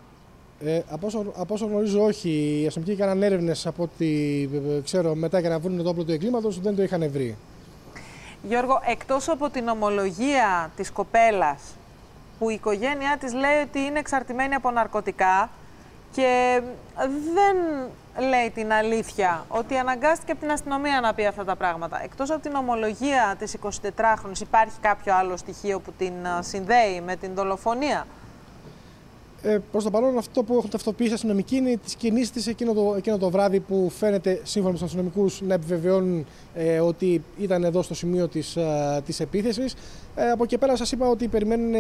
S15: Από όσο γνωρίζω, όχι. Οι αστυνομικοί έκαναν έρευνες από ό,τι ξέρω μετά για να βρουν το όπλο του εγκλήματος, δεν το είχαν βρει. Γιώργο,
S1: εκτός από την ομολογία της κοπέλας, που η οικογένειά της λέει ότι είναι εξαρτημένη από ναρκωτικά και δεν λέει την αλήθεια, ότι αναγκάστηκε από την αστυνομία να πει αυτά τα πράγματα. Εκτός από την ομολογία της 24χρονης, υπάρχει κάποιο άλλο στοιχείο που την συνδέει με την δολοφονία?
S15: Προς το παρόν, αυτό που έχουν ταυτοποιήσει οι αστυνομικοί είναι τις κινήσεις της εκείνο το βράδυ, που φαίνεται σύμφωνα με τους αστυνομικούς να επιβεβαιώνουν ότι ήταν εδώ στο σημείο της επίθεσης. Από εκεί πέρα σας είπα ότι περιμένουν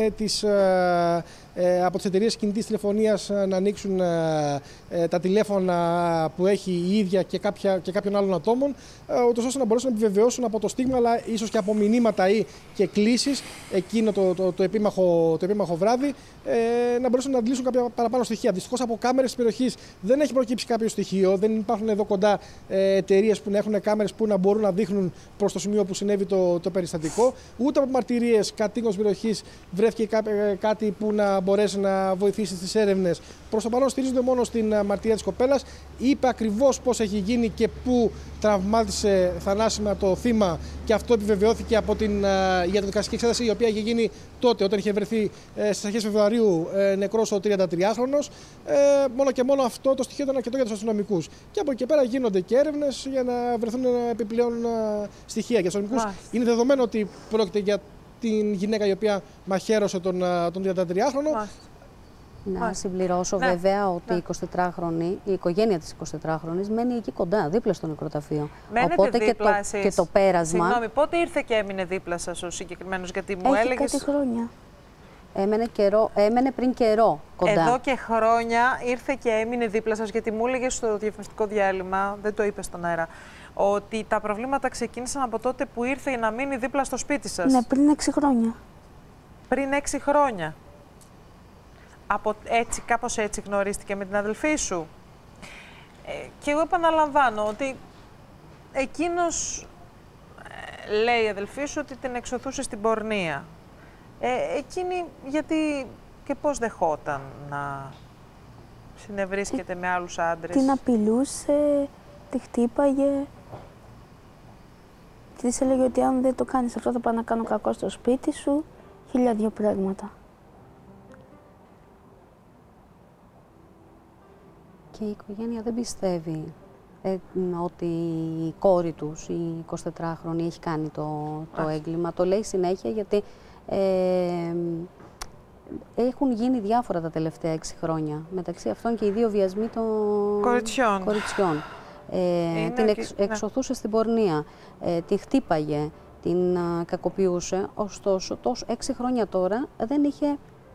S15: από τις εταιρείες κινητής τηλεφωνίας να ανοίξουν τα τηλέφωνα που έχει η ίδια και κάποιων άλλων ατόμων, ούτως ώστε να μπορέσουν να επιβεβαιώσουν από το στίγμα, αλλά ίσως και από μηνύματα ή και κλήσεις εκείνο το επίμαχο βράδυ, να μπορέσουν να αντλήσουν κάποια παραπάνω στοιχεία. Δυστυχώς από κάμερες της περιοχής δεν έχει προκύψει κάποιο στοιχείο, δεν υπάρχουν εδώ κοντά εταιρείες που να έχουν κάμερες που να μπορούν να δείχνουν προς το σημείο που συνέβη το περιστατικό, ούτε από μαρτυρίες κατοίκων της περιοχής βρέθηκε κάτι που να μπορέσει να βοηθήσει στις έρευνες. Προς το παρόν στηρίζονται μόνο στην μαρτυρία της κοπέλας. Είπε ακριβώς πώς έχει γίνει και πού τραυμάτισε θανάσιμα το θύμα, και αυτό επιβεβαιώθηκε από την ιατροδικαστική εξέταση, η οποία είχε γίνει τότε, όταν είχε βρεθεί στις αρχές Φεβρουαρίου νεκρός ο 33χρονος. Μόνο και μόνο αυτό το στοιχείο ήταν αρκετό για τους αστυνομικούς. Και από εκεί πέρα γίνονται και έρευνες για να βρεθούν επιπλέον στοιχεία. Για τους αστυνομικούς είναι δεδομένο ότι πρόκειται για την γυναίκα η οποία μαχαίρωσε τον 33χρονο.
S17: Να συμπληρώσω βέβαια ότι η οικογένεια της 24χρονης μένει εκεί κοντά, δίπλα στο νεκροταφείο. Οπότε και το πέρασμα...
S1: Συγγνώμη, πότε ήρθε και έμεινε δίπλα σας ο συγκεκριμένος, γιατί μου έλεγες...
S17: Έχει κάτι χρόνια. Έμενε πριν καιρό κοντά.
S1: Εδώ και χρόνια ήρθε και έμεινε δίπλα σας, γιατί μου έλεγες στο διαφημιστικό διάλειμμα, δεν το είπες στον αέρα, ότι τα προβλήματα ξεκίνησαν από τότε που ήρθε να μείνει δίπλα στο σπίτι σας.
S16: Ναι, πριν 6 χρόνια.
S1: Πριν 6 χρόνια. Κάπως έτσι γνωρίστηκε με την αδελφή σου. Και εγώ επαναλαμβάνω ότι εκείνος, λέει η αδελφή σου, ότι την εξωθούσε στην πορνεία. Εκείνη γιατί και πώς δεχόταν να συνευρίσκεται με άλλους άντρες?
S16: Την απειλούσε, τη χτύπαγε. Και της έλεγε ότι αν δεν το κάνεις αυτό θα πάω να κάνω κακό στο σπίτι σου, 1002 πράγματα.
S17: Και η οικογένεια δεν πιστεύει ότι η κόρη τους, η 24χρονη, έχει κάνει το έγκλημα. Το λέει συνέχεια γιατί έχουν γίνει διάφορα τα τελευταία 6 χρόνια. Μεταξύ αυτών και οι 2 βιασμοί των κοριτσιών. Την εξωθούσε στην πορνεία, τη χτύπαγε, την κακοποιούσε. Ωστόσο, 6 χρόνια τώρα δεν είχε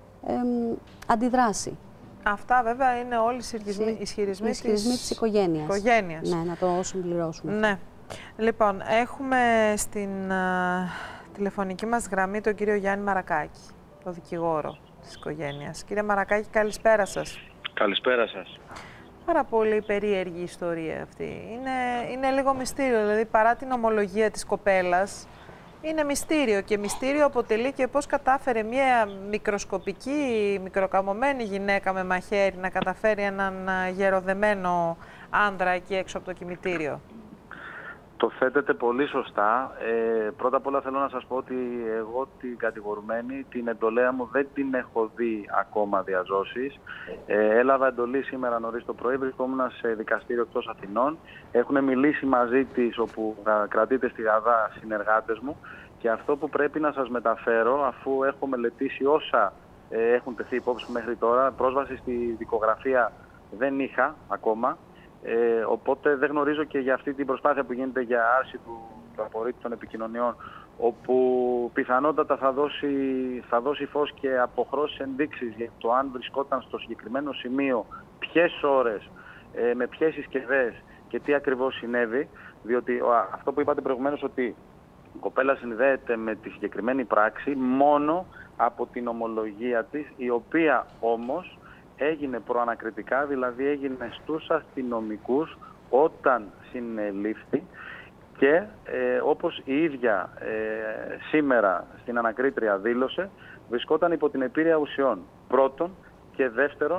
S17: αντιδράσει.
S1: Αυτά βέβαια είναι όλοι οι ισχυρισμοί
S17: της οικογένειας. Ναι, να το συμπληρώσουμε.
S1: Ναι. Λοιπόν, έχουμε στην τηλεφωνική μας γραμμή τον κύριο Γιάννη Μαρακάκη, τον δικηγόρο της οικογένειας. Κύριε Μαρακάκη, καλησπέρα σας.
S19: Καλησπέρα σας.
S1: Πάρα πολύ περίεργη ιστορία αυτή. Είναι λίγο μυστήριο, δηλαδή παρά την ομολογία της κοπέλας, είναι μυστήριο και μυστήριο αποτελεί και πώς κατάφερε μια μικροσκοπική, μικροκαμωμένη γυναίκα με μαχαίρι να καταφέρει έναν γεροδεμένο άντρα εκεί έξω από το κημητήριο.
S19: Το θέτετε πολύ σωστά. Πρώτα απ' όλα θέλω να σας πω ότι εγώ την κατηγορουμένη, την εντολέα μου δεν την έχω δει ακόμα διαζώσεις. Έλαβα εντολή σήμερα νωρίς το πρωί, βρισκόμουν σε δικαστήριο εκτός Αθηνών. Έχουν μιλήσει μαζί της, όπου κρατείται στη Γαδά, συνεργάτες μου. Και αυτό που πρέπει να σας μεταφέρω, αφού έχω μελετήσει όσα έχουν τεθεί υπόψη μέχρι τώρα, πρόσβαση στη δικογραφία δεν είχα ακόμα. Οπότε δεν γνωρίζω και για αυτή την προσπάθεια που γίνεται για άρση του απορρίτου των επικοινωνιών, όπου πιθανότατα θα δώσει φως και αποχρώσεις ενδείξεις για το αν βρισκόταν στο συγκεκριμένο σημείο, ποιες ώρες, με ποιες συσκευές και τι ακριβώς συνέβη. Διότι αυτό που είπατε προηγουμένως, ότι η κοπέλα συνδέεται με τη συγκεκριμένη πράξη μόνο από την ομολογία της, η οποία όμως έγινε προανακριτικά, δηλαδή έγινε στους αστυνομικούς όταν συνελήφθη και όπως η ίδια σήμερα στην ανακρίτρια δήλωσε, βρισκόταν υπό την επίρρεια ουσιών. Πρώτον και δεύτερον,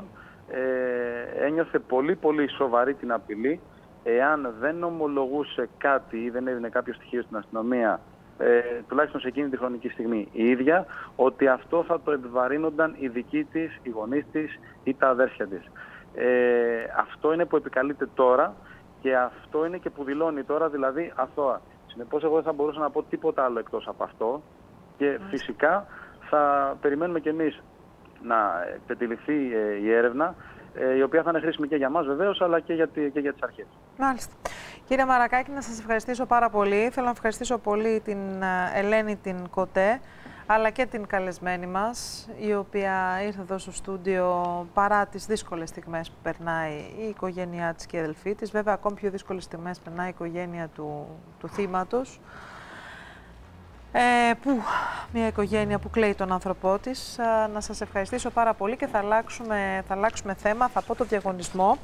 S19: ένιωθε πολύ σοβαρή την απειλή, εάν δεν ομολογούσε κάτι ή δεν έδινε κάποιο στοιχείο στην αστυνομία, τουλάχιστον σε εκείνη τη χρονική στιγμή η ίδια, ότι αυτό θα το επιβαρύνονταν οι δικοί της, οι γονείς της ή τα αδέρφια της. Αυτό είναι που επικαλείται τώρα και αυτό είναι και που δηλώνει τώρα, δηλαδή αθώα. Συνεπώς εγώ δεν θα μπορούσα να πω τίποτα άλλο εκτός από αυτό και φυσικά θα περιμένουμε κι εμείς να εκτεληθεί η έρευνα, η οποία θα είναι χρήσιμη και για μας βεβαίως, αλλά και για τις αρχές.
S1: Μάλιστα. Κύριε Μαρακάκη, να σας ευχαριστήσω πάρα πολύ. Θέλω να ευχαριστήσω πολύ την Ελένη την Κοτέ, αλλά και την καλεσμένη μας, η οποία ήρθε εδώ στο στούντιο παρά τις δύσκολες στιγμές που περνάει η οικογένειά της και η αδελφή της. Βέβαια, ακόμη πιο δύσκολες στιγμές περνάει η οικογένεια του θύματος. Μια οικογένεια που κλαίει τον άνθρωπό της. Να σας ευχαριστήσω πάρα πολύ και θα αλλάξουμε θέμα, θα πω το διαγωνισμό.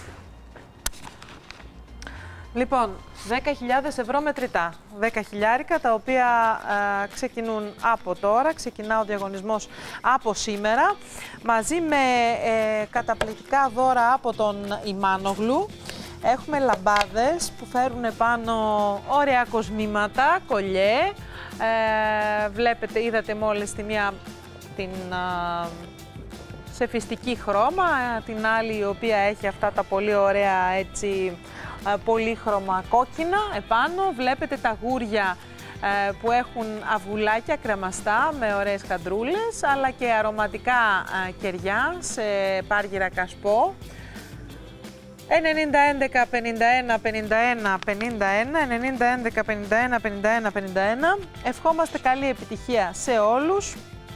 S1: Λοιπόν, 10.000 ευρώ μετρητά, 10.000, τα οποία ξεκινούν από τώρα, ξεκινά ο διαγωνισμός από σήμερα, μαζί με καταπληκτικά δώρα από τον Ιμάνογλου. Έχουμε λαμπάδες που φέρουν πάνω ωραία κοσμήματα, κολλιέ. Βλέπετε, είδατε μόλις τη μία την σεφιστική χρώμα, την άλλη η οποία έχει αυτά τα πολύ ωραία έτσι πολύχρωμα κόκκινα επάνω. Βλέπετε τα γούρια που έχουν αυγουλάκια κρεμαστά με ωραίες χαντρούλες, αλλά και αρωματικά κεριά σε πάργυρα κασπό. 90-11-51-51-51, Ευχόμαστε καλή επιτυχία σε όλους.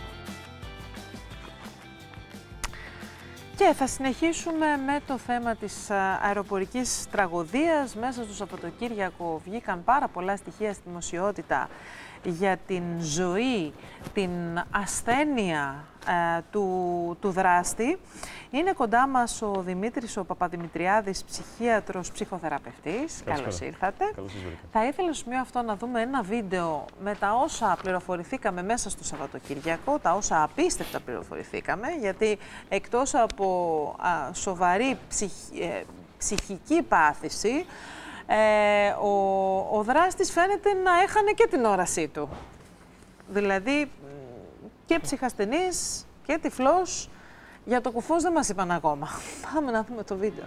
S1: Και θα συνεχίσουμε με το θέμα της αεροπορικής τραγωδίας. Μέσα στο Σαββατοκύριακο βγήκαν πάρα πολλά στοιχεία στη δημοσιότητα για την ζωή, την ασθένεια του δράστη. Είναι κοντά μας ο Δημήτρης ο Παπαδημητριάδης, ψυχίατρος, ψυχοθεραπευτής. Καλώς ήρθατε. Θα ήθελα στο σημείο αυτό να δούμε ένα βίντεο με τα όσα πληροφορηθήκαμε μέσα στο Σαββατοκύριακο, τα όσα απίστευτα πληροφορηθήκαμε, γιατί εκτός από σοβαρή ψυχική πάθηση, ο δράστης φαίνεται να έχανε και την όρασή του. Δηλαδή και ψυχασθενής και τυφλός. Για το κουφός δεν μας είπαν ακόμα. Πάμε να δούμε το βίντεο.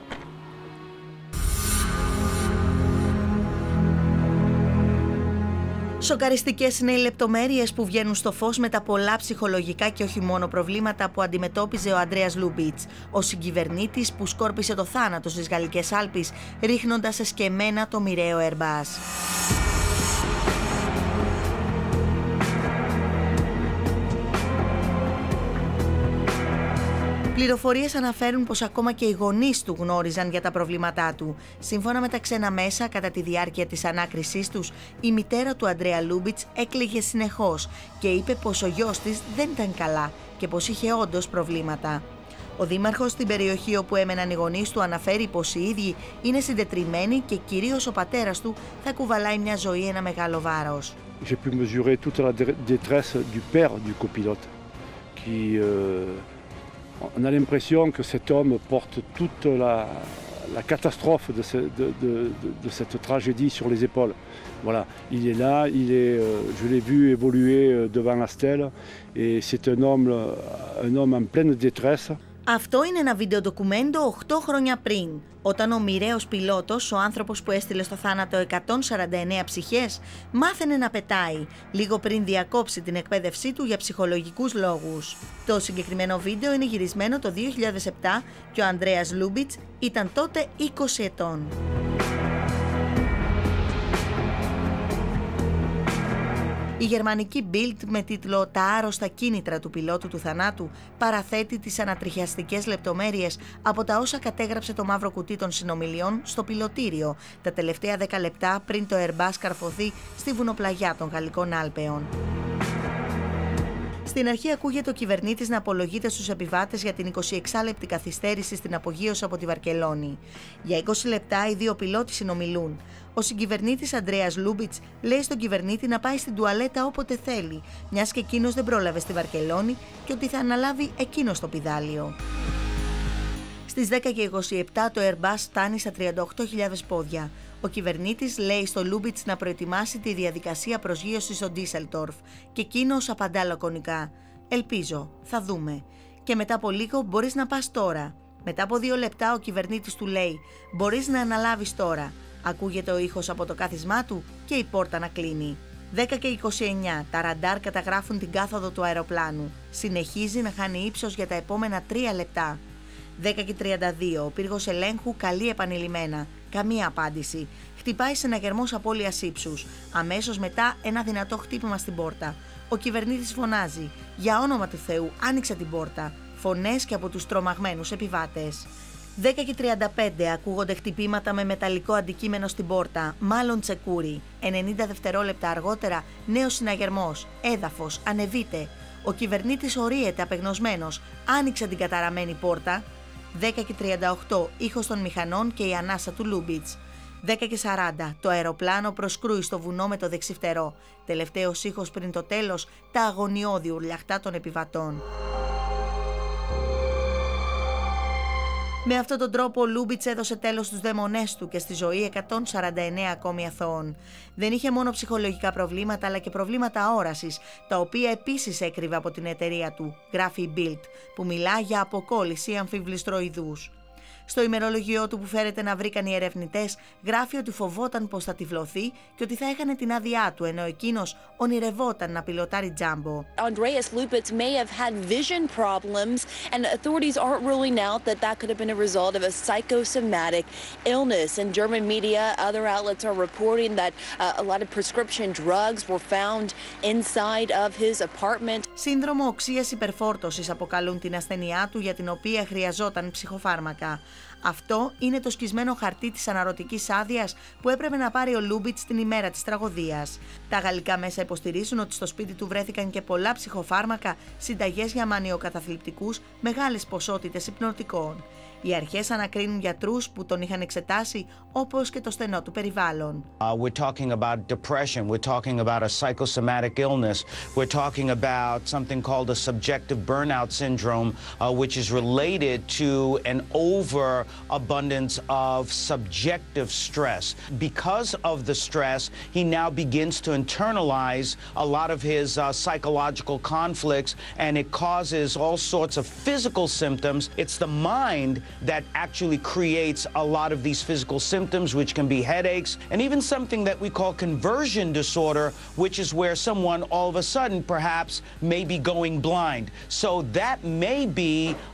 S12: Σοκαριστικές είναι οι λεπτομέρειες που βγαίνουν στο φως με τα πολλά ψυχολογικά και όχι μόνο προβλήματα που αντιμετώπιζε ο Ανδρέας Λούμπιτς, ο συγκυβερνήτης που σκόρπισε το θάνατο στις Γαλλικές Άλπεις, ρίχνοντας εσκεμμένα το μοιραίο Airbus. Πληροφορίες αναφέρουν πως ακόμα και οι γονείς του γνώριζαν για τα προβλήματά του. Σύμφωνα με τα ξένα μέσα, κατά τη διάρκεια της ανάκρισής τους, η μητέρα του Ανδρέα Λούμπιτς έκλαιγε συνεχώς και είπε πως ο γιος της δεν ήταν καλά και πως είχε όντως προβλήματα. Ο δήμαρχος στην περιοχή όπου έμεναν οι γονείς του αναφέρει πως οι ίδιοι είναι συντετριμμένοι και κυρίως ο πατέρας του θα κουβαλάει μια ζωή ένα μεγάλο βάρος.
S9: J'ai pu mesurer toute la détresse du père du copilote qui on a l'impression que cet homme porte toute la catastrophe de cette tragédie sur les épaules. Voilà, il est là, je l'ai vu évoluer devant la stèle et c'est un homme en pleine détresse.
S12: Αυτό είναι ένα βίντεο ντοκουμέντο 8 χρόνια πριν, όταν ο μοιραίος πιλότος, ο άνθρωπος που έστειλε στο θάνατο 149 ψυχές, μάθαινε να πετάει, λίγο πριν διακόψει την εκπαίδευσή του για ψυχολογικούς λόγους. Το συγκεκριμένο βίντεο είναι γυρισμένο το 2007 και ο Ανδρέας Λούμπιτς ήταν τότε 20 ετών. Η γερμανική Bild με τίτλο «Τα άρρωστα κίνητρα του πιλότου του θανάτου» παραθέτει τις ανατριχιαστικές λεπτομέρειες από τα όσα κατέγραψε το μαύρο κουτί των συνομιλιών στο πιλωτήριο τα τελευταία 10 λεπτά πριν το Airbus καρφωθεί στη βουνοπλαγιά των Γαλλικών Άλπαιων. Στην αρχή ακούγεται ο κυβερνήτης να απολογείται στους επιβάτες για την 26λεπτη καθυστέρηση στην απογείωση από τη Βαρκελόνη. Για 20 λεπτά οι δύο πιλότοι συνομιλούν. Ο συγκυβερνήτης Ανδρέας Λούμπιτς λέει στον κυβερνήτη να πάει στην τουαλέτα όποτε θέλει, μιας και εκείνος δεν πρόλαβε στη Βαρκελόνη και ότι θα αναλάβει εκείνος το πηδάλιο. Στις 10:27 το Airbus φτάνει στα 38.000 πόδια. Ο κυβερνήτης λέει στο Λούμπιτς να προετοιμάσει τη διαδικασία προσγείωσης στο Ντίσελντορφ και εκείνος απαντά λακωνικά «Ελπίζω, θα δούμε». Και μετά από λίγο «Μπορείς να πας τώρα». Μετά από 2 λεπτά ο κυβερνήτης του λέει «Μπορείς να αναλάβεις τώρα». Ακούγεται ο ήχος από το κάθισμά του και η πόρτα να κλείνει. 10:29 τα ραντάρ καταγράφουν την κάθοδο του αεροπλάνου. Συνεχίζει να χάνει ύψος για τα επόμενα 3 λεπτά. 10:32 ο πύργος ελέγχου καλεί επανειλημμένα. Καμία απάντηση. Χτυπάει συναγερμός απώλειας ύψους. Αμέσως μετά ένα δυνατό χτύπημα στην πόρτα. Ο κυβερνήτης φωνάζει «Για όνομα του Θεού, άνοιξε την πόρτα». Φωνές και από τους τρομαγμένους επιβάτες. 10:35 ακούγονται χτυπήματα με μεταλλικό αντικείμενο στην πόρτα, μάλλον τσεκούρι. 90 δευτερόλεπτα αργότερα, νέος συναγερμός, έδαφος, ανεβείτε. Ο κυβερνήτης ορίεται απεγνωσμένος, άνοιξε την καταραμένη πόρτα. 10:38 ήχος των μηχανών και η ανάσα του Λούμπιτς. 10:40 το αεροπλάνο προσκρούει στο βουνό με το δεξιφτερό. Τελευταίος ήχος πριν το τέλος, τα αγωνιώδη ουρλιαχτά των επιβατών. Με αυτόν τον τρόπο ο Λούμπιτς έδωσε τέλος στους δαίμονές του και στη ζωή 149 ακόμη αθώων. Δεν είχε μόνο ψυχολογικά προβλήματα αλλά και προβλήματα όρασης, τα οποία επίσης έκρυβε από την εταιρεία του, γράφει η Bild, που μιλά για αποκόλληση αμφιβληστροειδούς. Στο ημερολογιό του που φέρεται να βρήκαν οι ερευνητές, γράφει ότι φοβόταν πως θα τυφλωθεί και ότι θα έχανε την άδειά του, ενώ εκείνος ονειρευόταν να πιλοτάρει τζάμπο.
S20: Andreas Lubitz may have had vision problems, and authorities aren't ruling out that that could have been a result of a psychosomatic illness. In German media, other outlets are reporting that a lot of prescription drugs were found inside of his apartment.
S12: Σύνδρομο οξείας υπερφόρτωσης αποκαλούν την ασθενειά του, για την οποία χρειαζόταν ψυχοφάρμακα. Αυτό είναι το σκισμένο χαρτί της αναρωτικής άδειας που έπρεπε να πάρει ο Λούμπιτς την ημέρα της τραγωδίας. Τα γαλλικά μέσα υποστηρίζουν ότι στο σπίτι του βρέθηκαν και πολλά ψυχοφάρμακα, συνταγές για μανιοκαταθλιπτικούς, μεγάλες ποσότητες υπνοτικών. Οι αρχές ανακρίνουν γιατρούς που τον είχαν εξετάσει, όπως και το στενό του περιβάλλον.
S21: We're talking about depression, we're talking about a psychosomatic illness, we're talking about something called a subjective burnout syndrome, which is related to an over overabundance of subjective stress. Because of the stress, he now begins to internalize a lot of his psychological conflicts, and it causes all sorts of physical symptoms. It's the mind that actually creates a lot of these physical symptoms, which can be headaches, and even something that we call conversion disorder, which is where someone all of a sudden perhaps may be going blind. So that may be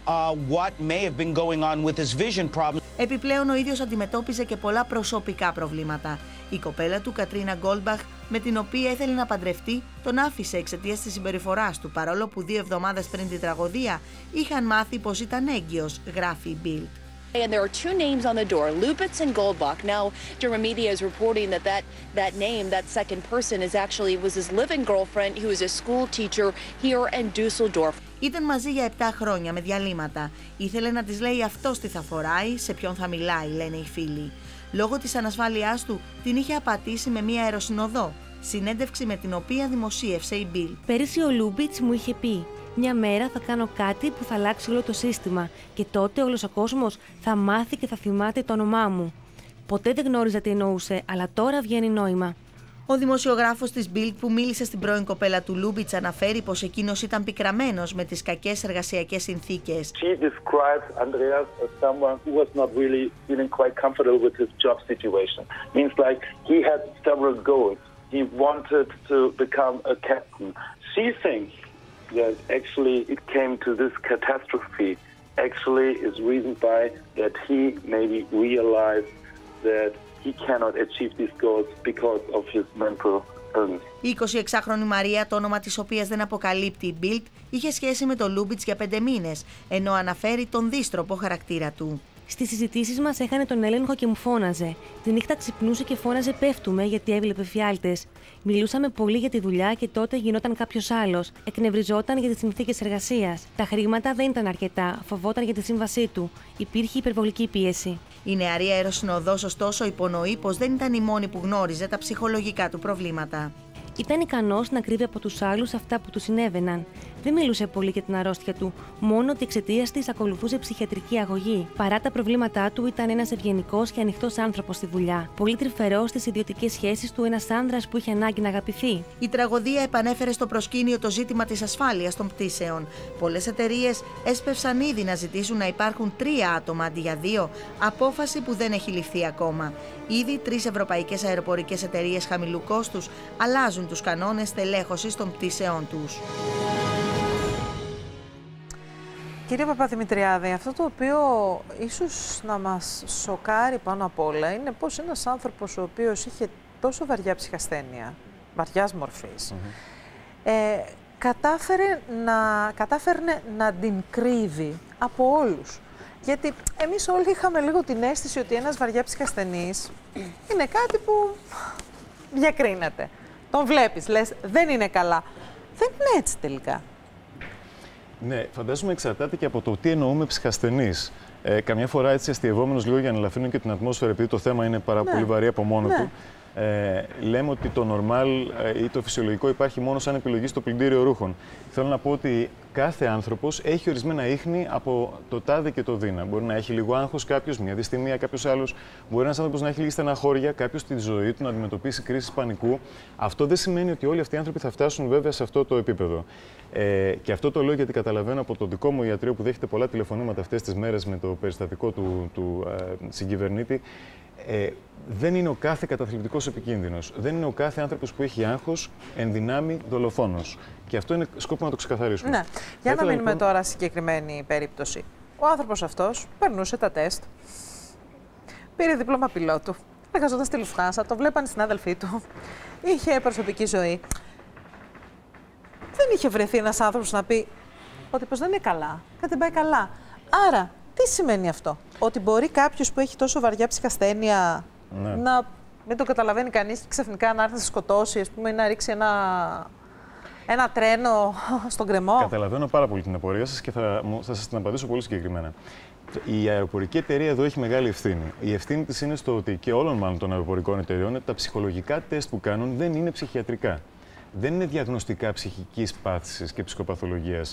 S21: what may have been going on with his vision problem.
S12: Επιπλέον, ο ίδιος αντιμετώπιζε και πολλά προσωπικά προβλήματα. Η κοπέλα του, Κατρίνα Γκόλμπαχ, με την οποία ήθελε να παντρευτεί, τον άφησε εξαιτίας της συμπεριφοράς του, παρόλο που 2 εβδομάδες πριν την τραγωδία είχαν μάθει πως ήταν έγκυος, γράφει η Bild.
S20: And there are 2 names on the door, Lubitz and Goldbach. Now, German media is reporting that name, that second person, was his live-in girlfriend who is a school teacher here in Dusseldorf.
S12: Ήταν μαζί για 7 χρόνια με διαλύματα. Ήθελε να της λέει αυτός τι θα φοράει, σε ποιον θα μιλάει, λένε οι φίλοι. Λόγω της ανασφάλειάς του, την είχε απατήσει με μία αεροσυνοδό. Συνέντευξη με την οποία δημοσίευσε η Bild.
S8: Πέρυσι ο Λούμπιτς μου είχε πει: μια μέρα θα κάνω κάτι που θα αλλάξει όλο το σύστημα και τότε όλος ο κόσμος θα μάθει και θα θυμάται το όνομά μου. Ποτέ δεν γνώριζα τι εννοούσε, αλλά τώρα βγαίνει νόημα.
S12: Ο δημοσιογράφος της Bild που μίλησε στην πρώην κοπέλα του Λούμπιτς αναφέρει πως εκείνος ήταν πικραμένος με τις κακές εργασιακές συνθήκες.
S11: She describes Andreas as someone who was not really feeling quite comfortable with his job situation. Means like he had several goals. He wanted to become a captain. She thinks that actually it came to this catastrophe actually is reasoned by that he maybe realized that he cannot achieve these goals because of his mental illness.
S12: Η 26χρονη Μαρία, το όνομα της οποίας δεν αποκαλύπτει η Bild, είχε σχέση με τον Λούμπιτς για 5 μήνες, ενώ αναφέρει τον δύστροπο χαρακτήρα του.
S8: Στις συζητήσεις μας έχανε τον έλεγχο και μου φώναζε. Τη νύχτα ξυπνούσε και φώναζε «Πέφτουμε» γιατί έβλεπε φιάλτες. Μιλούσαμε πολύ για τη δουλειά και τότε γινόταν κάποιος άλλος. Εκνευριζόταν για τις συνθήκες εργασίας. Τα χρήματα δεν ήταν αρκετά. Φοβόταν για τη σύμβασή του. Υπήρχε υπερβολική πίεση.
S12: Η νεαρή αεροσυνοδός, ωστόσο, υπονοεί πως δεν ήταν η μόνη που γνώριζε τα ψυχολογικά του προβλήματα.
S8: Ήταν ικανός να κρύβει από τους άλλους αυτά που του συνέβαιναν. Δεν μιλούσε πολύ για την αρρώστια του, μόνο ότι εξαιτίας της ακολουθούσε ψυχιατρική αγωγή. Παρά τα προβλήματά του, ήταν ένας ευγενικός και ανοιχτός άνθρωπος στη δουλειά. Πολύ τρυφερός στις ιδιωτικές σχέσεις του, ένας άνδρας που είχε ανάγκη να αγαπηθεί.
S12: Η τραγωδία επανέφερε στο προσκήνιο το ζήτημα της ασφάλειας των πτήσεων. Πολλές εταιρείες έσπευσαν ήδη να ζητήσουν να υπάρχουν 3 άτομα αντί για 2, απόφαση που δεν έχει ληφθεί ακόμα. Ήδη 3 ευρωπαϊκές αεροπορικές εταιρείες χαμηλού κόστους αλλάζουν τους κανόνες στελέχωσης των πτήσεών τους.
S1: Κύριε Παπαδημητριάδη, αυτό το οποίο ίσως να μας σοκάρει πάνω απ' όλα είναι πως ένας άνθρωπος ο οποίος είχε τόσο βαριά ψυχασθένεια, βαριάς μορφής, κατάφερνε να την κρύβει από όλους. Γιατί εμείς όλοι είχαμε λίγο την αίσθηση ότι ένας βαριά ψυχασθενής είναι κάτι που διακρίνεται. Τον βλέπεις, λες δεν είναι καλά. Δεν είναι έτσι τελικά.
S18: Ναι, φαντάζομαι εξαρτάται και από το τι εννοούμε ψυχασθενής. Καμιά φορά έτσι αστειευόμενος λίγο για να ελαφρύνω και την ατμόσφαιρα, επειδή το θέμα είναι πάρα πολύ βαρύ από μόνο του. Λέμε ότι το normal ή το φυσιολογικό υπάρχει μόνο σαν επιλογή στο πλυντήριο ρούχων. Θέλω να πω ότι κάθε άνθρωπος έχει ορισμένα ίχνη από το τάδε και το δίνα. Μπορεί να έχει λίγο άγχος κάποιος, μια δυσθυμία κάποιος άλλος. Μπορεί ένας άνθρωπος να έχει λίγη στεναχώρια, κάποιος στη ζωή του να αντιμετωπίσει κρίσεις πανικού. Αυτό δεν σημαίνει ότι όλοι αυτοί οι άνθρωποι θα φτάσουν βέβαια σε αυτό το επίπεδο. Και αυτό το λέω γιατί καταλαβαίνω από το δικό μου ιατρείο που δέχεται πολλά τηλεφωνήματα αυτές τις μέρες με το περιστατικό του συγκυβερνήτη. Δεν είναι ο κάθε καταθλιπτικός επικίνδυνος. Δεν είναι ο κάθε άνθρωπος που έχει άγχος, ενδυνάμει, δολοφόνος. Και αυτό είναι σκόπιμο να το ξεκαθαρίσουμε.
S1: Ναι. Για να μείνουμε τώρα στη συγκεκριμένη περίπτωση. Ο άνθρωπος αυτός περνούσε τα τεστ, πήρε δίπλωμα πιλότου, εργαζόταν στη Lufthansa, το βλέπαν οι συνάδελφοί του, είχε προσωπική ζωή. Δεν είχε βρεθεί ένας άνθρωπος να πει ότι πως δεν είναι καλά, κάτι δεν πάει καλά. Άρα, τι σημαίνει αυτό? Ότι μπορεί κάποιος που έχει τόσο βαριά ψυχασθένεια να μην το καταλαβαίνει κανείς και ξαφνικά να έρθει να σε σκοτώσει, ας πούμε, ή να ρίξει ένα τρένο στον κρεμό?
S18: Καταλαβαίνω πάρα πολύ την απορία σας και θα σας την απαντήσω πολύ συγκεκριμένα. Η αεροπορική εταιρεία εδώ έχει μεγάλη ευθύνη. Η ευθύνη της είναι στο ότι και όλων μάλλον των αεροπορικών εταιρεών τα ψυχολογικά τεστ που κάνουν δεν είναι ψυχιατρικά. Δεν είναι διαγνωστικά ψυχικής πάθησης και ψυχοπαθολογίας.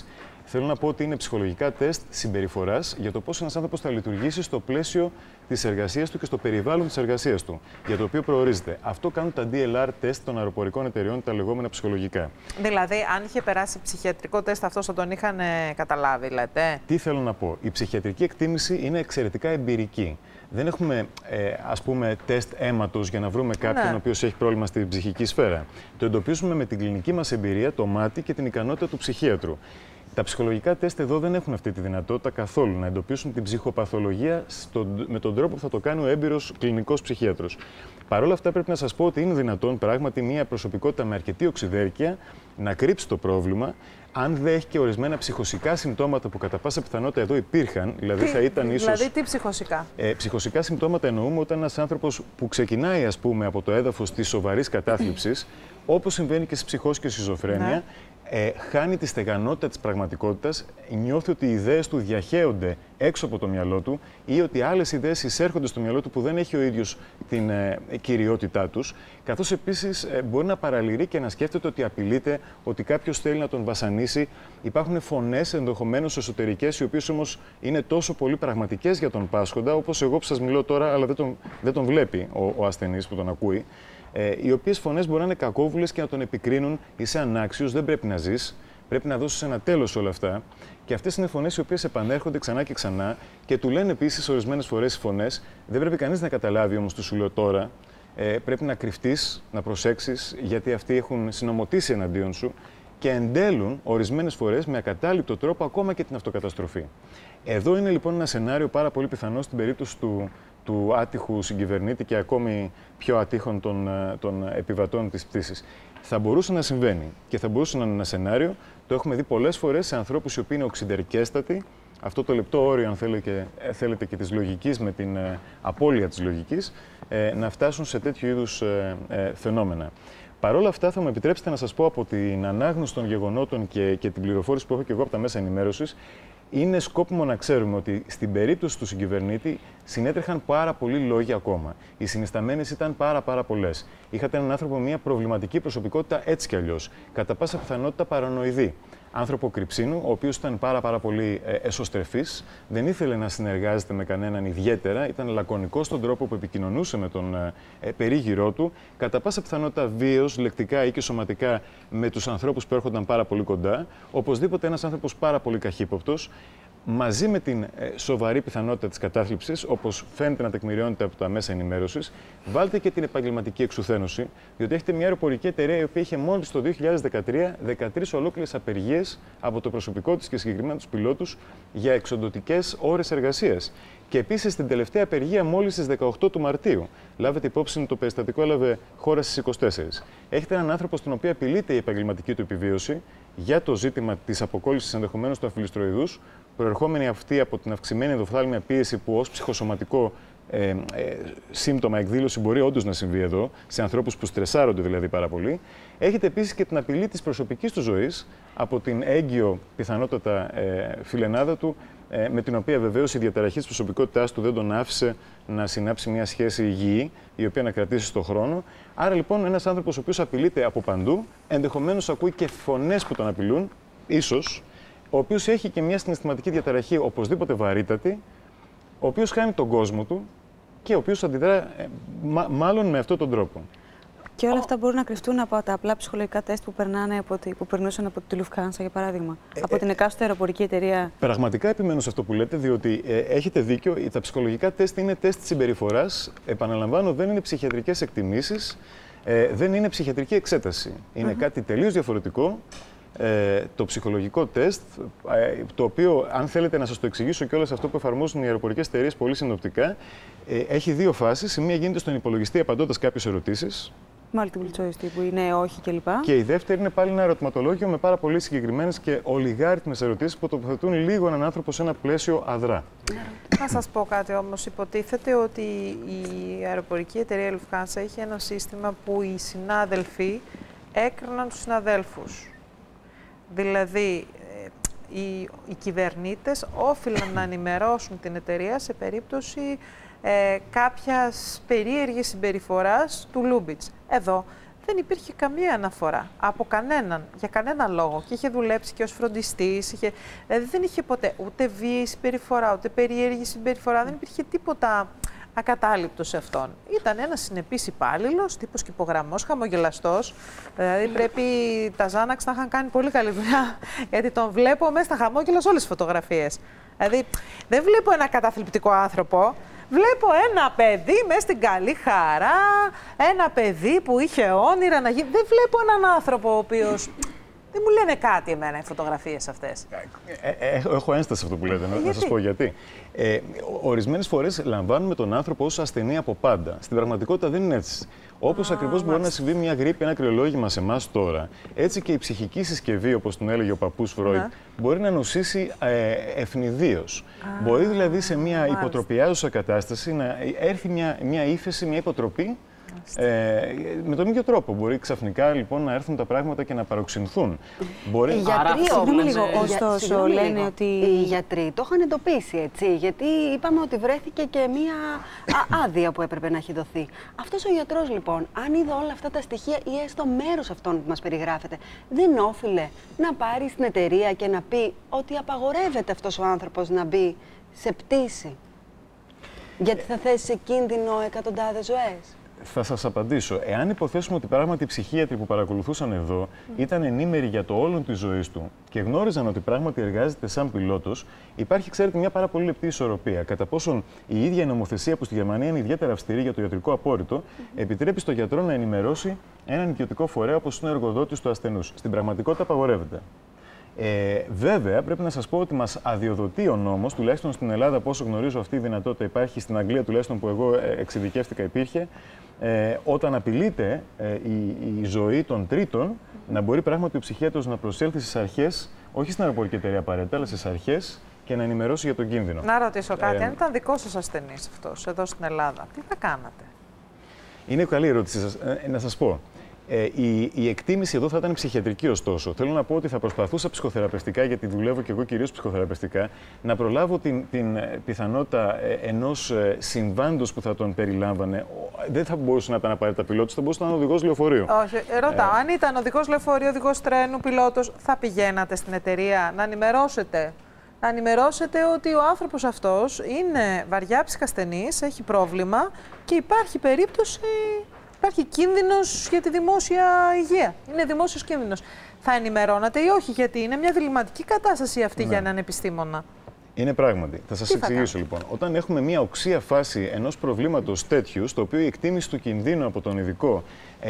S18: Θέλω να πω ότι είναι ψυχολογικά τεστ συμπεριφοράς για το πώς ένας άνθρωπος θα λειτουργήσει στο πλαίσιο της εργασίας του και στο περιβάλλον της εργασίας του, για το οποίο προορίζεται. Αυτό κάνουν τα DLR τεστ των αεροπορικών εταιριών, τα λεγόμενα ψυχολογικά.
S1: Δηλαδή, αν είχε περάσει ψυχιατρικό τεστ, αυτό θα τον είχαν καταλάβει, λέτε.
S18: Τι θέλω να πω. Η ψυχιατρική εκτίμηση είναι εξαιρετικά εμπειρική. Δεν έχουμε, ας πούμε, τεστ αίματος για να βρούμε κάποιον ο οποίος έχει πρόβλημα στην ψυχική σφαίρα. Το εντοπίζουμε με την κλινική μας εμπειρία, το μάτι και την ικανότητα του ψυχίατρου. Τα ψυχολογικά τεστ εδώ δεν έχουν αυτή τη δυνατότητα καθόλου να εντοπίσουν την ψυχοπαθολογία με τον τρόπο που θα το κάνει ο έμπειρος κλινικός ψυχίατρος. Παρ' όλα αυτά, πρέπει να σας πω ότι είναι δυνατόν πράγματι μια προσωπικότητα με αρκετή οξυδέρκεια να κρύψει το πρόβλημα, αν δεν έχει και ορισμένα ψυχοσικά συμπτώματα που κατά πάσα πιθανότητα εδώ υπήρχαν. Δηλαδή, θα ήταν ίσως.
S1: Δηλαδή, τι ψυχοσικά.
S18: Ψυχοσικά συμπτώματα εννοούμε όταν ένας άνθρωπος που ξεκινάει, ας πούμε, από το έδαφος της σοβαρής κατάθλιψης, όπως συμβαίνει και στις ψυχώσεις και στη σχιζοφρένεια, χάνει τη στεγανότητα της πραγματικότητας, νιώθει ότι οι ιδέες του διαχέονται έξω από το μυαλό του ή ότι άλλες ιδέες εισέρχονται στο μυαλό του που δεν έχει ο ίδιος την κυριότητά τους, καθώς επίσης μπορεί να παραλυρεί και να σκέφτεται ότι απειλείται, ότι κάποιος θέλει να τον βασανίσει. Υπάρχουν φωνές ενδεχομένως εσωτερικές, οι οποίες όμως είναι τόσο πολύ πραγματικές για τον πάσχοντα, όπως εγώ που σας μιλώ τώρα, αλλά δεν τον βλέπει ο ασθενής που τον ακούει. Οι οποίες φωνές μπορεί να είναι κακόβουλες και να τον επικρίνουν: είσαι ανάξιος, δεν πρέπει να ζεις, πρέπει να δώσεις ένα τέλος σε όλα αυτά. Και αυτές είναι φωνές οι οποίες επανέρχονται ξανά και ξανά και του λένε επίσης ορισμένες φορές οι φωνές: δεν πρέπει κανείς να καταλάβει όμως τι σου λέω τώρα. Πρέπει να κρυφτείς, να προσέξεις, γιατί αυτοί έχουν συνομωτήσει εναντίον σου και εντέλουν ορισμένες φορές με ακατάληπτο τρόπο ακόμα και την αυτοκαταστροφή. Εδώ είναι λοιπόν ένα σενάριο πάρα πολύ πιθανό στην περίπτωση του άτυχου συγκυβερνήτη και ακόμη πιο ατύχων των επιβατών της πτήσης. Θα μπορούσε να συμβαίνει και θα μπορούσε να είναι ένα σενάριο. Το έχουμε δει πολλές φορές σε ανθρώπους οι οποίοι είναι οξυδερκέστατοι. Αυτό το λεπτό όριο, αν θέλετε, και της λογικής με την απώλεια της λογικής, να φτάσουν σε τέτοιου είδους φαινόμενα. Παρ' όλα αυτά, θα μου επιτρέψετε να σας πω από την ανάγνωση των γεγονότων και την πληροφόρηση που έχω και εγώ από τα μέσα ενημέρωσης, είναι σκόπιμο να ξέρουμε ότι στην περίπτωση του συγκυβερνήτη συνέτρεχαν πάρα πολλοί λόγοι ακόμα. Οι συνισταμένες ήταν πάρα πολλές. Είχατε έναν άνθρωπο με μια προβληματική προσωπικότητα έτσι κι αλλιώς. Κατά πάσα πιθανότητα παρανοειδή. Άνθρωπο κρυψίνου, ο οποίος ήταν πάρα πολύ εσωστρεφής, δεν ήθελε να συνεργάζεται με κανέναν ιδιαίτερα, ήταν λακωνικός στον τρόπο που επικοινωνούσε με τον περίγυρό του, κατά πάσα πιθανότητα βίαιος, λεκτικά ή και σωματικά με τους ανθρώπους που έρχονταν πάρα πολύ κοντά, οπωσδήποτε ένας άνθρωπος πάρα πολύ καχύποπτος, μαζί με την σοβαρή πιθανότητα της κατάθλιψης, όπως φαίνεται να τεκμηριώνεται από τα μέσα ενημέρωσης, βάλτε και την επαγγελματική εξουθένωση, διότι έχετε μια αεροπορική εταιρεία η οποία είχε μόλις το 2013 13 ολόκληρες απεργίες από το προσωπικό της και συγκεκριμένα τους πιλότους για εξοντωτικές ώρες εργασίας. Και επίσης την τελευταία απεργία μόλις στις 18 του Μαρτίου. Λάβετε υπόψη, το περιστατικό έλαβε χώρα στις 24. Έχετε έναν άνθρωπο στον οποίο απειλείται η επαγγελματική του επιβίωση για το ζήτημα της αποκόλλησης ενδεχομένως του αμφιλιστροειδούς, προερχόμενη αυτή από την αυξημένη ενδοφθάλμια πίεση που ως ψυχοσωματικό σύμπτωμα, εκδήλωση μπορεί όντως να συμβεί εδώ, σε ανθρώπους που στρεσάρονται δηλαδή πάρα πολύ. Έχετε επίσης και την απειλή της προσωπικής του ζωής από την έγκυο πιθανότατα φιλενάδα του, με την οποία βεβαίως η διαταραχή της προσωπικότητάς του δεν τον άφησε να συνάψει μια σχέση υγιή, η οποία να κρατήσει στον χρόνο. Άρα λοιπόν ένας άνθρωπος ο οποίος απειλείται από παντού, ενδεχομένως ακούει και φωνές που τον απειλούν, ίσως, ο οποίος έχει και μια συναισθηματική διαταραχή οπωσδήποτε βαρύτατη, ο οποίος χάνει τον κόσμο του και ο οποίος αντιδρά μάλλον με αυτόν τον τρόπο.
S4: Και όλα αυτά μπορούν να κρυφτούν από τα απλά ψυχολογικά τεστ που περνούσαν από τη Lufthansa, για παράδειγμα. Από την εκάστοτε αεροπορική εταιρεία.
S18: Πραγματικά επιμένω σε αυτό που λέτε, διότι έχετε δίκιο. Τα ψυχολογικά τεστ είναι τεστ συμπεριφοράς. Επαναλαμβάνω, δεν είναι ψυχιατρικές εκτιμήσεις, δεν είναι ψυχιατρική εξέταση. Είναι κάτι τελείως διαφορετικό. Το ψυχολογικό τεστ, το οποίο, αν θέλετε να σας το εξηγήσω κιόλας αυτό που εφαρμόζουν οι αεροπορικές εταιρείες πολύ συνοπτικά, έχει δύο φάσεις. Η μία γίνεται στον υπολογιστή απαντώντας κάποιες ερωτήσεις.
S4: Multiple choice τύπου είναι όχι κλπ.
S18: Και η δεύτερη είναι πάλι ένα ερωτηματολόγιο με πάρα πολύ συγκεκριμένες και ολιγάριθμες ερωτήσεις που τοποθετούν λίγο έναν άνθρωπο σε ένα πλαίσιο αδρά.
S1: Να σας πω κάτι όμως. Υποτίθεται ότι η αεροπορική εταιρεία Lufthansa είχε ένα σύστημα που οι συνάδελφοι έκριναν τους συναδέλφους. Δηλαδή, οι κυβερνήτες όφυλαν να ενημερώσουν την εταιρεία σε περίπτωση κάποιας περίεργης συμπεριφοράς του Λούμπιτς. Εδώ δεν υπήρχε καμία αναφορά από κανέναν, για κανέναν λόγο. Και είχε δουλέψει και ως φροντιστής, δηλαδή δεν είχε ποτέ ούτε βίαιη συμπεριφορά, ούτε περίεργη συμπεριφορά, δεν υπήρχε τίποτα ακατάληπτο σε αυτόν. Ήταν ένας συνεπής υπάλληλος, τύπος κηπογραμμός, χαμογελαστός. Δηλαδή πρέπει τα Ζάναξ να είχαν κάνει πολύ καλή δουλειά, γιατί τον βλέπω μέσα στα χαμόγελα σε όλες τις φωτογραφίες. Δηλαδή δεν βλέπω ένα καταθλιπτικό άνθρωπο. Βλέπω ένα παιδί μέσα στην καλή χαρά, ένα παιδί που είχε όνειρα να γίνει. Δεν βλέπω έναν άνθρωπο ο οποίος... Δεν μου λένε κάτι εμένα οι φωτογραφίες αυτές.
S18: Έχω ένσταση αυτό που λέτε, να σας πω γιατί. Ορισμένες φορές λαμβάνουμε τον άνθρωπο ως ασθενή από πάντα. Στην πραγματικότητα δεν είναι έτσι. Όπως ακριβώς μπορεί να συμβεί μια γρίπη, ένα κρυολόγημα σε εμάς τώρα, έτσι και η ψυχική συσκευή, όπως τον έλεγε ο παππούς Φρόιντ, μπορεί να νοσήσει ευνηδίως. Μπορεί δηλαδή σε μια υποτροπιάζουσα κατάσταση να έρθει μια ύφεση, μια υποτροπή. Με τον ίδιο τρόπο. Μπορεί ξαφνικά λοιπόν να έρθουν τα πράγματα και να παροξυνθούν.
S17: Μπορεί... Οι γιατροί ωστόσο λένε ότι οι γιατροί το είχαν εντοπίσει, έτσι, γιατί είπαμε ότι βρέθηκε και μία άδεια που έπρεπε να έχει δοθεί. Αυτός ο γιατρός λοιπόν, αν είδε όλα αυτά τα στοιχεία ή έστω μέρος αυτών που μας περιγράφεται, δεν όφιλε να πάρει στην εταιρεία και να πει ότι απαγορεύεται αυτός ο άνθρωπος να μπει σε πτήση, γιατί θα θέσει σε κίνδυνο εκατοντάδες ζωές?
S18: Θα σας απαντήσω. Εάν υποθέσουμε ότι πράγματι οι ψυχίατροι που παρακολουθούσαν εδώ ήταν ενήμεροι για το όλον της ζωής του και γνώριζαν ότι πράγματι εργάζεται σαν πιλότος, υπάρχει, ξέρετε, μια πάρα πολύ λεπτή ισορροπία. Κατά πόσον η ίδια η νομοθεσία που στη Γερμανία είναι ιδιαίτερα αυστηρή για το ιατρικό απόρριτο, επιτρέπει στο γιατρό να ενημερώσει έναν ιδιωτικό φορέα όπως είναι ο εργοδότης του ασθενούς. Στην πραγματικότητα απαγορεύεται. Βέβαια, πρέπει να σας πω ότι μας αδειοδοτεί ο νόμος, τουλάχιστον στην Ελλάδα, από όσο γνωρίζω, αυτή η δυνατότητα υπάρχει, στην Αγγλία τουλάχιστον που εγώ εξειδικεύτηκα υπήρχε, όταν απειλείται η ζωή των τρίτων, να μπορεί πράγματι ο ψυχίατρος να προσέλθει στις αρχές, όχι στην αεροπορική εταιρεία απαραίτητα, αλλά στις αρχές και να ενημερώσει για τον κίνδυνο.
S1: Να ρωτήσω κάτι, αν ήταν δικός σας ασθενής αυτός εδώ στην Ελλάδα, τι θα κάνατε?
S18: Είναι καλή ερώτηση σας. Να σας πω. Η εκτίμηση εδώ θα ήταν ψυχιατρική, ωστόσο. Θέλω να πω ότι θα προσπαθούσα ψυχοθεραπευτικά, γιατί δουλεύω και εγώ κυρίως ψυχοθεραπευτικά, να προλάβω την πιθανότητα ενός συμβάντος που θα τον περιλάμβανε. Δεν θα μπορούσε να ήταν απαραίτητα πιλότος, θα μπορούσε να ήταν οδηγός λεωφορείου.
S1: Όχι, ρωτάω. Αν ήταν οδηγός λεωφορείου, οδηγός τρένου, πιλότος, θα πηγαίνατε στην εταιρεία να ενημερώσετε? Να ενημερώσετε ότι ο άνθρωπος αυτός είναι βαριά ψυχασθενής, έχει πρόβλημα και υπάρχει περίπτωση. Υπάρχει κίνδυνος για τη δημόσια υγεία. Είναι δημόσιος κίνδυνος. Θα ενημερώνατε ή όχι, γιατί είναι μια διλημματική κατάσταση αυτή για έναν επιστήμονα.
S18: Είναι πράγματι. Θα σας εξηγήσω λοιπόν. Όταν έχουμε μια οξία φάση ενός προβλήματος τέτοιου, στο οποίο η εκτίμηση του κινδύνου από τον ειδικό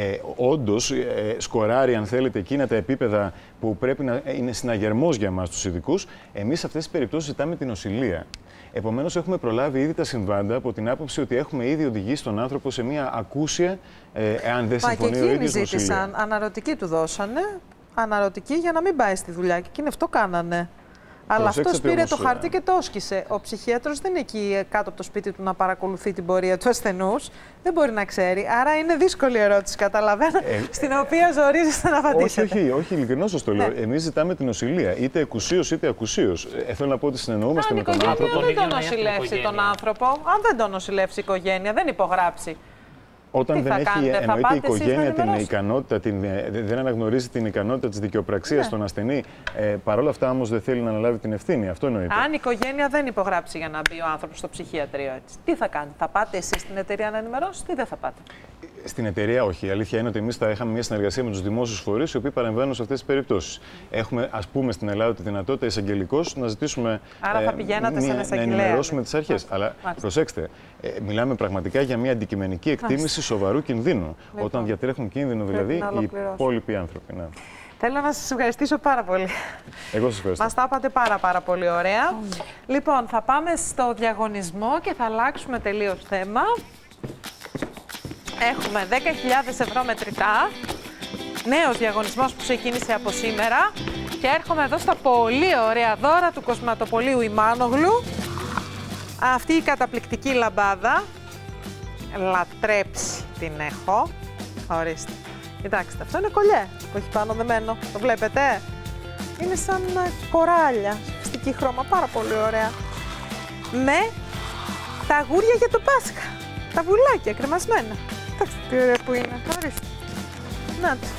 S18: όντως σκοράρει, αν θέλετε, εκείνα τα επίπεδα που πρέπει να είναι συναγερμός για εμάς τους ειδικούς, εμείς σε αυτές τις περιπτώσεις ζητάμε την νοσηλεία. Επομένως, έχουμε προλάβει ήδη τα συμβάντα από την άποψη ότι έχουμε ήδη οδηγήσει τον άνθρωπο σε μια ακούσια, εάν δεν συμφωνεί ο ίδιος,
S1: ζήτησαν, αναρωτική του δώσανε, αναρωτική για να μην πάει στη δουλειά και εκείνοι αυτό κάνανε. Αλλά αυτός πήρε το χαρτί και το όσκησε. Ο ψυχίατρος δεν είναι εκεί κάτω από το σπίτι του να παρακολουθεί την πορεία του ασθενούς. Δεν μπορεί να ξέρει. Άρα είναι δύσκολη ερώτηση, καταλαβαίνω, στην οποία ζορίζεστε να απαντήσετε.
S18: Όχι, ειλικρινώς σας το λέω. Εμείς ζητάμε την νοσηλεία, είτε εκουσίως είτε ακουσίως. Θέλω να πω ότι συνεννοούμαστε με τον άνθρωπο.
S1: Αν δεν τον νοσηλεύσει τον άνθρωπο, αν δεν τον νοσηλεύσει η οικογένεια, δεν υπογράψει.
S18: Όταν δεν έχει εννοείται η οικογένεια την ικανότητα, δεν αναγνωρίζει την ικανότητα της δικαιοπραξίας στον ασθενή, παρόλα αυτά όμως δεν θέλει να αναλάβει την ευθύνη. Αυτό εννοείται.
S1: Αν η οικογένεια δεν υπογράψει για να μπει ο άνθρωπος στο ψυχιατρίο, έτσι, τι θα κάνει? Θα πάτε εσείς στην εταιρεία να ενημερώσετε ή δεν θα πάτε?
S18: Στην εταιρεία όχι. Η αλήθεια είναι ότι εμείς θα είχαμε μια συνεργασία με τους δημόσιους φορείς οι οποίοι παρεμβαίνουν σε αυτές τις περιπτώσεις. Έχουμε, ας πούμε, στην Ελλάδα τη δυνατότητα εισαγγελικώς να ζητήσουμε να ενημερώσουμε τις αρχές. Αλλά προσέξτε, μιλάμε πραγματικά για μια αντικειμενική εκτίμηση σοβαρού κινδύνου. Λοιπόν, όταν διατρέχουν κίνδυνο δηλαδή οι υπόλοιποι άνθρωποι. Ναι.
S1: Θέλω να σας ευχαριστήσω πάρα πολύ.
S18: Εγώ σας ευχαριστώ.
S1: Μας τα είπατε πάρα πολύ ωραία. Λοιπόν, θα πάμε στο διαγωνισμό και θα αλλάξουμε τελείως θέμα. Έχουμε 10.000 ευρώ μετρητά, νέος διαγωνισμός που ξεκίνησε από σήμερα και έρχομαι εδώ στα πολύ ωραία δώρα του κοσματοπωλείου Ιμάνογλου. Αυτή η καταπληκτική λαμπάδα, λατρέψει την έχω, ορίστε. Κοιτάξτε, αυτό είναι κολλιέ που έχει πάνω δεμένο, το βλέπετε? Είναι σαν κοράλια, στική χρώμα, πάρα πολύ ωραία. Με τα αγούρια για το Πάσχα, τα βουλάκια κρεμασμένα. Κοιτάξτε τι ωραία που είναι, ορίστε. Να το.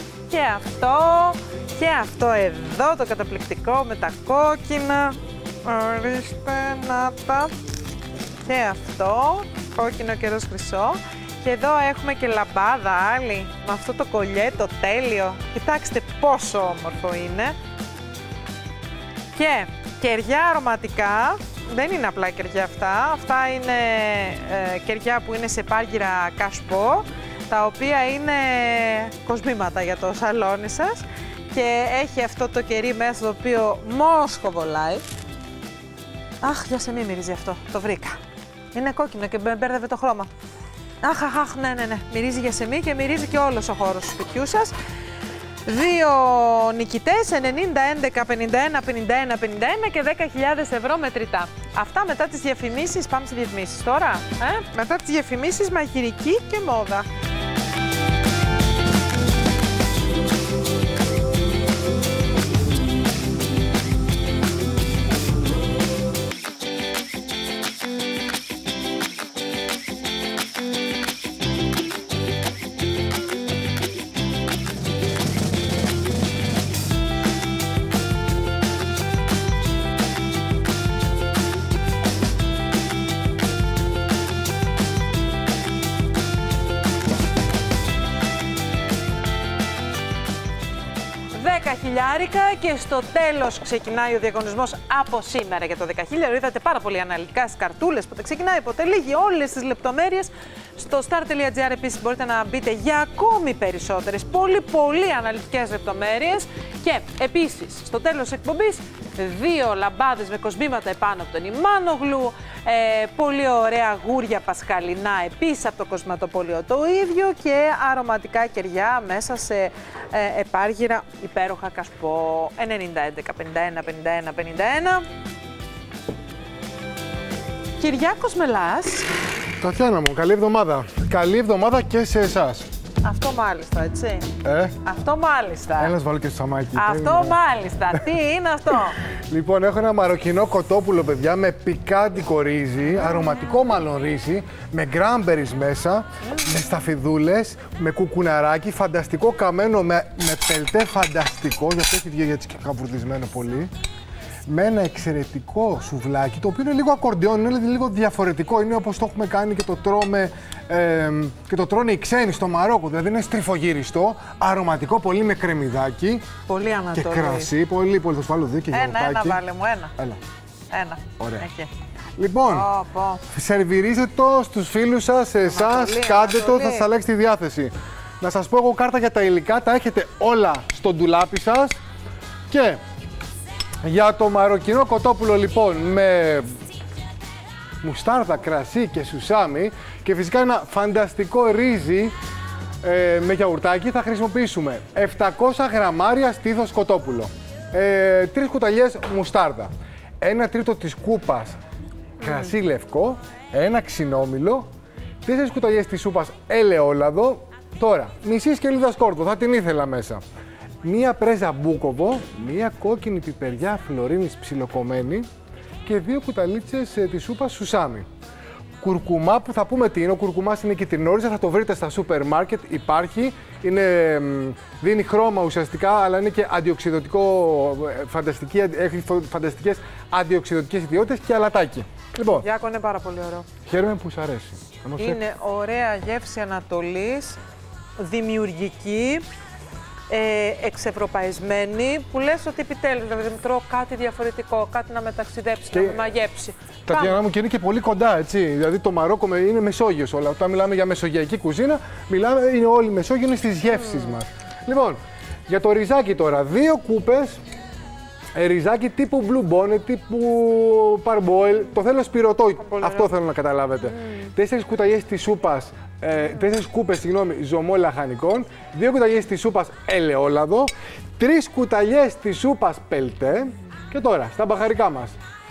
S1: Και αυτό εδώ το καταπληκτικό με τα κόκκινα. Ορίστε, να τα. Και αυτό, κόκκινο και ροζ χρυσό. Και εδώ έχουμε και λαμπάδα άλλη, με αυτό το κολλιέ, το τέλειο. Κοιτάξτε πόσο όμορφο είναι. Και κεριά αρωματικά, δεν είναι απλά κεριά αυτά. Αυτά είναι κεριά που είναι σε πάργυρα κασπό, τα οποία είναι κοσμήματα για το σαλόνι σας. Και έχει αυτό το κερί μέσα, το οποίο μόσχοβολάει. Αχ, για σε μη μυρίζει αυτό, το βρήκα. Είναι κόκκινο και μπέρδευε το χρώμα. Αχ, ναι. Μυρίζει για σεμί και μυρίζει και όλος ο χώρος του σπιτιού σας. 2 νικητές, 90, 11, 51, 51, 51 και 10.000 ευρώ μετρητά. Αυτά μετά τις διαφημίσεις. Πάμε στις διαφημίσεις τώρα. Μετά τις διαφημίσεις, μαγειρική και μόδα. Χιλιάρικα και στο τέλος ξεκινάει ο διαγωνισμός από σήμερα για το 10.000. Είδατε πάρα πολύ αναλυτικά στις καρτούλες, πότε ξεκινάει, πότε λύγει, όλες τις λεπτομέρειες. Στο star.gr επίσης μπορείτε να μπείτε για ακόμη περισσότερες, πολύ αναλυτικές λεπτομέρειες. Και επίσης στο τέλος της εκπομπής 2 λαμπάδες με κοσμήματα επάνω από τον ημάνογλου, πολύ ωραία γούρια πασχαλινά επίσης από το κοσματοπωλείο το ίδιο και αρωματικά κεριά μέσα σε επάργυρα υπέροχα κασπό. 90, 11, 51, 51, 51. Κυριάκος Μελάς.
S6: Τατιάνα μου, καλή εβδομάδα. Καλή εβδομάδα και σε εσάς.
S1: Αυτό μάλιστα, έτσι. Αυτό μάλιστα.
S6: Ένας βάλω και στο σαμάκι.
S1: Αυτό μάλιστα. Τι είναι αυτό?
S6: Λοιπόν, έχω ένα μαροκινό κοτόπουλο, παιδιά, με πικάντικο ρύζι, αρωματικό μάλλον ρύζι, με γκράμπερις μέσα, με σταφιδούλες, με κουκουναράκι, φανταστικό καμένο, με πελτέ φανταστικό, γιατί έχει βγει έτσι και καβουρδισμένο πολύ. Με ένα εξαιρετικό σουβλάκι, το οποίο είναι λίγο ακορντιόν, είναι λίγο διαφορετικό. Είναι όπως το έχουμε κάνει και το τρώμε και το τρώνε οι ξένοι στο Μαρόκο. Δηλαδή είναι στριφογυριστό, αρωματικό, πολύ με κρεμμυδάκι.
S1: Πολύ ανατολή.
S6: Και κρασί, πολύ. Θα σου βάλω 2 και γιαουρτάκι.
S1: Ένα, βάλε μου, ένα.
S6: Έλα.
S1: Ένα.
S6: Ωραία.
S1: Εκεί.
S6: Λοιπόν, σερβιρίζετε το στους φίλους σας, σε εσάς, κάντε το, θα σας αλλάξει τη διάθεση. Να σας πω εγώ κάρτα για τα υλικά, τα έχετε όλα στο ντουλάπι σας. Και για το μαροκινό κοτόπουλο λοιπόν με μουστάρδα, κρασί και σουσάμι και φυσικά ένα φανταστικό ρύζι με γιαουρτάκι θα χρησιμοποιήσουμε 700 γραμμάρια στήθος κοτόπουλο, 3 κουταλιές μουστάρδα, 1 τρίτο της κούπας κρασί λευκό, 1 ξινόμηλο, 4 κουταλιές της σούπας ελαιόλαδο, τώρα μισή σκελίδα σκόρδο, θα την ήθελα μέσα. Μία πρέζα μπούκοβο, μία κόκκινη πιπεριά φλωρίνης ψιλοκομμένη και 2 κουταλίτσες της σούπας σουσάμι. Κουρκουμά που θα πούμε τι είναι, ο κουρκουμάς είναι κυτρινόριζα, θα το βρείτε στα σούπερ μάρκετ, υπάρχει, δίνει χρώμα ουσιαστικά, αλλά είναι και αντιοξειδωτικό, έχει φανταστικές αντιοξειδωτικές ιδιότητες και αλατάκι. Λοιπόν,
S1: Γιάκο, είναι πάρα πολύ ωραίο.
S6: Χαίρομαι που σου αρέσει.
S1: Είναι ωραία γεύση Ανατολής, δημιουργική, εξευρωπαϊσμένη, που λες ότι επιτέλους δηλαδή τρώω κάτι διαφορετικό, κάτι να μεταξιδέψει, να με μαγέψει.
S6: Τατιάνα μου, και είναι και πολύ κοντά, έτσι. Δηλαδή το Μαρόκο είναι Μεσόγειος όλα. Όταν μιλάμε για μεσογειακή κουζίνα, είναι όλη η Μεσόγειο, είναι στις γεύσεις μας. Λοιπόν, για το ριζάκι τώρα, 2 κούπες ριζάκι τύπου Blue Bonnet, τύπου Parboil. Το θέλω σπυρωτό, αυτό θέλω να καταλάβετε. 4 κουταλιές της σούπας, 4 κούπες, ζωμό λαχανικών, 2 κουταλιές της σούπας ελαιόλαδο, 3 κουταλιές της σούπας πελτέ και τώρα στα μπαχαρικά μας.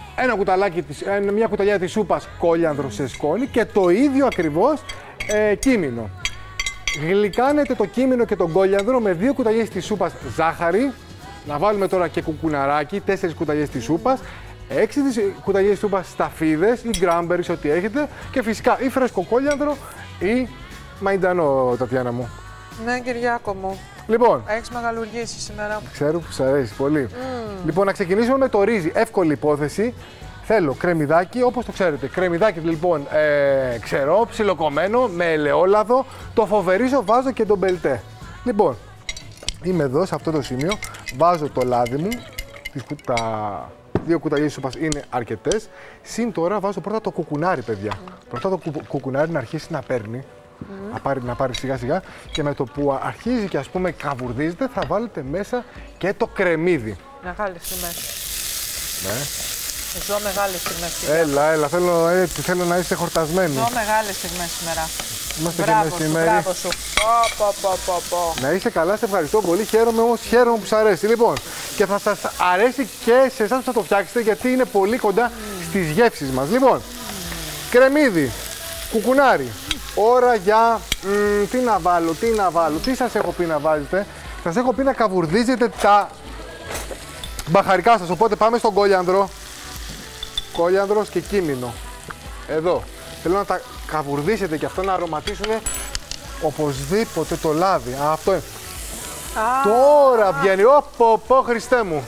S6: Μια κουταλιά της σούπας κόλιανδρο σε σκόνη και το ίδιο ακριβώς κίμινο. Γλυκάνετε το κίμινο και τον κόλιανδρο με 2 κουταλιές της σούπας ζάχαρη. Να βάλουμε τώρα και κουκουναράκι, 4 κουταλιές της σούπας, 6 κουταλιές της σούπας σταφίδες ή γκράμπερις, ό,τι έχετε και φυσικά ή φρέσκο κόλιανδρο ή μαϊντανό, Τατιάνα μου.
S1: Ναι, Κυριάκο μου.
S6: Λοιπόν.
S1: Έχεις μεγαλουργήσει σήμερα.
S6: Ξέρω που σου αρέσει πολύ. Λοιπόν, να ξεκινήσουμε με το ρύζι. Εύκολη υπόθεση. Θέλω κρεμμυδάκι, όπως το ξέρετε. Κρεμμυδάκι λοιπόν ξερό, ψιλοκομμένο, με ελαιόλαδο. Το φοβερίζω, βάζω και τον μπελτέ. Λοιπόν, είμαι εδώ σε αυτό το σημείο. Βάζω το λάδι μου. Τα 2 κουταλιές σούπας είναι αρκετές. Συν τώρα βάζω πρώτα το κουκουνάρι, παιδιά. Πρώτα το κουκουνάρι να αρχίσει να παίρνει. Να πάρει σιγά σιγά και με το που αρχίζει και ας πούμε καβουρδίζεται θα βάλετε μέσα και το κρεμμύδι.
S1: Μεγάλες τιμές.
S6: Ναι.
S1: Ζω μεγάλες τιμές.
S6: Έλα, θέλω να είστε χορτασμένοι.
S1: Ζω μεγάλες τιμές σήμερα.
S6: Είμαστε
S1: μπράβο
S6: και
S1: σου,
S6: μεσημέρι.
S1: μπράβο σου.
S6: Να είστε καλά, σε ευχαριστώ πολύ. Χαίρομαι που σας αρέσει. Λοιπόν, και θα σας αρέσει και σε εσάς που θα το φτιάξετε γιατί είναι πολύ κοντά στις γεύσεις μας. Λοιπόν, κρεμμύδι, κουκουνάρι. Ώρα για. Τι να βάλω, τι σας έχω πει να βάζετε. Σας έχω πει να καβουρδίζετε τα μπαχαρικά σας. Οπότε πάμε στον κόλιανδρο. Κόλιανδρος και κίμινο. Εδώ. Θέλω να τα καβουρδίσετε και αυτό να αρωματίσουν οπωσδήποτε το λάδι. Αυτό είναι. Τώρα βγαίνει. Πω, Χριστέ μου.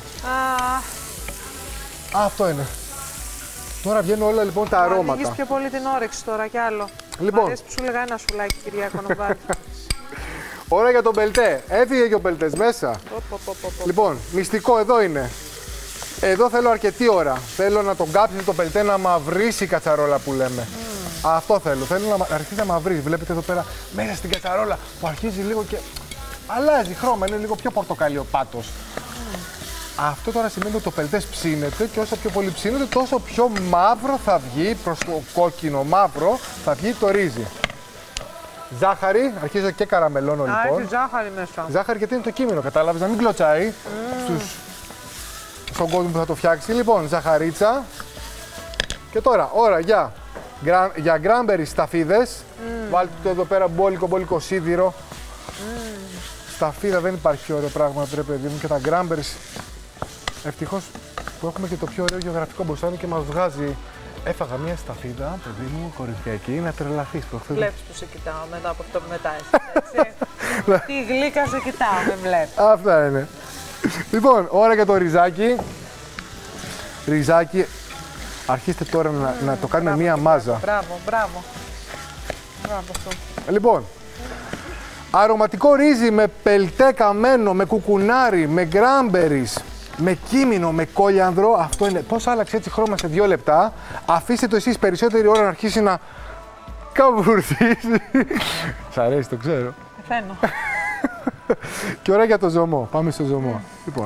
S6: Αυτό είναι. Τώρα βγαίνουν όλα λοιπόν τα αρώματα.
S1: Ανοίγεις πιο πολύ την όρεξη τώρα κι άλλο.
S6: Λοιπόν.
S1: Μ' αρέσει που σου λέγα ένα σουλάκι, Κυριάκο, να βάλει.
S6: Ώρα για τον μπελτέ. Έφυγε και ο μπελτές μέσα. Λοιπόν, μυστικό εδώ είναι. Εδώ θέλω αρκετή ώρα. Θέλω να τον κάψετε το μπελτέ να μαυρίσει η κατσαρόλα που λέμε. Αυτό θέλω. Θέλω να αρχίσει να μαυρίσει. Βλέπετε εδώ πέρα μέσα στην κατσαρόλα που αρχίζει λίγο και αλλάζει χρώμα. Είναι λίγο πιο πορτοκαλί πάτος. Αυτό τώρα σημαίνει ότι το πελτές ψήνεται και όσο πιο πολύ ψήνεται τόσο πιο μαύρο θα βγει, προς το κόκκινο μαύρο θα βγει το ρύζι. Ζάχαρη, αρχίζω και καραμελώνω λοιπόν.
S1: Έχει ζάχαρη μέσα.
S6: Ζάχαρη γιατί είναι το κείμενο, κατάλαβες, να μην κλωτσάει στον κόσμο που θα το φτιάξει. Λοιπόν, ζαχαρίτσα. Και τώρα, ώρα για γκράμπερι σταφίδες. Βάλτε το εδώ πέρα μπόλικο σίδηρο. Σταφίδα δεν υπάρχει πιο ωραίο πράγμα, πρέπει παιδί μου, και τα γκράμπερις. Ευτυχώς που έχουμε και το πιο ωραίο γεωγραφικό μποστάνι και μας βγάζει. Έφαγα μια σταφίδα, παιδί μου, κορυφιακή, να τρελαθείς προχθές.
S1: Βλέπεις που σε κοιτάω μετά από αυτό που μετά έτσι. Τι γλύκα σε κοιτάω, με βλέπεις.
S6: Αυτά είναι. Λοιπόν, ώρα για το ριζάκι. Ριζάκι, αρχίστε τώρα να το κάνουμε μία μάζα.
S1: Μπράβο αυτό.
S6: Λοιπόν, αρωματικό ρύζι με πελτέ καμένο, με κουκουνάρι, με γκράμπερις, με κίμινο, με κόλιανδρο. Αυτό είναι. Πώς άλλαξε έτσι χρώμα σε 2 λεπτά. Αφήστε το εσείς περισσότερη ώρα να αρχίσει να καβουρδίζει. Σ' αρέσει, το ξέρω.
S1: Πεθαίνω.
S6: Και ώρα για το ζωμό. Πάμε στο ζωμό. Λοιπόν,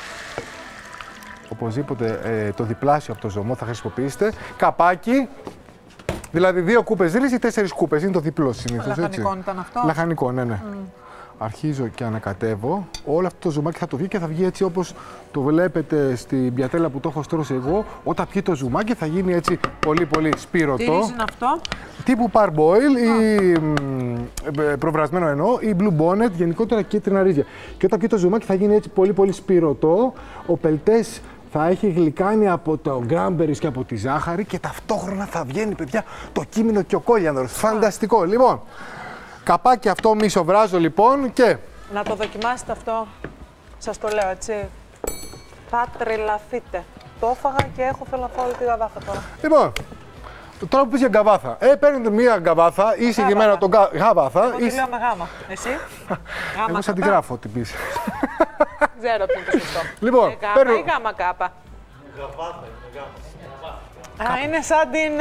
S6: οπωσδήποτε το διπλάσιο από το ζωμό θα χρησιμοποιήσετε. Καπάκι. Δηλαδή 2 κούπες ρύζι ή 4 κούπες. Είναι το διπλό συνήθως.
S1: Λαχανικό ήταν αυτό.
S6: Λαχανικό, ναι. Αρχίζω και ανακατεύω. Όλο αυτό το ζουμάκι θα το βγει και θα βγει έτσι όπως το βλέπετε στην πιατέλα που το έχω στρώσει εγώ. Όταν πιει το ζουμάκι θα γίνει έτσι πολύ σπήρωτο.
S1: Τι ρύζι είναι αυτό?
S6: Τύπου parboil ή προβρασμένο εννοώ ή blue bonnet, γενικότερα κίτρινα ρύζια. Και όταν πιει το ζουμάκι θα γίνει έτσι πολύ σπήρωτο. Ο πελτές θα έχει γλυκάνει από το γκράμπερις και από τη ζάχαρη και ταυτόχρονα θα βγαίνει, παιδιά, το κίμινο και ο κόλιανδρος. Φανταστικό. Λοιπόν, καπάκι αυτό μισοβράζω λοιπόν και...
S1: Να το δοκιμάσετε αυτό. Σας το λέω έτσι. Θα τρελαθείτε. Το έφαγα και θέλω να φάω όλη τη γαβάθα τώρα.
S6: Λοιπόν, τώρα που πεις για γκαβάθα. Παίρνετε μία γκαβάθα ή συγκεκριμένα τον γαβάθα.
S1: Εγώ τη λέω με γάμα. Εσύ?
S6: Εγώ σαν τη γράφω τι πεις.
S1: Ξέρω ποιο είναι το σωστό.
S6: Λοιπόν,
S1: παίρνω... ή γάμα κάπα.
S2: Γαβάθα, είναι γάμα.
S1: Α, είναι σαν την...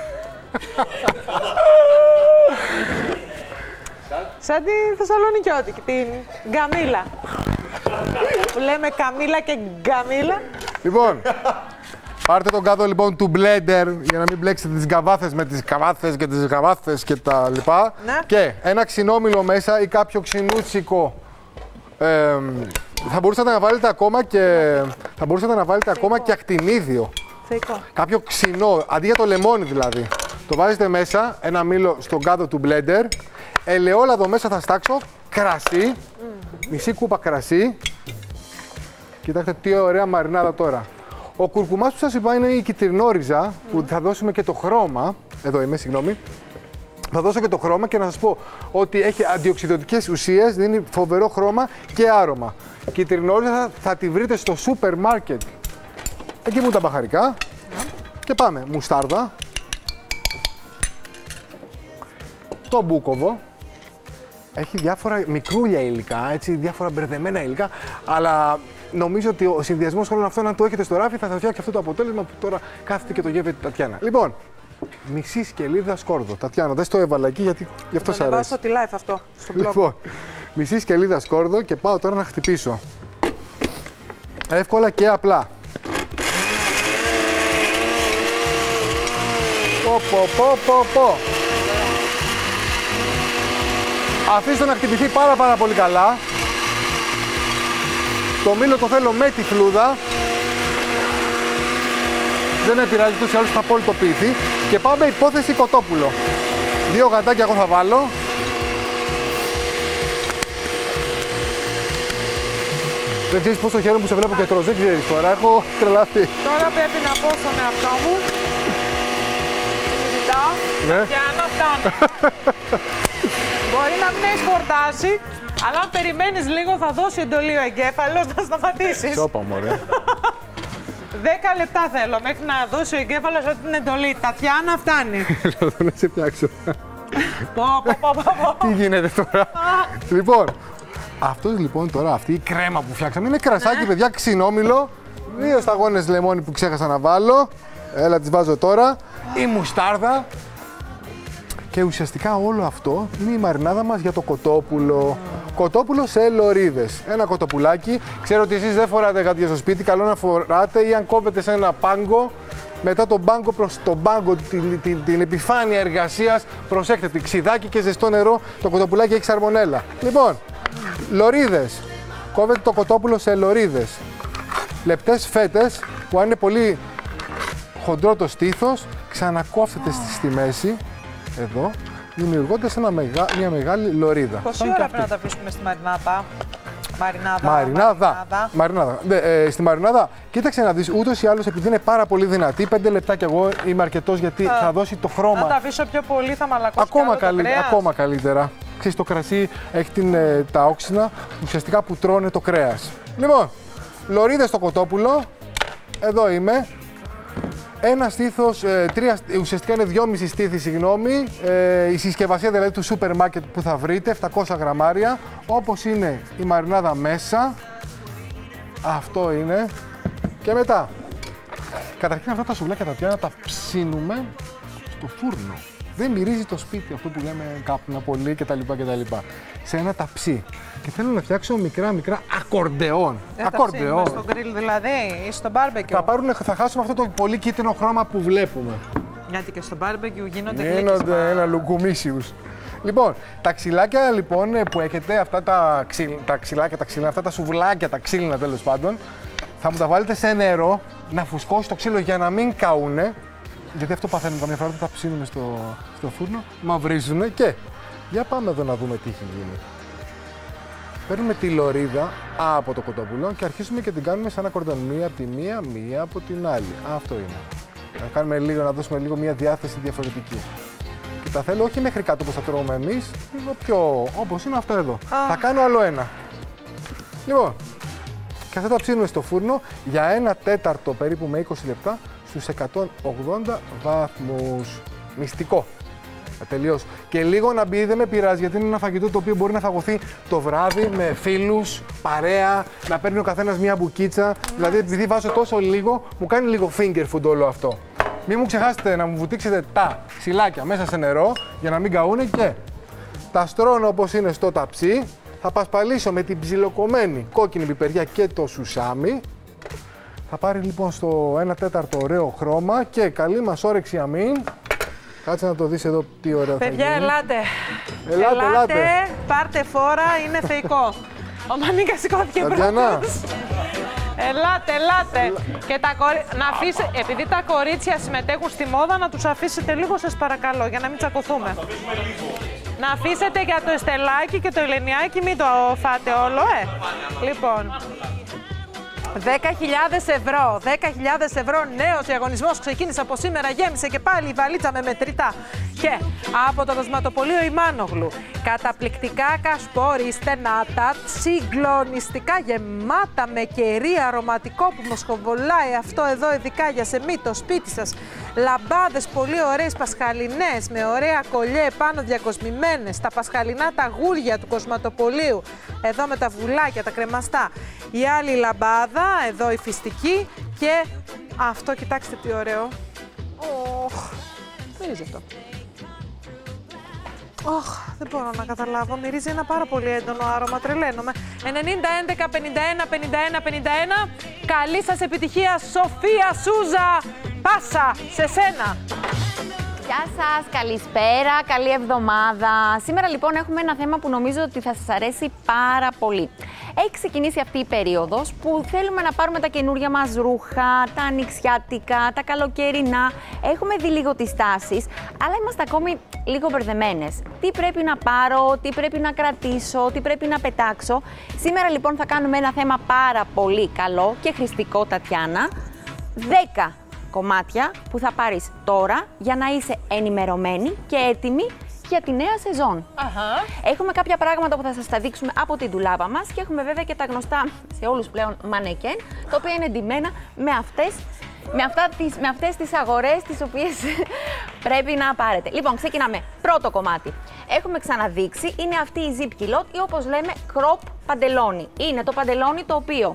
S1: σαν τη Θεσσαλονικιώτικη, την γκαμίλα. Που λέμε καμίλα και γκαμίλα.
S6: Λοιπόν, πάρτε τον κάδο λοιπόν του blender για να μην μπλέξετε τις γκαβάθες με τις καβάθες και τις γαβάθες και τα λοιπά. Ναι. Και ένα ξινόμηλο μέσα ή κάποιο ξινούτσικο. Θα μπορούσατε να βάλετε ακόμα και ακτινίδιο.
S1: Θεϊκό.
S6: Κάποιο ξινό, αντί για το λεμόνι δηλαδή. Το βάζετε μέσα, ένα μήλο στον κάδο του blender. Ελαιόλαδο μέσα θα στάξω, κρασί, μισή κούπα κρασί. Κοιτάξτε τι ωραία μαρινάδα τώρα. Ο κουρκουμάς που σας είπα είναι η κυτρινόριζα που θα δώσουμε και το χρώμα. Εδώ είμαι, συγγνώμη. Θα δώσω και το χρώμα και να σας πω ότι έχει αντιοξυδωτικές ουσίες, δίνει φοβερό χρώμα και άρωμα. Κιτρινόλιστα θα τη βρείτε στο σούπερ μάρκετ. Εκεί μου τα μπαχαρικά. Και πάμε. Μουστάρδα. Το μπούκοβο. Έχει διάφορα μικρούλια υλικά, έτσι, διάφορα μπερδεμένα υλικά, αλλά νομίζω ότι ο συνδυασμός όλων αυτών, αν το έχετε στο ράφι, θα σας φτιάξει αυτό το αποτέλεσμα που τώρα κάθεται και το γεύεται η Τατιάνα. Λοιπόν, μισή σκελίδα σκόρδο. Τατιάνα, δεν στο έβαλα εκεί γιατί γι' αυτό σ' αρέσει.
S1: Θα στο live αυτό, στο blog.
S6: Λοιπόν, μισή σκελίδα σκόρδο και πάω τώρα να χτυπήσω. Εύκολα και απλά. Πω. Αφήστε να χτυπηθεί πάρα πολύ καλά. Το μήλο το θέλω με τη φλούδα. Δεν με πειράζει, τους άλλους θα απολυτοποιηθεί. Και πάμε υπόθεση κοτόπουλο. 2 γατάκια εγώ θα βάλω. Δεν ξέρεις πόσο χαίρομαι που σε βλέπω και τρως, δεν ξέρεις τώρα, έχω τρελαθεί.
S1: Τώρα πρέπει να πω στον εαυτό μου. Ζητάω, για να φτάνω. Μπορεί να μην έχεις χορτάσει, αλλά αν περιμένεις λίγο θα δώσει εντολή ο εγκέφαλος να σταματήσεις.
S6: Σώπα μωρέ.
S1: 10 λεπτά θέλω μέχρι να δώσει ο εγκέφαλος αυτή την εντολή. Τατιάνα, φτάνει.
S6: Να σε πιάξω.
S1: Πω.
S6: Τι γίνεται τώρα. Λοιπόν, αυτός λοιπόν τώρα, αυτή η κρέμα που φτιάξαμε είναι κρασάκι, παιδιά, ξινόμηλο. 2 σταγόνες λεμόνι που ξέχασα να βάλω. Έλα, τις βάζω τώρα. Η μουστάρδα. Και ουσιαστικά όλο αυτό είναι η μαρινάδα μας για το κοτόπουλο. Κοτόπουλο σε λωρίδες. Ένα κοτοπουλάκι. Ξέρω ότι εσείς δεν φοράτε γατιά στο σπίτι, καλό να φοράτε, ή αν κόβετε σε ένα πάγκο, μετά τον πάγκο προς τον πάγκο, την επιφάνεια εργασίας, προσέχτε, ξιδάκι και ζεστό νερό, το κοτοπουλάκι έχει σαρμονέλα. Λοιπόν, λωρίδες. Κόβετε το κοτόπουλο σε λωρίδες. Λεπτές φέτες, που αν είναι πολύ χοντρό το στήθος, ξανακόφτετε στη μέση. Εδώ, δημιουργώντας μια μεγάλη λωρίδα.
S1: Πόση ώρα πρέπει να τα αφήσουμε στη μαρινάδα?
S6: Μαρινάδα. Στη μαρινάδα, κοίταξε να δεις, ούτως ή άλλως επειδή είναι πάρα πολύ δυνατή, 5 λεπτά κι εγώ είμαι αρκετός γιατί θα δώσει το χρώμα.
S1: Αν τα αφήσω πιο πολύ θα μαλακώσει
S6: ακόμα καλύτερα. Ξέρεις, το κρασί έχει τα όξινα ουσιαστικά που τρώνε το κρέας. Λοιπόν, λωρίδες στο κοτόπουλο, εδώ είμαι. Ένα στήθος, ουσιαστικά είναι 2,5 στήθη, συγγνώμη. Η συσκευασία δηλαδή του σούπερ μάρκετ που θα βρείτε, 700 γραμμάρια. Όπως είναι η μαρινάδα μέσα. Αυτό είναι. Και μετά. Καταρχήν αυτά τα σουβλάκια τα οποία τα ψήνουμε στο φούρνο. Δεν μυρίζει το σπίτι, αυτό που λέμε κάπνα πολύ κτλ. Σε ένα ταψί. Και θέλω να φτιάξω μικρά ακορντεόν.
S1: Ακορντεόν. Στο γκριλ δηλαδή ή στο μπάρμπεκιου.
S6: Θα χάσουμε αυτό το πολύ κίτρινο χρώμα που βλέπουμε.
S1: Γιατί και στο μπάρμπεκιου γίνονται
S6: ένα λουκουμίσιους. Λοιπόν, τα ξυλάκια λοιπόν που έχετε, αυτά τα ξυλάκια, αυτά τα σουβλάκια, τα ξύλινα τέλος πάντων, θα μου τα βάλετε σε νερό να φουσκώσει το ξύλο για να μην καούνε. Γιατί αυτό παθαίνουμε καμιά φορά, τα ψήνουμε στο φούρνο, μαυρίζουνε και για πάμε εδώ να δούμε τι έχει γίνει. Παίρνουμε τη λωρίδα από το κοτόπουλο και αρχίσουμε και την κάνουμε σαν ακορντεόν. Μία από τη μία από την άλλη. Αυτό είναι. Να κάνουμε λίγο, να δώσουμε λίγο μια διάθεση διαφορετική. Και τα θέλω όχι μέχρι κάτω όπως θα τρώμε εμείς, λίγο πιο όπως είναι αυτά εδώ. Θα κάνω άλλο ένα. Λοιπόν, και αυτά τα ψήνουμε στο φούρνο για 1/4 περίπου με 20 λεπτά στους 180 βαθμούς. Μυστικό. Τελείως. Και λίγο να μπει, δεν με πειράζει, γιατί είναι ένα φαγητό το οποίο μπορεί να φαγωθεί το βράδυ με φίλους, παρέα, να παίρνει ο καθένας μια μπουκίτσα. Δηλαδή, επειδή βάζω τόσο λίγο, μου κάνει λίγο finger food όλο αυτό. Μην μου ξεχάσετε να μου βουτήξετε τα ξυλάκια μέσα σε νερό για να μην καούνε και τα στρώνω όπως είναι στο ταψί. Θα πασπαλίσω με την ψιλοκομμένη κόκκινη πιπεριά και το σουσάμι. Θα πάρει λοιπόν στο 1/4 ωραίο χρώμα και καλή μας όρεξη αμήν. Κάτσε να το δεις εδώ τι ωραίο θα γίνει.
S1: Παιδιά, ελάτε, πάρτε φόρα, είναι θεϊκό. Ο Μανίκας σηκώθηκε πρώτος. Ελάτε. Και να αφήσετε, επειδή τα κορίτσια συμμετέχουν στη μόδα, να τους αφήσετε λίγο, σας παρακαλώ, για να μην τσακωθούμε. Να αφήσετε για το Εστελάκι και το Ελενιάκι, μην το φάτε όλο, Λοιπόν. ευρώ. 10.000 ευρώ. Νέος διαγωνισμός ξεκίνησε από σήμερα. Γέμισε και πάλι η βαλίτσα με μετρητά. Και από το κοσματοπωλείο Ιμάνογλου. Καταπληκτικά κασπόρι, στενά τατ, συγκλονιστικά γεμάτα με κερί αρωματικό που μοσχοβολάει. Αυτό εδώ ειδικά για σεμί το σπίτι σας. Λαμπάδες πολύ ωραίες πασχαλινές με ωραία κολλιέ πάνω διακοσμημένες. Τα πασχαλινά τα γούρια του κοσματοπωλείου. Εδώ με τα βουλάκια, τα κρεμαστά. Η άλλη λαμπάδα, εδώ η φυστική και αυτό, κοιτάξτε τι ωραίο. Μυρίζει αυτό. Δεν μπορώ να καταλάβω. Μυρίζει ένα πάρα πολύ έντονο άρωμα. Τρελαίνομαι. 90, 11, 51, 51, 51. Καλή σας επιτυχία, Σοφία Σούζα. Πάσα σε σένα.
S10: Γεια σας, καλησπέρα, καλή εβδομάδα. Σήμερα λοιπόν έχουμε ένα θέμα που νομίζω ότι θα σας αρέσει πάρα πολύ. Έχει ξεκινήσει αυτή η περίοδος που θέλουμε να πάρουμε τα καινούρια μας ρούχα, τα ανοιξιάτικα, τα καλοκαιρινά. Έχουμε δει λίγο τις τάσεις, αλλά είμαστε ακόμη λίγο μπερδεμένες. Τι πρέπει να πάρω, τι πρέπει να κρατήσω, τι πρέπει να πετάξω. Σήμερα λοιπόν θα κάνουμε ένα θέμα πάρα πολύ καλό και χρηστικό, Τατιάνα. 10 κομμάτια που θα πάρεις τώρα για να είσαι ενημερωμένη και έτοιμη για τη νέα σεζόν. Έχουμε κάποια πράγματα που θα σας τα δείξουμε από την ντουλάπα μας και έχουμε βέβαια και τα γνωστά σε όλους πλέον μανεκέν, τα οποία είναι ντυμένα με αυτές τις αγορές τις οποίες πρέπει να πάρετε. Λοιπόν, ξεκινάμε. Πρώτο κομμάτι. Έχουμε ξαναδείξει, είναι αυτή η zip culotte ή όπως λέμε crop παντελόνι. Είναι το παντελόνι το οποίο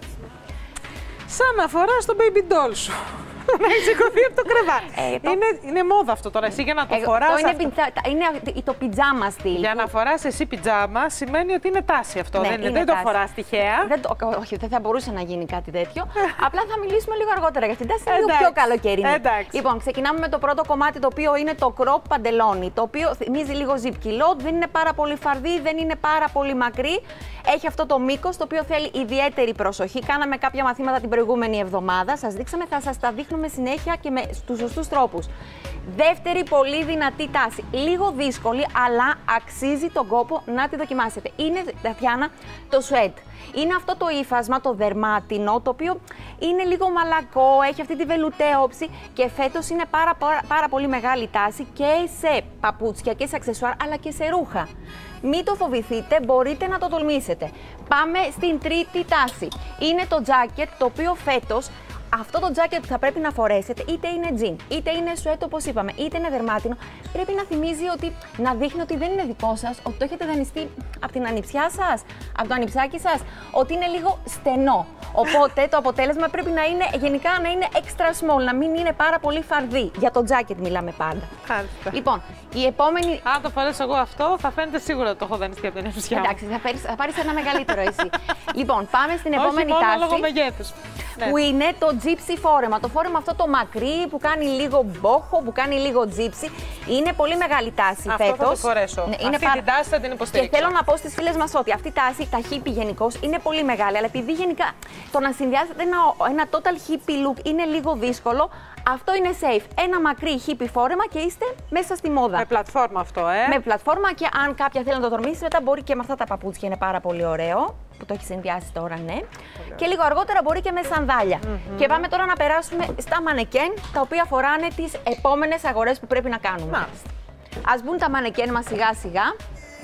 S1: σαν να φοράς το baby doll σου. Να έχει σηκωθεί από το κρεβάτι. Είναι μόδα αυτό τώρα. Εσύ για να το φοράς.
S10: Είναι το πιτζάμα στυλ.
S1: Για να φοράς εσύ πιτζάμα σημαίνει ότι είναι τάση αυτό. Δεν το φοράς τυχαία.
S10: Όχι, δεν θα μπορούσε να γίνει κάτι τέτοιο. Απλά θα μιλήσουμε λίγο αργότερα για την τάση. Είναι λίγο πιο καλοκαιρινή. Λοιπόν, ξεκινάμε με το πρώτο κομμάτι, το οποίο είναι το crop παντελόνι. Το οποίο θυμίζει λίγο zip culotte. Δεν είναι πάρα πολύ φαρδί, δεν είναι πάρα πολύ μακρύ. Έχει αυτό το μήκος, το οποίο θέλει ιδιαίτερη προσοχή. Κάναμε κάποια μαθήματα την προηγούμενη εβδομάδα. Σας δείξαμε, θα σας τα δείχνουμε συνέχεια και με στους σωστούς τρόπους. Δεύτερη πολύ δυνατή τάση. Λίγο δύσκολη, αλλά αξίζει τον κόπο να τη δοκιμάσετε. Είναι, Τατιάνα, το sweat. Είναι αυτό το ύφασμα, το δερμάτινο, το οποίο είναι λίγο μαλακό, έχει αυτή τη βελουτέ όψη και φέτος είναι πάρα πολύ μεγάλη τάση και σε παπούτσια και σε αξεσουάρ, αλλά και σε ρούχα. Μην το φοβηθείτε, μπορείτε να το τολμήσετε. Πάμε στην τρίτη τάση. Είναι το jacket, το οποίο φέτος αυτό το jacket που θα πρέπει να φορέσετε, είτε είναι jean, είτε είναι σουέτ όπως είπαμε, είτε είναι δερμάτινο, πρέπει να θυμίζει ότι, να δείχνει ότι δεν είναι δικό σας, ότι το έχετε δανειστεί από την ανιψιά σας, από το ανιψάκι σας, ότι είναι λίγο στενό. Οπότε το αποτέλεσμα πρέπει να είναι, γενικά να είναι extra small, να μην είναι πάρα πολύ φαρδί. Για το jacket μιλάμε πάντα.
S1: Χάλιστα.
S10: Λοιπόν, η επόμενη.
S1: Αν το φορέσω εγώ αυτό, θα φαίνεται σίγουρα ότι το έχω δανειστεί από την ανιψιά μου.
S10: Εντάξει, θα πάρεις ένα μεγαλύτερο εσύ. Λοιπόν, πάμε στην επόμενη
S1: τάση.
S10: τάση.
S1: Λόγω μεγέθους.
S10: Που είναι το gypsy φόρεμα. Το φόρεμα αυτό το μακρύ που κάνει λίγο μπόχο, που κάνει λίγο gypsy. Είναι πολύ μεγάλη τάση φέτος.
S1: Αυτό θα το φορέσω. Αυτή την τάση θα την υποστηρίξω.
S10: Και θέλω να πω στις φίλες μας ότι αυτή η τάση, τα hippie γενικώς, είναι πολύ μεγάλη. Αλλά επειδή γενικά το να συνδυάσετε ένα total hippie look είναι λίγο δύσκολο, αυτό είναι safe. Ένα μακρύ hippie φόρεμα και είστε μέσα στη μόδα.
S1: Με πλατφόρμα αυτό,
S10: Με πλατφόρμα και αν κάποια θέλει να το τολμήσει, μετά μπορεί και με αυτά τα παπούτσια. Είναι πάρα πολύ ωραίο. Που το έχει συνδυάσει τώρα, ναι. Και λίγο αργότερα μπορεί και με σανδάλια. Και πάμε τώρα να περάσουμε στα μανεκέν, τα οποία φοράνε τις επόμενες αγορές που πρέπει να κάνουμε. Ας μπουν τα μανεκέν μας σιγά σιγά.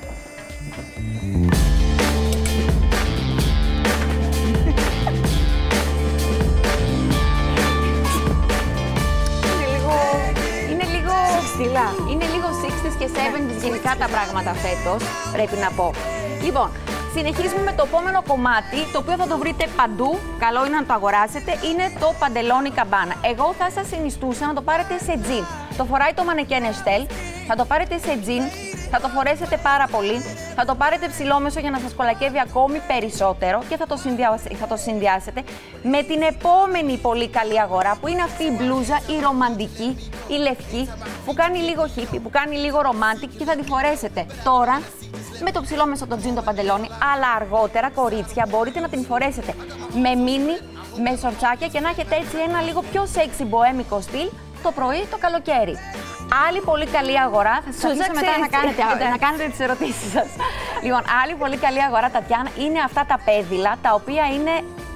S10: Είναι λίγο ψηλά. Είναι λίγο 60s και 70s γενικά τα πράγματα φέτος, πρέπει να πω. Λοιπόν, συνεχίζουμε με το επόμενο κομμάτι, το οποίο θα το βρείτε παντού, καλό είναι να το αγοράσετε, είναι το παντελόνι καμπάνα. Εγώ θα σας συνιστούσα να το πάρετε σε τζιν. Το φοράει το μανεκέν Εστέλ, θα το πάρετε σε τζιν, θα το φορέσετε πάρα πολύ, θα το πάρετε ψηλόμεσο για να σας κολακεύει ακόμη περισσότερο και θα το συνδυάσετε με την επόμενη πολύ καλή αγορά, που είναι αυτή η μπλούζα, η ρομαντική, η λευκή, που κάνει λίγο hippie, που κάνει λίγο romantic και θα τη φορέσετε τώρα με το ψηλόμεσο, το τζιν, το παντελόνι, αλλά αργότερα, κορίτσια, μπορείτε να την φορέσετε με μίνι, με σορτσάκια και να έχετε έτσι ένα λίγο πιο sexy μποέμικο στυλ το πρωί, το καλοκαίρι. Άλλη πολύ καλή αγορά, θα σας αφήσω μετά να κάνετε τις ερωτήσεις σας. Λοιπόν, άλλη πολύ καλή αγορά, Τατιάνα, είναι αυτά τα πέδιλα, τα οποία είναι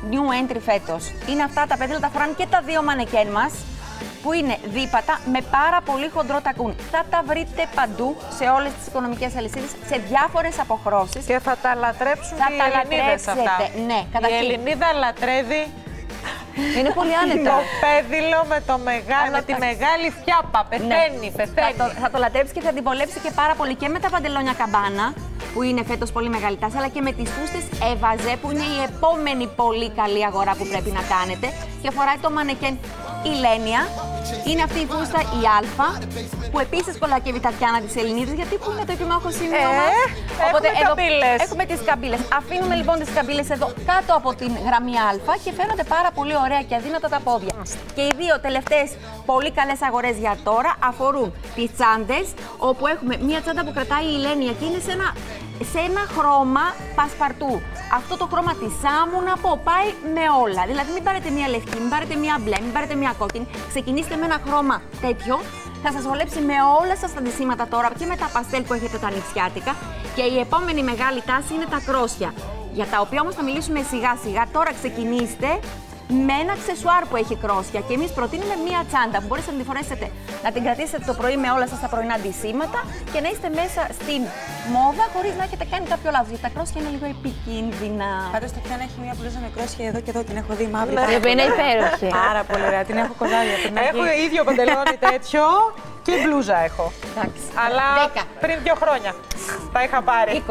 S10: new entry φέτος. Είναι αυτά τα πέταλα, τα φοράνε και τα δύο μανεκέν μας, που είναι δίπατα με πάρα πολύ χοντρό τακούν. Θα τα βρείτε παντού σε όλες τις οικονομικές αλυσίδες, σε διάφορες αποχρώσεις.
S1: Και θα τα λατρέψουν οι Ελληνίδες αυτά.
S10: Ναι,
S1: η Ελληνίδα λατρεύει.
S10: Είναι πολύ άνετα.
S1: Το πέδιλο με τη μεγάλη φιάπα. Πεθαίνει, πεθαίνει.
S10: Θα το λατρέψει και θα την βολέψει και πάρα πολύ και με τα παντελόνια καμπάνα, που είναι φέτος πολύ μεγάλη τάση, αλλά και με τις φούστες Εβαζέ, που είναι η επόμενη πολύ καλή αγορά που πρέπει να κάνετε. Και φοράει το μανεκέν Ηλένια. Είναι αυτή η φούστα η Α, που επίσης κολακεύει τα Τατιάνα της Ελληνίδας, γιατί που είναι το επιμάχο σημείο μας. Οπότε έχουμε τις καμπύλες. Αφήνουμε λοιπόν τις καμπύλες εδώ κάτω από την γραμμή Α και φαίνονται πάρα πολύ ωραία και αδύνατα τα πόδια. Και οι δύο τελευταίες πολύ καλές αγορές για τώρα αφορούν τις τσάντες, όπου έχουμε μία τσάντα που κρατάει η Ηλένια και είναι σε ένα χρώμα πασπαρτού. Αυτό το χρώμα της άμμουνα που πάει με όλα. Δηλαδή, μην πάρετε μία λευκή, μην πάρετε μία μπλε, μην πάρετε μία κόκκινη. Ξεκινήστε με ένα χρώμα τέτοιο. Θα σας βολέψει με όλα σας τα ντυσίματα τώρα και με τα παστέλ που έχετε τα νηψιάτικα. Και η επόμενη μεγάλη τάση είναι τα κρόσια. Για τα οποία όμως θα μιλήσουμε σιγά σιγά. Τώρα ξεκινήστε με ένα αξεσουάρ που έχει κρόσια. Και εμείς προτείνουμε μία τσάντα που μπορείτε να τη φορέσετε, να την κρατήσετε το πρωί με όλα σας τα πρωινά ντυσίματα και να είστε μέσα στην μόδα χωρίς να έχετε κάνει κάποιο λάθος. Γιατί τα κρόσια είναι λίγο επικίνδυνα.
S4: Πάντως το Τατιάνα έχει μία μπλούζα με κρόσια εδώ και εδώ την έχω δει μαύρη.
S10: Είναι υπέροχη.
S4: Πάρα πολύ ωραία. Την έχω κολλάδια.
S1: Έχω ίδιο παντελόνι τέτοιο και μπλούζα έχω.
S10: Εντάξει.
S1: Αλλά
S10: 10.
S1: πριν 2 χρόνια τα είχα πάρει.
S10: 20.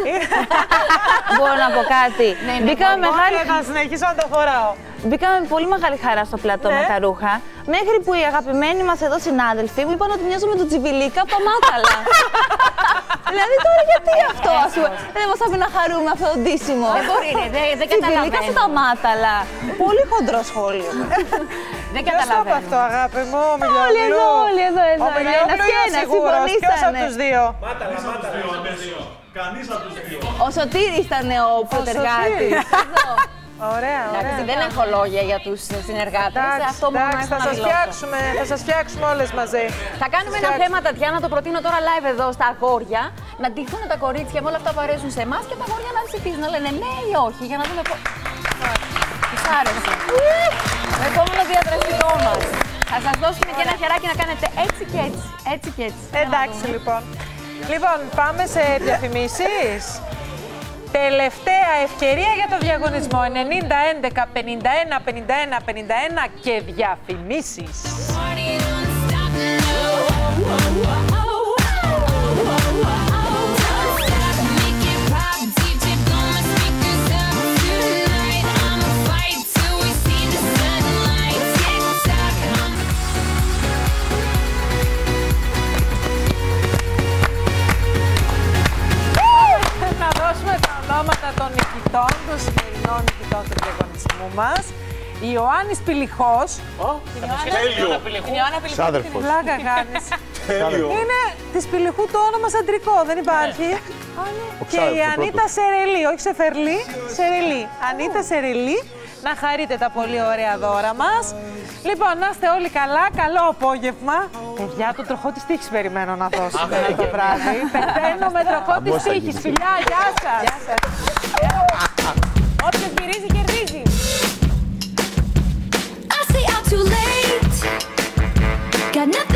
S10: Μπορώ να πω κάτι. Μπήκαμε μεγάλη.
S1: Θα συνεχίσω να το φοράω.
S3: Μπήκαμε με πολύ μεγάλη χαρά στο πλατό με τα ρούχα. Μέχρι που οι αγαπημένοι μας εδώ συνάδελφοι μου είπαν ότι μοιάζω με τον Τσιβιλίκα από τα Μάταλα. Δηλαδή τώρα γιατί αυτό, ας πούμε, δεν μας άφηνε να χαρούμε αυτό το ντύσιμο.
S10: Δεν μπορεί, δεν καταλαβαίνω.
S3: Τσιβιλίκα στα Μάταλα. Πολύ χοντρό σχόλιο.
S10: Δεν καταλαβαίνω.
S1: Ποιος το αυτό, αγάπη μου, ο
S3: Όλοι εδώ, όλοι εδώ.
S1: Ο Μιλιόγλου είναι σίγουρος. Ποιος από τους δύο?
S2: Μάταλα, κανείς από τους δύο.
S3: Ο Σωτήρης ήταν ο προτεργάτης.
S1: Ωραία,
S10: ωραία. Δεν έχω λόγια για τους συνεργάτες. Αυτό μόνο έχω να δηλώσω.
S1: Θα σας φτιάξουμε όλες μαζί.
S10: Θα κάνουμε ένα θέμα, Τατιάνα, το προτείνω τώρα live εδώ στα αγόρια. Να ντυθούν τα κορίτσια με όλα αυτά που αρέσουν σε εμάς και τα αγόρια να ψηφίζουν, να λένε ναι ή όχι, για να δούμε πώς. Τους άρεσε. Επόμενο διαδραστικό μας. Θα σας δώσουμε και ένα χεράκι να κάνετε έτσι και έτσι. Έτσι και έτσι.
S1: Εντάξει λοιπόν. Λοιπόν, πάμε σε διαφημίσεις. Τελευταία ευκαιρία για το διαγωνισμό. 90, 11, 51, 51, 51 και διαφημίσεις. Ονόματα των νικητών, των σημερινών νικητών του διαγωνισμού μας. Η Ιωάννης Πηλιχός.
S2: Τέλειο.
S10: Την Ιωάννα Πηλιχός.
S1: Πλάκα κάνεις. Είναι της Πηλιχού το όνομα αντρικό, δεν υπάρχει. Και η Ανίτα Σερελή, όχι Σεφερλή, Σερελή. Ανίτα Σερελή, να χαρείτε τα πολύ ωραία δώρα μας. Λοιπόν, να είστε όλοι καλά, καλό απόγευμα. Παιδιά, το τροχό της τύχης περιμένω να δώσω το βράδυ. Πεθαίνω με τροχό της τύχης. Φιλιά, γεια σας.
S4: Όποιος γυρίζει, κερδίζει.
S7: I stay out too late. Got nothing.